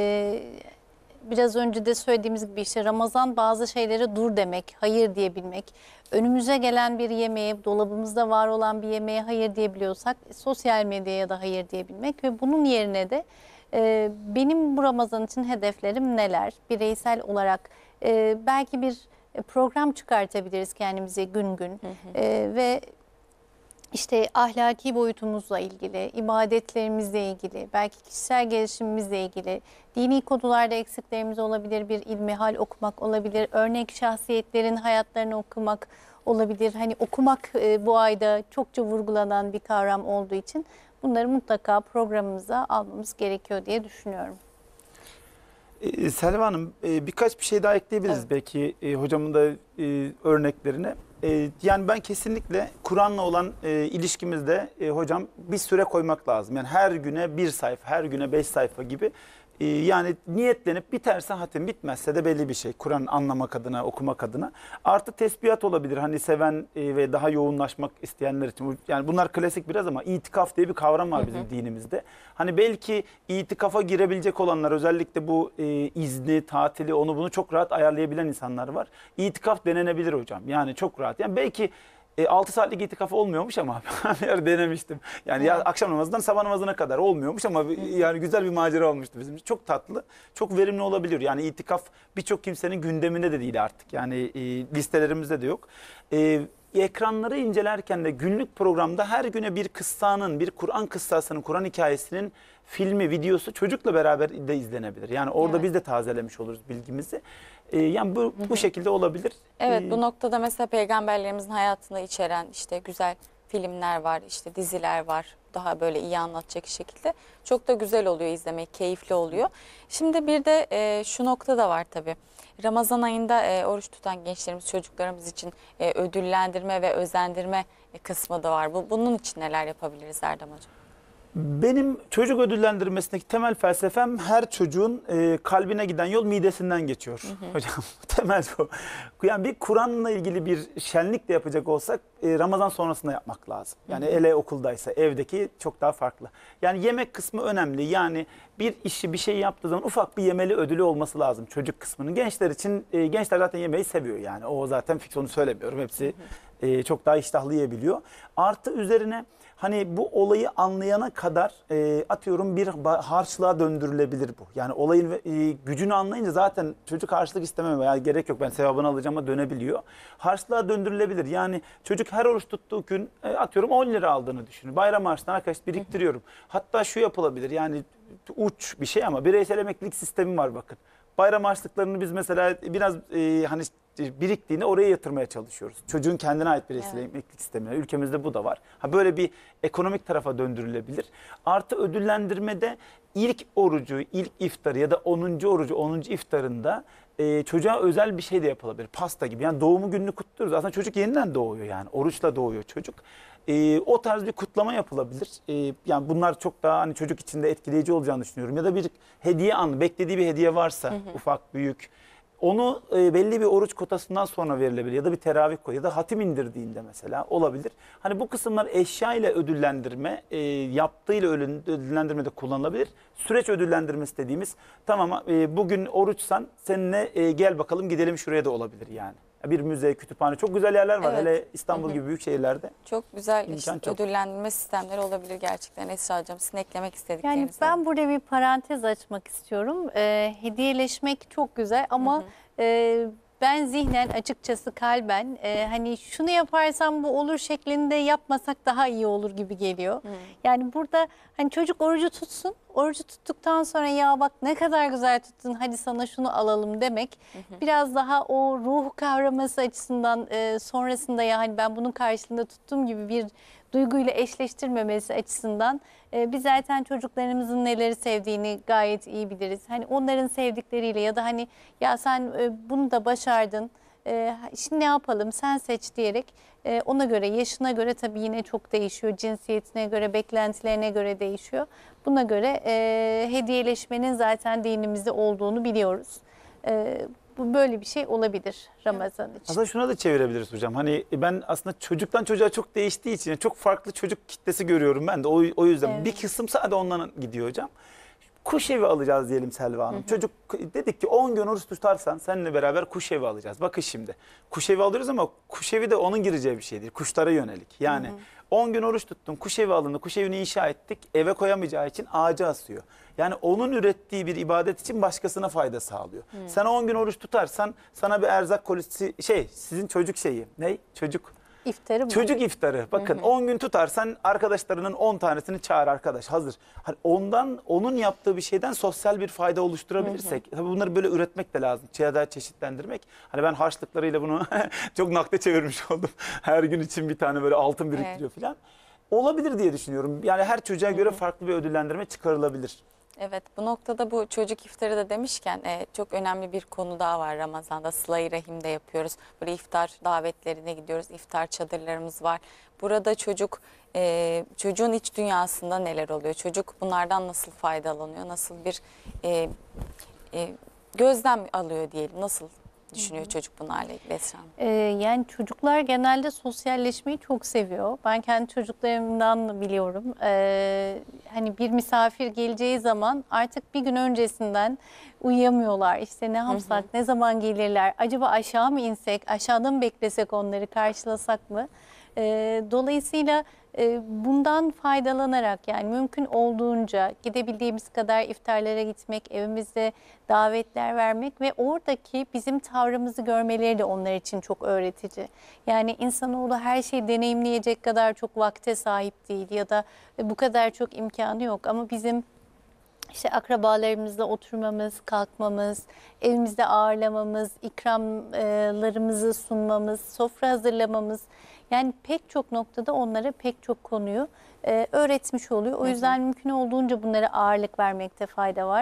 Biraz önce de söylediğimiz gibi işte Ramazan bazı şeylere dur demek, hayır diyebilmek. Önümüze gelen bir yemeğe, dolabımızda var olan bir yemeğe hayır diyebiliyorsak sosyal medyaya da hayır diyebilmek ve bunun yerine de benim bu Ramazan için hedeflerim neler? Bireysel olarak belki bir program çıkartabiliriz kendimize gün gün ve İşte ahlaki boyutumuzla ilgili, ibadetlerimizle ilgili, belki kişisel gelişimimizle ilgili, dini konularda eksiklerimiz olabilir, bir ilmihal okumak olabilir, örnek şahsiyetlerin hayatlarını okumak olabilir. Hani okumak bu ayda çokça vurgulanan bir kavram olduğu için bunları mutlaka programımıza almamız gerekiyor diye düşünüyorum. Selva Hanım birkaç bir şey daha ekleyebiliriz Evet. belki hocamın da örneklerine. Yani ben kesinlikle Kur'an'la olan ilişkimizde hocam bir süre koymak lazım. Yani her güne bir sayfa, her güne 5 sayfa gibi. Yani niyetlenip biterse hatim, bitmezse de belli bir şey. Kur'an anlamak adına, okumak adına. Artı tesbihat olabilir. Hani seven ve daha yoğunlaşmak isteyenler için. Yani bunlar klasik biraz ama itikaf diye bir kavram var bizim dinimizde. Hani belki itikafa girebilecek olanlar özellikle bu izni, tatili, onu bunu çok rahat ayarlayabilen insanlar var. İtikaf denenebilir hocam. Yani çok rahat. Yani belki 6 saatlik itikaf olmuyormuş ama bir ara denemiştim. Yani ya akşam namazından sabah namazına kadar olmuyormuş ama yani güzel bir macera olmuştu bizim için. Çok tatlı, çok verimli olabiliyor. Yani itikaf birçok kimsenin gündeminde de değil artık. Yani listelerimizde de yok. Ekranları incelerken de günlük programda her güne bir kıssanın, bir Kur'an kıssasının, Kur'an hikayesinin filmi, videosu çocukla beraber de izlenebilir. Yani orada Evet. biz de tazelemiş oluruz bilgimizi. Yani bu şekilde olabilir. Evet, bu noktada mesela peygamberlerimizin hayatını içeren işte güzel filmler var, işte diziler var. Daha böyle iyi anlatacak şekilde. Çok da güzel oluyor izlemek, keyifli oluyor. Şimdi bir de şu nokta da var tabii. Ramazan ayında oruç tutan gençlerimiz, çocuklarımız için ödüllendirme ve özendirme kısmı da var. Bunun için neler yapabiliriz Erdem Hocam? Benim çocuk ödüllendirmesindeki temel felsefem her çocuğun kalbine giden yol midesinden geçiyor. Hocam temel bu. Yani bir Kur'an'la ilgili bir şenlik de yapacak olsak Ramazan sonrasında yapmak lazım. Yani ele okuldaysa, evdeki çok daha farklı. Yani yemek kısmı önemli. Yani bir işi, bir şey yaptığı zaman ufak bir yemeli ödülü olması lazım çocuk kısmının. Gençler için, gençler zaten yemeği seviyor yani. O zaten fix, onu söylemiyorum. Hepsi çok daha iştahlı yiyebiliyor. Artı üzerine hani bu olayı anlayana kadar atıyorum bir harçlığa döndürülebilir bu. Yani olayın gücünü anlayınca zaten çocuk harçlık istememe, yani gerek yok, ben sevabını alacağıma dönebiliyor. Harçlığa döndürülebilir. Yani çocuk her oruç tuttuğu gün atıyorum 10 lira aldığını düşünün. Bayram harçlığını arkadaş biriktiriyorum. Hatta şu yapılabilir, yani uç bir şey ama bireysel emeklilik sistemi var bakın. Bayram harçlıklarını biz mesela biraz hani biriktiğini oraya yatırmaya çalışıyoruz. Çocuğun kendine ait bireysel emeklilik sistemine. Ülkemizde bu da var. Ha, böyle bir ekonomik tarafa döndürülebilir. Artı ödüllendirmede ilk orucu, ilk iftarı ya da 10. orucu, 10. iftarında çocuğa özel bir şey de yapılabilir. Pasta gibi. Yani doğumu gününü kutluyoruz. Aslında çocuk yeniden doğuyor yani. Oruçla doğuyor çocuk. O tarz bir kutlama yapılabilir. Yani bunlar çok daha hani çocuk için de etkileyici olacağını düşünüyorum. Ya da bir hediye anı, beklediği bir hediye varsa ufak büyük, onu belli bir oruç kotasından sonra verilebilir. Ya da bir teravih koyu ya da hatim indirdiğinde mesela olabilir. Hani bu kısımlar eşya ile ödüllendirme, yaptığıyla ödüllendirmede kullanılabilir. Süreç ödüllendirmesi dediğimiz, tamam bugün oruçsan seninle gel bakalım gidelim şuraya da olabilir yani. Bir müze, kütüphane, çok güzel yerler var. Evet. Hele İstanbul gibi büyük şehirlerde. Çok güzel İmkan çok. ödüllendirme sistemleri olabilir gerçekten. Esra Hocam, sizin eklemek Yani istedikleriniz var. ben burada bir parantez açmak istiyorum. Hediyeleşmek çok güzel ama ben zihnen, açıkçası kalben hani şunu yaparsam bu olur şeklinde yapmasak daha iyi olur gibi geliyor. Yani burada hani çocuk orucu tutsun. Orucu tuttuktan sonra ya bak ne kadar güzel tuttun, hadi sana şunu alalım demek. Biraz daha o ruhu kavraması açısından sonrasında ya hani ben bunun karşılığında tuttum gibi bir duyguyla eşleştirmemesi açısından biz zaten çocuklarımızın neleri sevdiğini gayet iyi biliriz. Hani onların sevdikleriyle ya da hani ya sen bunu da başardın, şimdi ne yapalım sen seç diyerek ona göre, yaşına göre tabii yine çok değişiyor. Cinsiyetine göre, beklentilerine göre değişiyor. Buna göre hediyeleşmenin zaten dinimizde olduğunu biliyoruz. Bu böyle bir şey olabilir Ramazan için. Aslında şuna da çevirebiliriz hocam. Hani ben aslında çocuktan çocuğa çok değiştiği için yani çok farklı çocuk kitlesi görüyorum ben de. O yüzden Evet. bir kısım sadece ondan gidiyor hocam. Kuş evi alacağız diyelim Selva Hanım. Çocuk dedik ki 10 gün oruç tutarsan seninle beraber kuş evi alacağız. Bakın şimdi kuş evi alıyoruz ama kuş evi de onun gireceği bir şey değil. Kuşlara yönelik. Yani 10 gün oruç tuttun, kuş evi alındı, kuş evini inşa ettik. Eve koyamayacağı için ağaca asıyor. Yani onun ürettiği bir ibadet için başkasına fayda sağlıyor. Sen 10 gün oruç tutarsan sana bir erzak kolisi sizin çocuk şeyi. Ne? İftarı mı? Çocuk iftarı. Bakın 10 gün tutarsan arkadaşlarının 10 tanesini çağır arkadaş hazır. Hani onun yaptığı bir şeyden sosyal bir fayda oluşturabilirsek. Tabii bunları böyle üretmek de lazım. Daha çeşitlendirmek. Hani ben harçlıklarıyla bunu çok nakde çevirmiş oldum. Her gün için bir tane böyle altın biriktiriyor falan. Olabilir diye düşünüyorum. Yani her çocuğa göre farklı bir ödüllendirme çıkarılabilir. Evet, bu noktada bu çocuk iftarı da demişken çok önemli bir konu daha var Ramazan'da. Sıla-i Rahim'de yapıyoruz. Böyle iftar davetlerine gidiyoruz. İftar çadırlarımız var. Burada çocuğun iç dünyasında neler oluyor? Çocuk bunlardan nasıl faydalanıyor? Nasıl bir gözlem alıyor diyelim? Nasıl düşünüyor çocuk bunlarla ilgili Esra Hanım? Yani çocuklar genelde sosyalleşmeyi çok seviyor. Ben kendi çocuklarımdan biliyorum. Hani bir misafir geleceği zaman artık bir gün öncesinden uyuyamıyorlar. İşte ne yapsak, ne zaman gelirler, acaba aşağı mı insek, aşağıda mı beklesek onları, karşılasak mı? Dolayısıyla bundan faydalanarak yani mümkün olduğunca gidebildiğimiz kadar iftarlara gitmek, evimizde davetler vermek ve oradaki bizim tavrımızı görmeleri de onlar için çok öğretici. Yani insanoğlu her şeyi deneyimleyecek kadar çok vakte sahip değil ya da bu kadar çok imkanı yok ama bizim İşte akrabalarımızla oturmamız, kalkmamız, evimizde ağırlamamız, ikramlarımızı sunmamız, sofra hazırlamamız. Yani pek çok noktada onlara pek çok konuyu öğretmiş oluyor. O yüzden mümkün olduğunca bunlara ağırlık vermekte fayda var.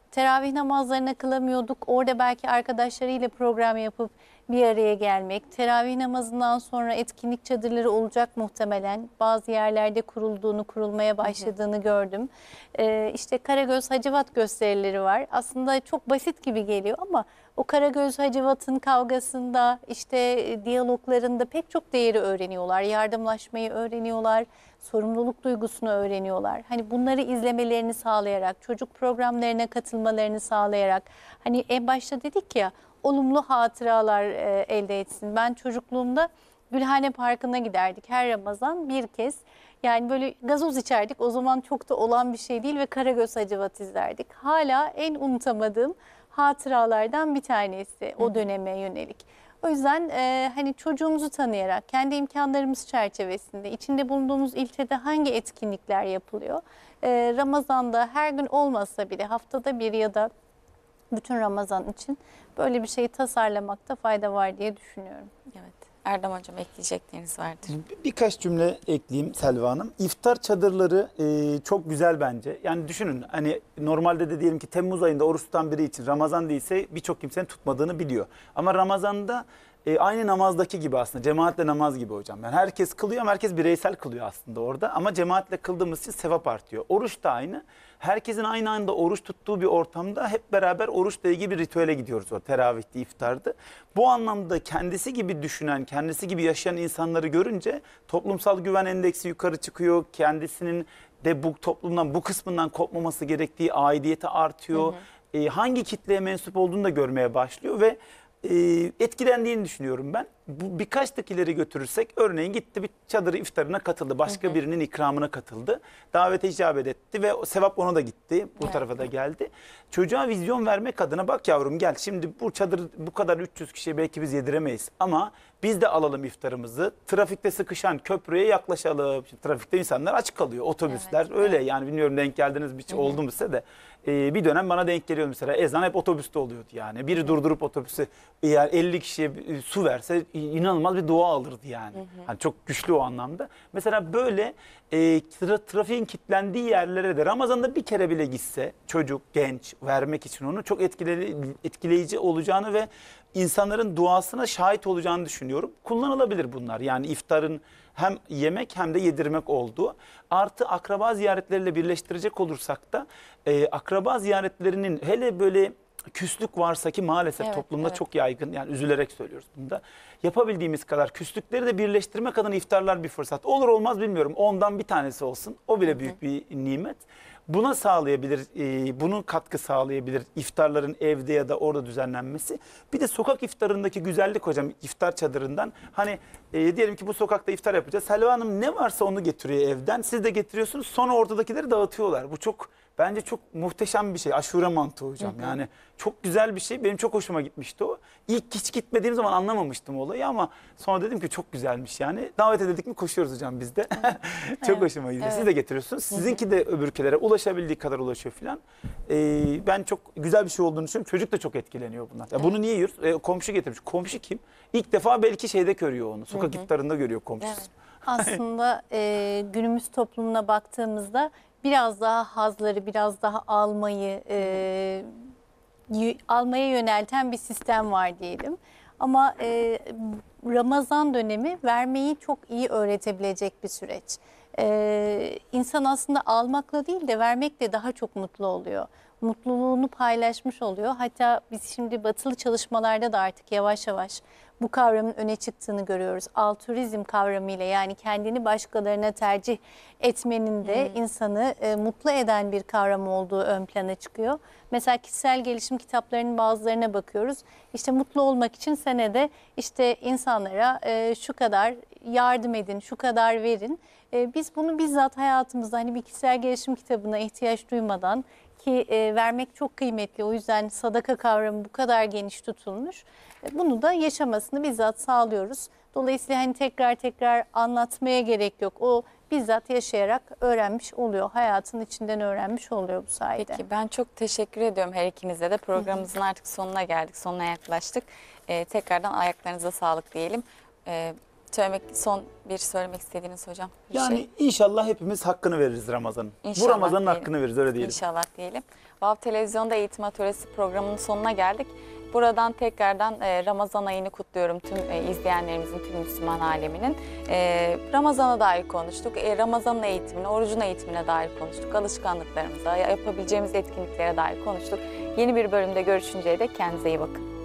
Teravih namazlarına kılamıyorduk. Orada belki arkadaşlarıyla program yapıp bir araya gelmek. Teravih namazından sonra etkinlik çadırları olacak muhtemelen. Bazı yerlerde kurulmaya başladığını gördüm. İşte Karagöz Hacivat gösterileri var. Aslında çok basit gibi geliyor ama o Karagöz Hacivat'ın kavgasında, işte diyaloglarında pek çok değeri öğreniyorlar. Yardımlaşmayı öğreniyorlar, sorumluluk duygusunu öğreniyorlar. Hani bunları izlemelerini sağlayarak, çocuk programlarına katılmalarını sağlayarak, hani en başta dedik ya, olumlu hatıralar elde etsin. Ben çocukluğumda Gülhane Parkı'na giderdik her Ramazan bir kez. Yani böyle gazoz içerdik. O zaman çok da olan bir şey değil ve Karagöz Hacivat izlerdik. Hala en unutamadığım hatıralardan bir tanesi o döneme yönelik. O yüzden hani çocuğumuzu tanıyarak, kendi imkanlarımız çerçevesinde, içinde bulunduğumuz ilçede hangi etkinlikler yapılıyor? Ramazan'da her gün olmasa bile haftada bir ya da bütün Ramazan için böyle bir şeyi tasarlamakta fayda var diye düşünüyorum. Evet. Erdem Hocam, ekleyecekleriniz vardır. Birkaç cümle ekleyeyim Selva Hanım. İftar çadırları çok güzel bence. Yani düşünün, hani normalde de diyelim ki Temmuz ayında oruç tutan biri için Ramazan değilse birçok kimsenin tutmadığını biliyor. Ama Ramazan'da aynı namazdaki gibi aslında, cemaatle namaz gibi hocam. Yani herkes kılıyor ama herkes bireysel kılıyor aslında orada. Ama cemaatle kıldığımız için sevap artıyor. Oruç da aynı. Herkesin aynı anda oruç tuttuğu bir ortamda hep beraber oruçla ilgili bir ritüele gidiyoruz o teravihte, iftarda. Bu anlamda kendisi gibi düşünen, kendisi gibi yaşayan insanları görünce toplumsal güven endeksi yukarı çıkıyor. Kendisinin de bu toplumdan, bu kısmından kopmaması gerektiği aidiyeti artıyor. Hangi kitleye mensup olduğunu da görmeye başlıyor ve etkilendiğini düşünüyorum ben. Bu birkaç tık ileri götürürsek, örneğin gitti bir çadırı iftarına katıldı. Başka birinin ikramına katıldı. Davete icabet etti ve sevap ona da gitti. Bu tarafa da geldi. Çocuğa vizyon vermek adına, bak yavrum gel, şimdi bu çadır bu kadar 300 kişiye belki biz yediremeyiz. Ama biz de alalım iftarımızı. Trafikte sıkışan köprüye yaklaşalım. Şimdi trafikte insanlar aç kalıyor. Otobüsler öyle yani, bilmiyorum denk geldiniz hiç oldu mu size de. Bir dönem bana denk geliyor mesela, ezan hep otobüste oluyordu yani. Biri durdurup otobüsü, eğer 50 kişiye su verse inanılmaz bir dua alırdı yani. Hani çok güçlü o anlamda. Mesela böyle trafiğin kilitlendiği yerlere de Ramazan'da bir kere bile gitse çocuk, genç, vermek için onu çok etkileyici olacağını ve insanların duasına şahit olacağını düşünüyorum. Kullanılabilir bunlar. Yani iftarın hem yemek hem de yedirmek olduğu. Artı akraba ziyaretleriyle birleştirecek olursak da akraba ziyaretlerinin, hele böyle küslük varsa ki maalesef toplumda çok yaygın, yani üzülerek söylüyoruz bunu da, yapabildiğimiz kadar küslükleri de birleştirmek adına iftarlar bir fırsat. Olur olmaz bilmiyorum, ondan bir tanesi olsun, o bile büyük bir nimet. Buna sağlayabilir, bunun katkı sağlayabilir iftarların evde ya da orada düzenlenmesi. Bir de sokak iftarındaki güzellik hocam, iftar çadırından. Hani diyelim ki bu sokakta iftar yapacağız. Selva Hanım ne varsa onu getiriyor evden. Siz de getiriyorsunuz, sonra ortadakileri dağıtıyorlar. Bu çok, bence çok muhteşem bir şey. Aşure mantığı hocam. Yani çok güzel bir şey. Benim çok hoşuma gitmişti o. İlk hiç gitmediğim zaman anlamamıştım olayı ama sonra dedim ki çok güzelmiş yani. Davet edildik mi koşuyoruz hocam biz de. Çok hoşuma gidiyor. Siz de getiriyorsunuz. Sizinki de öbürkülere ulaşabildiği kadar ulaşıyor filan. Ben çok güzel bir şey olduğunu düşünüyorum. Çocuk da çok etkileniyor bunlar. Ya bunu niye yiyoruz? Komşu getirmiş. Komşu kim? İlk defa belki şeyde görüyor onu. Sokak iftarında görüyor komşusu. Evet. Aslında günümüz toplumuna baktığımızda biraz daha hazları, biraz daha almaya yönelten bir sistem var diyelim. Ama Ramazan dönemi vermeyi çok iyi öğretebilecek bir süreç. İnsan aslında almakla değil de vermekle daha çok mutlu oluyor. Mutluluğunu paylaşmış oluyor. Hatta biz şimdi batılı çalışmalarda da artık yavaş yavaş bu kavramın öne çıktığını görüyoruz. Altruizm kavramıyla, yani kendini başkalarına tercih etmenin de insanı mutlu eden bir kavram olduğu ön plana çıkıyor. Mesela kişisel gelişim kitaplarının bazılarına bakıyoruz. İşte mutlu olmak için senede işte insanlara şu kadar yardım edin, şu kadar verin. Biz bunu bizzat hayatımızda, hani bir kişisel gelişim kitabına ihtiyaç duymadan, ki vermek çok kıymetli, o yüzden sadaka kavramı bu kadar geniş tutulmuş. Bunu da yaşamasını bizzat sağlıyoruz. Dolayısıyla hani tekrar anlatmaya gerek yok. O bizzat yaşayarak öğrenmiş oluyor. Hayatın içinden öğrenmiş oluyor bu sayede. Peki, ben çok teşekkür ediyorum her ikinize de. Programımızın artık sonuna geldik, sonuna yaklaştık. Tekrardan ayaklarınıza sağlık diyelim. Son bir söylemek istediğiniz hocam. Bir Yani şey. inşallah hepimiz hakkını veririz Ramazan'ın. Bu İnşallah Ramazan'ın diyelim. hakkını veririz, öyle diyelim. İnşallah diyelim. Vav Televizyon'da Eğitim Atölyesi programının sonuna geldik. Buradan tekrardan Ramazan ayını kutluyorum tüm izleyenlerimizin, tüm Müslüman aleminin. Ramazan'a dair konuştuk. Ramazan'ın eğitimine, orucun eğitimine dair konuştuk. Alışkanlıklarımıza, yapabileceğimiz etkinliklere dair konuştuk. Yeni bir bölümde görüşünceye dek kendinize iyi bakın.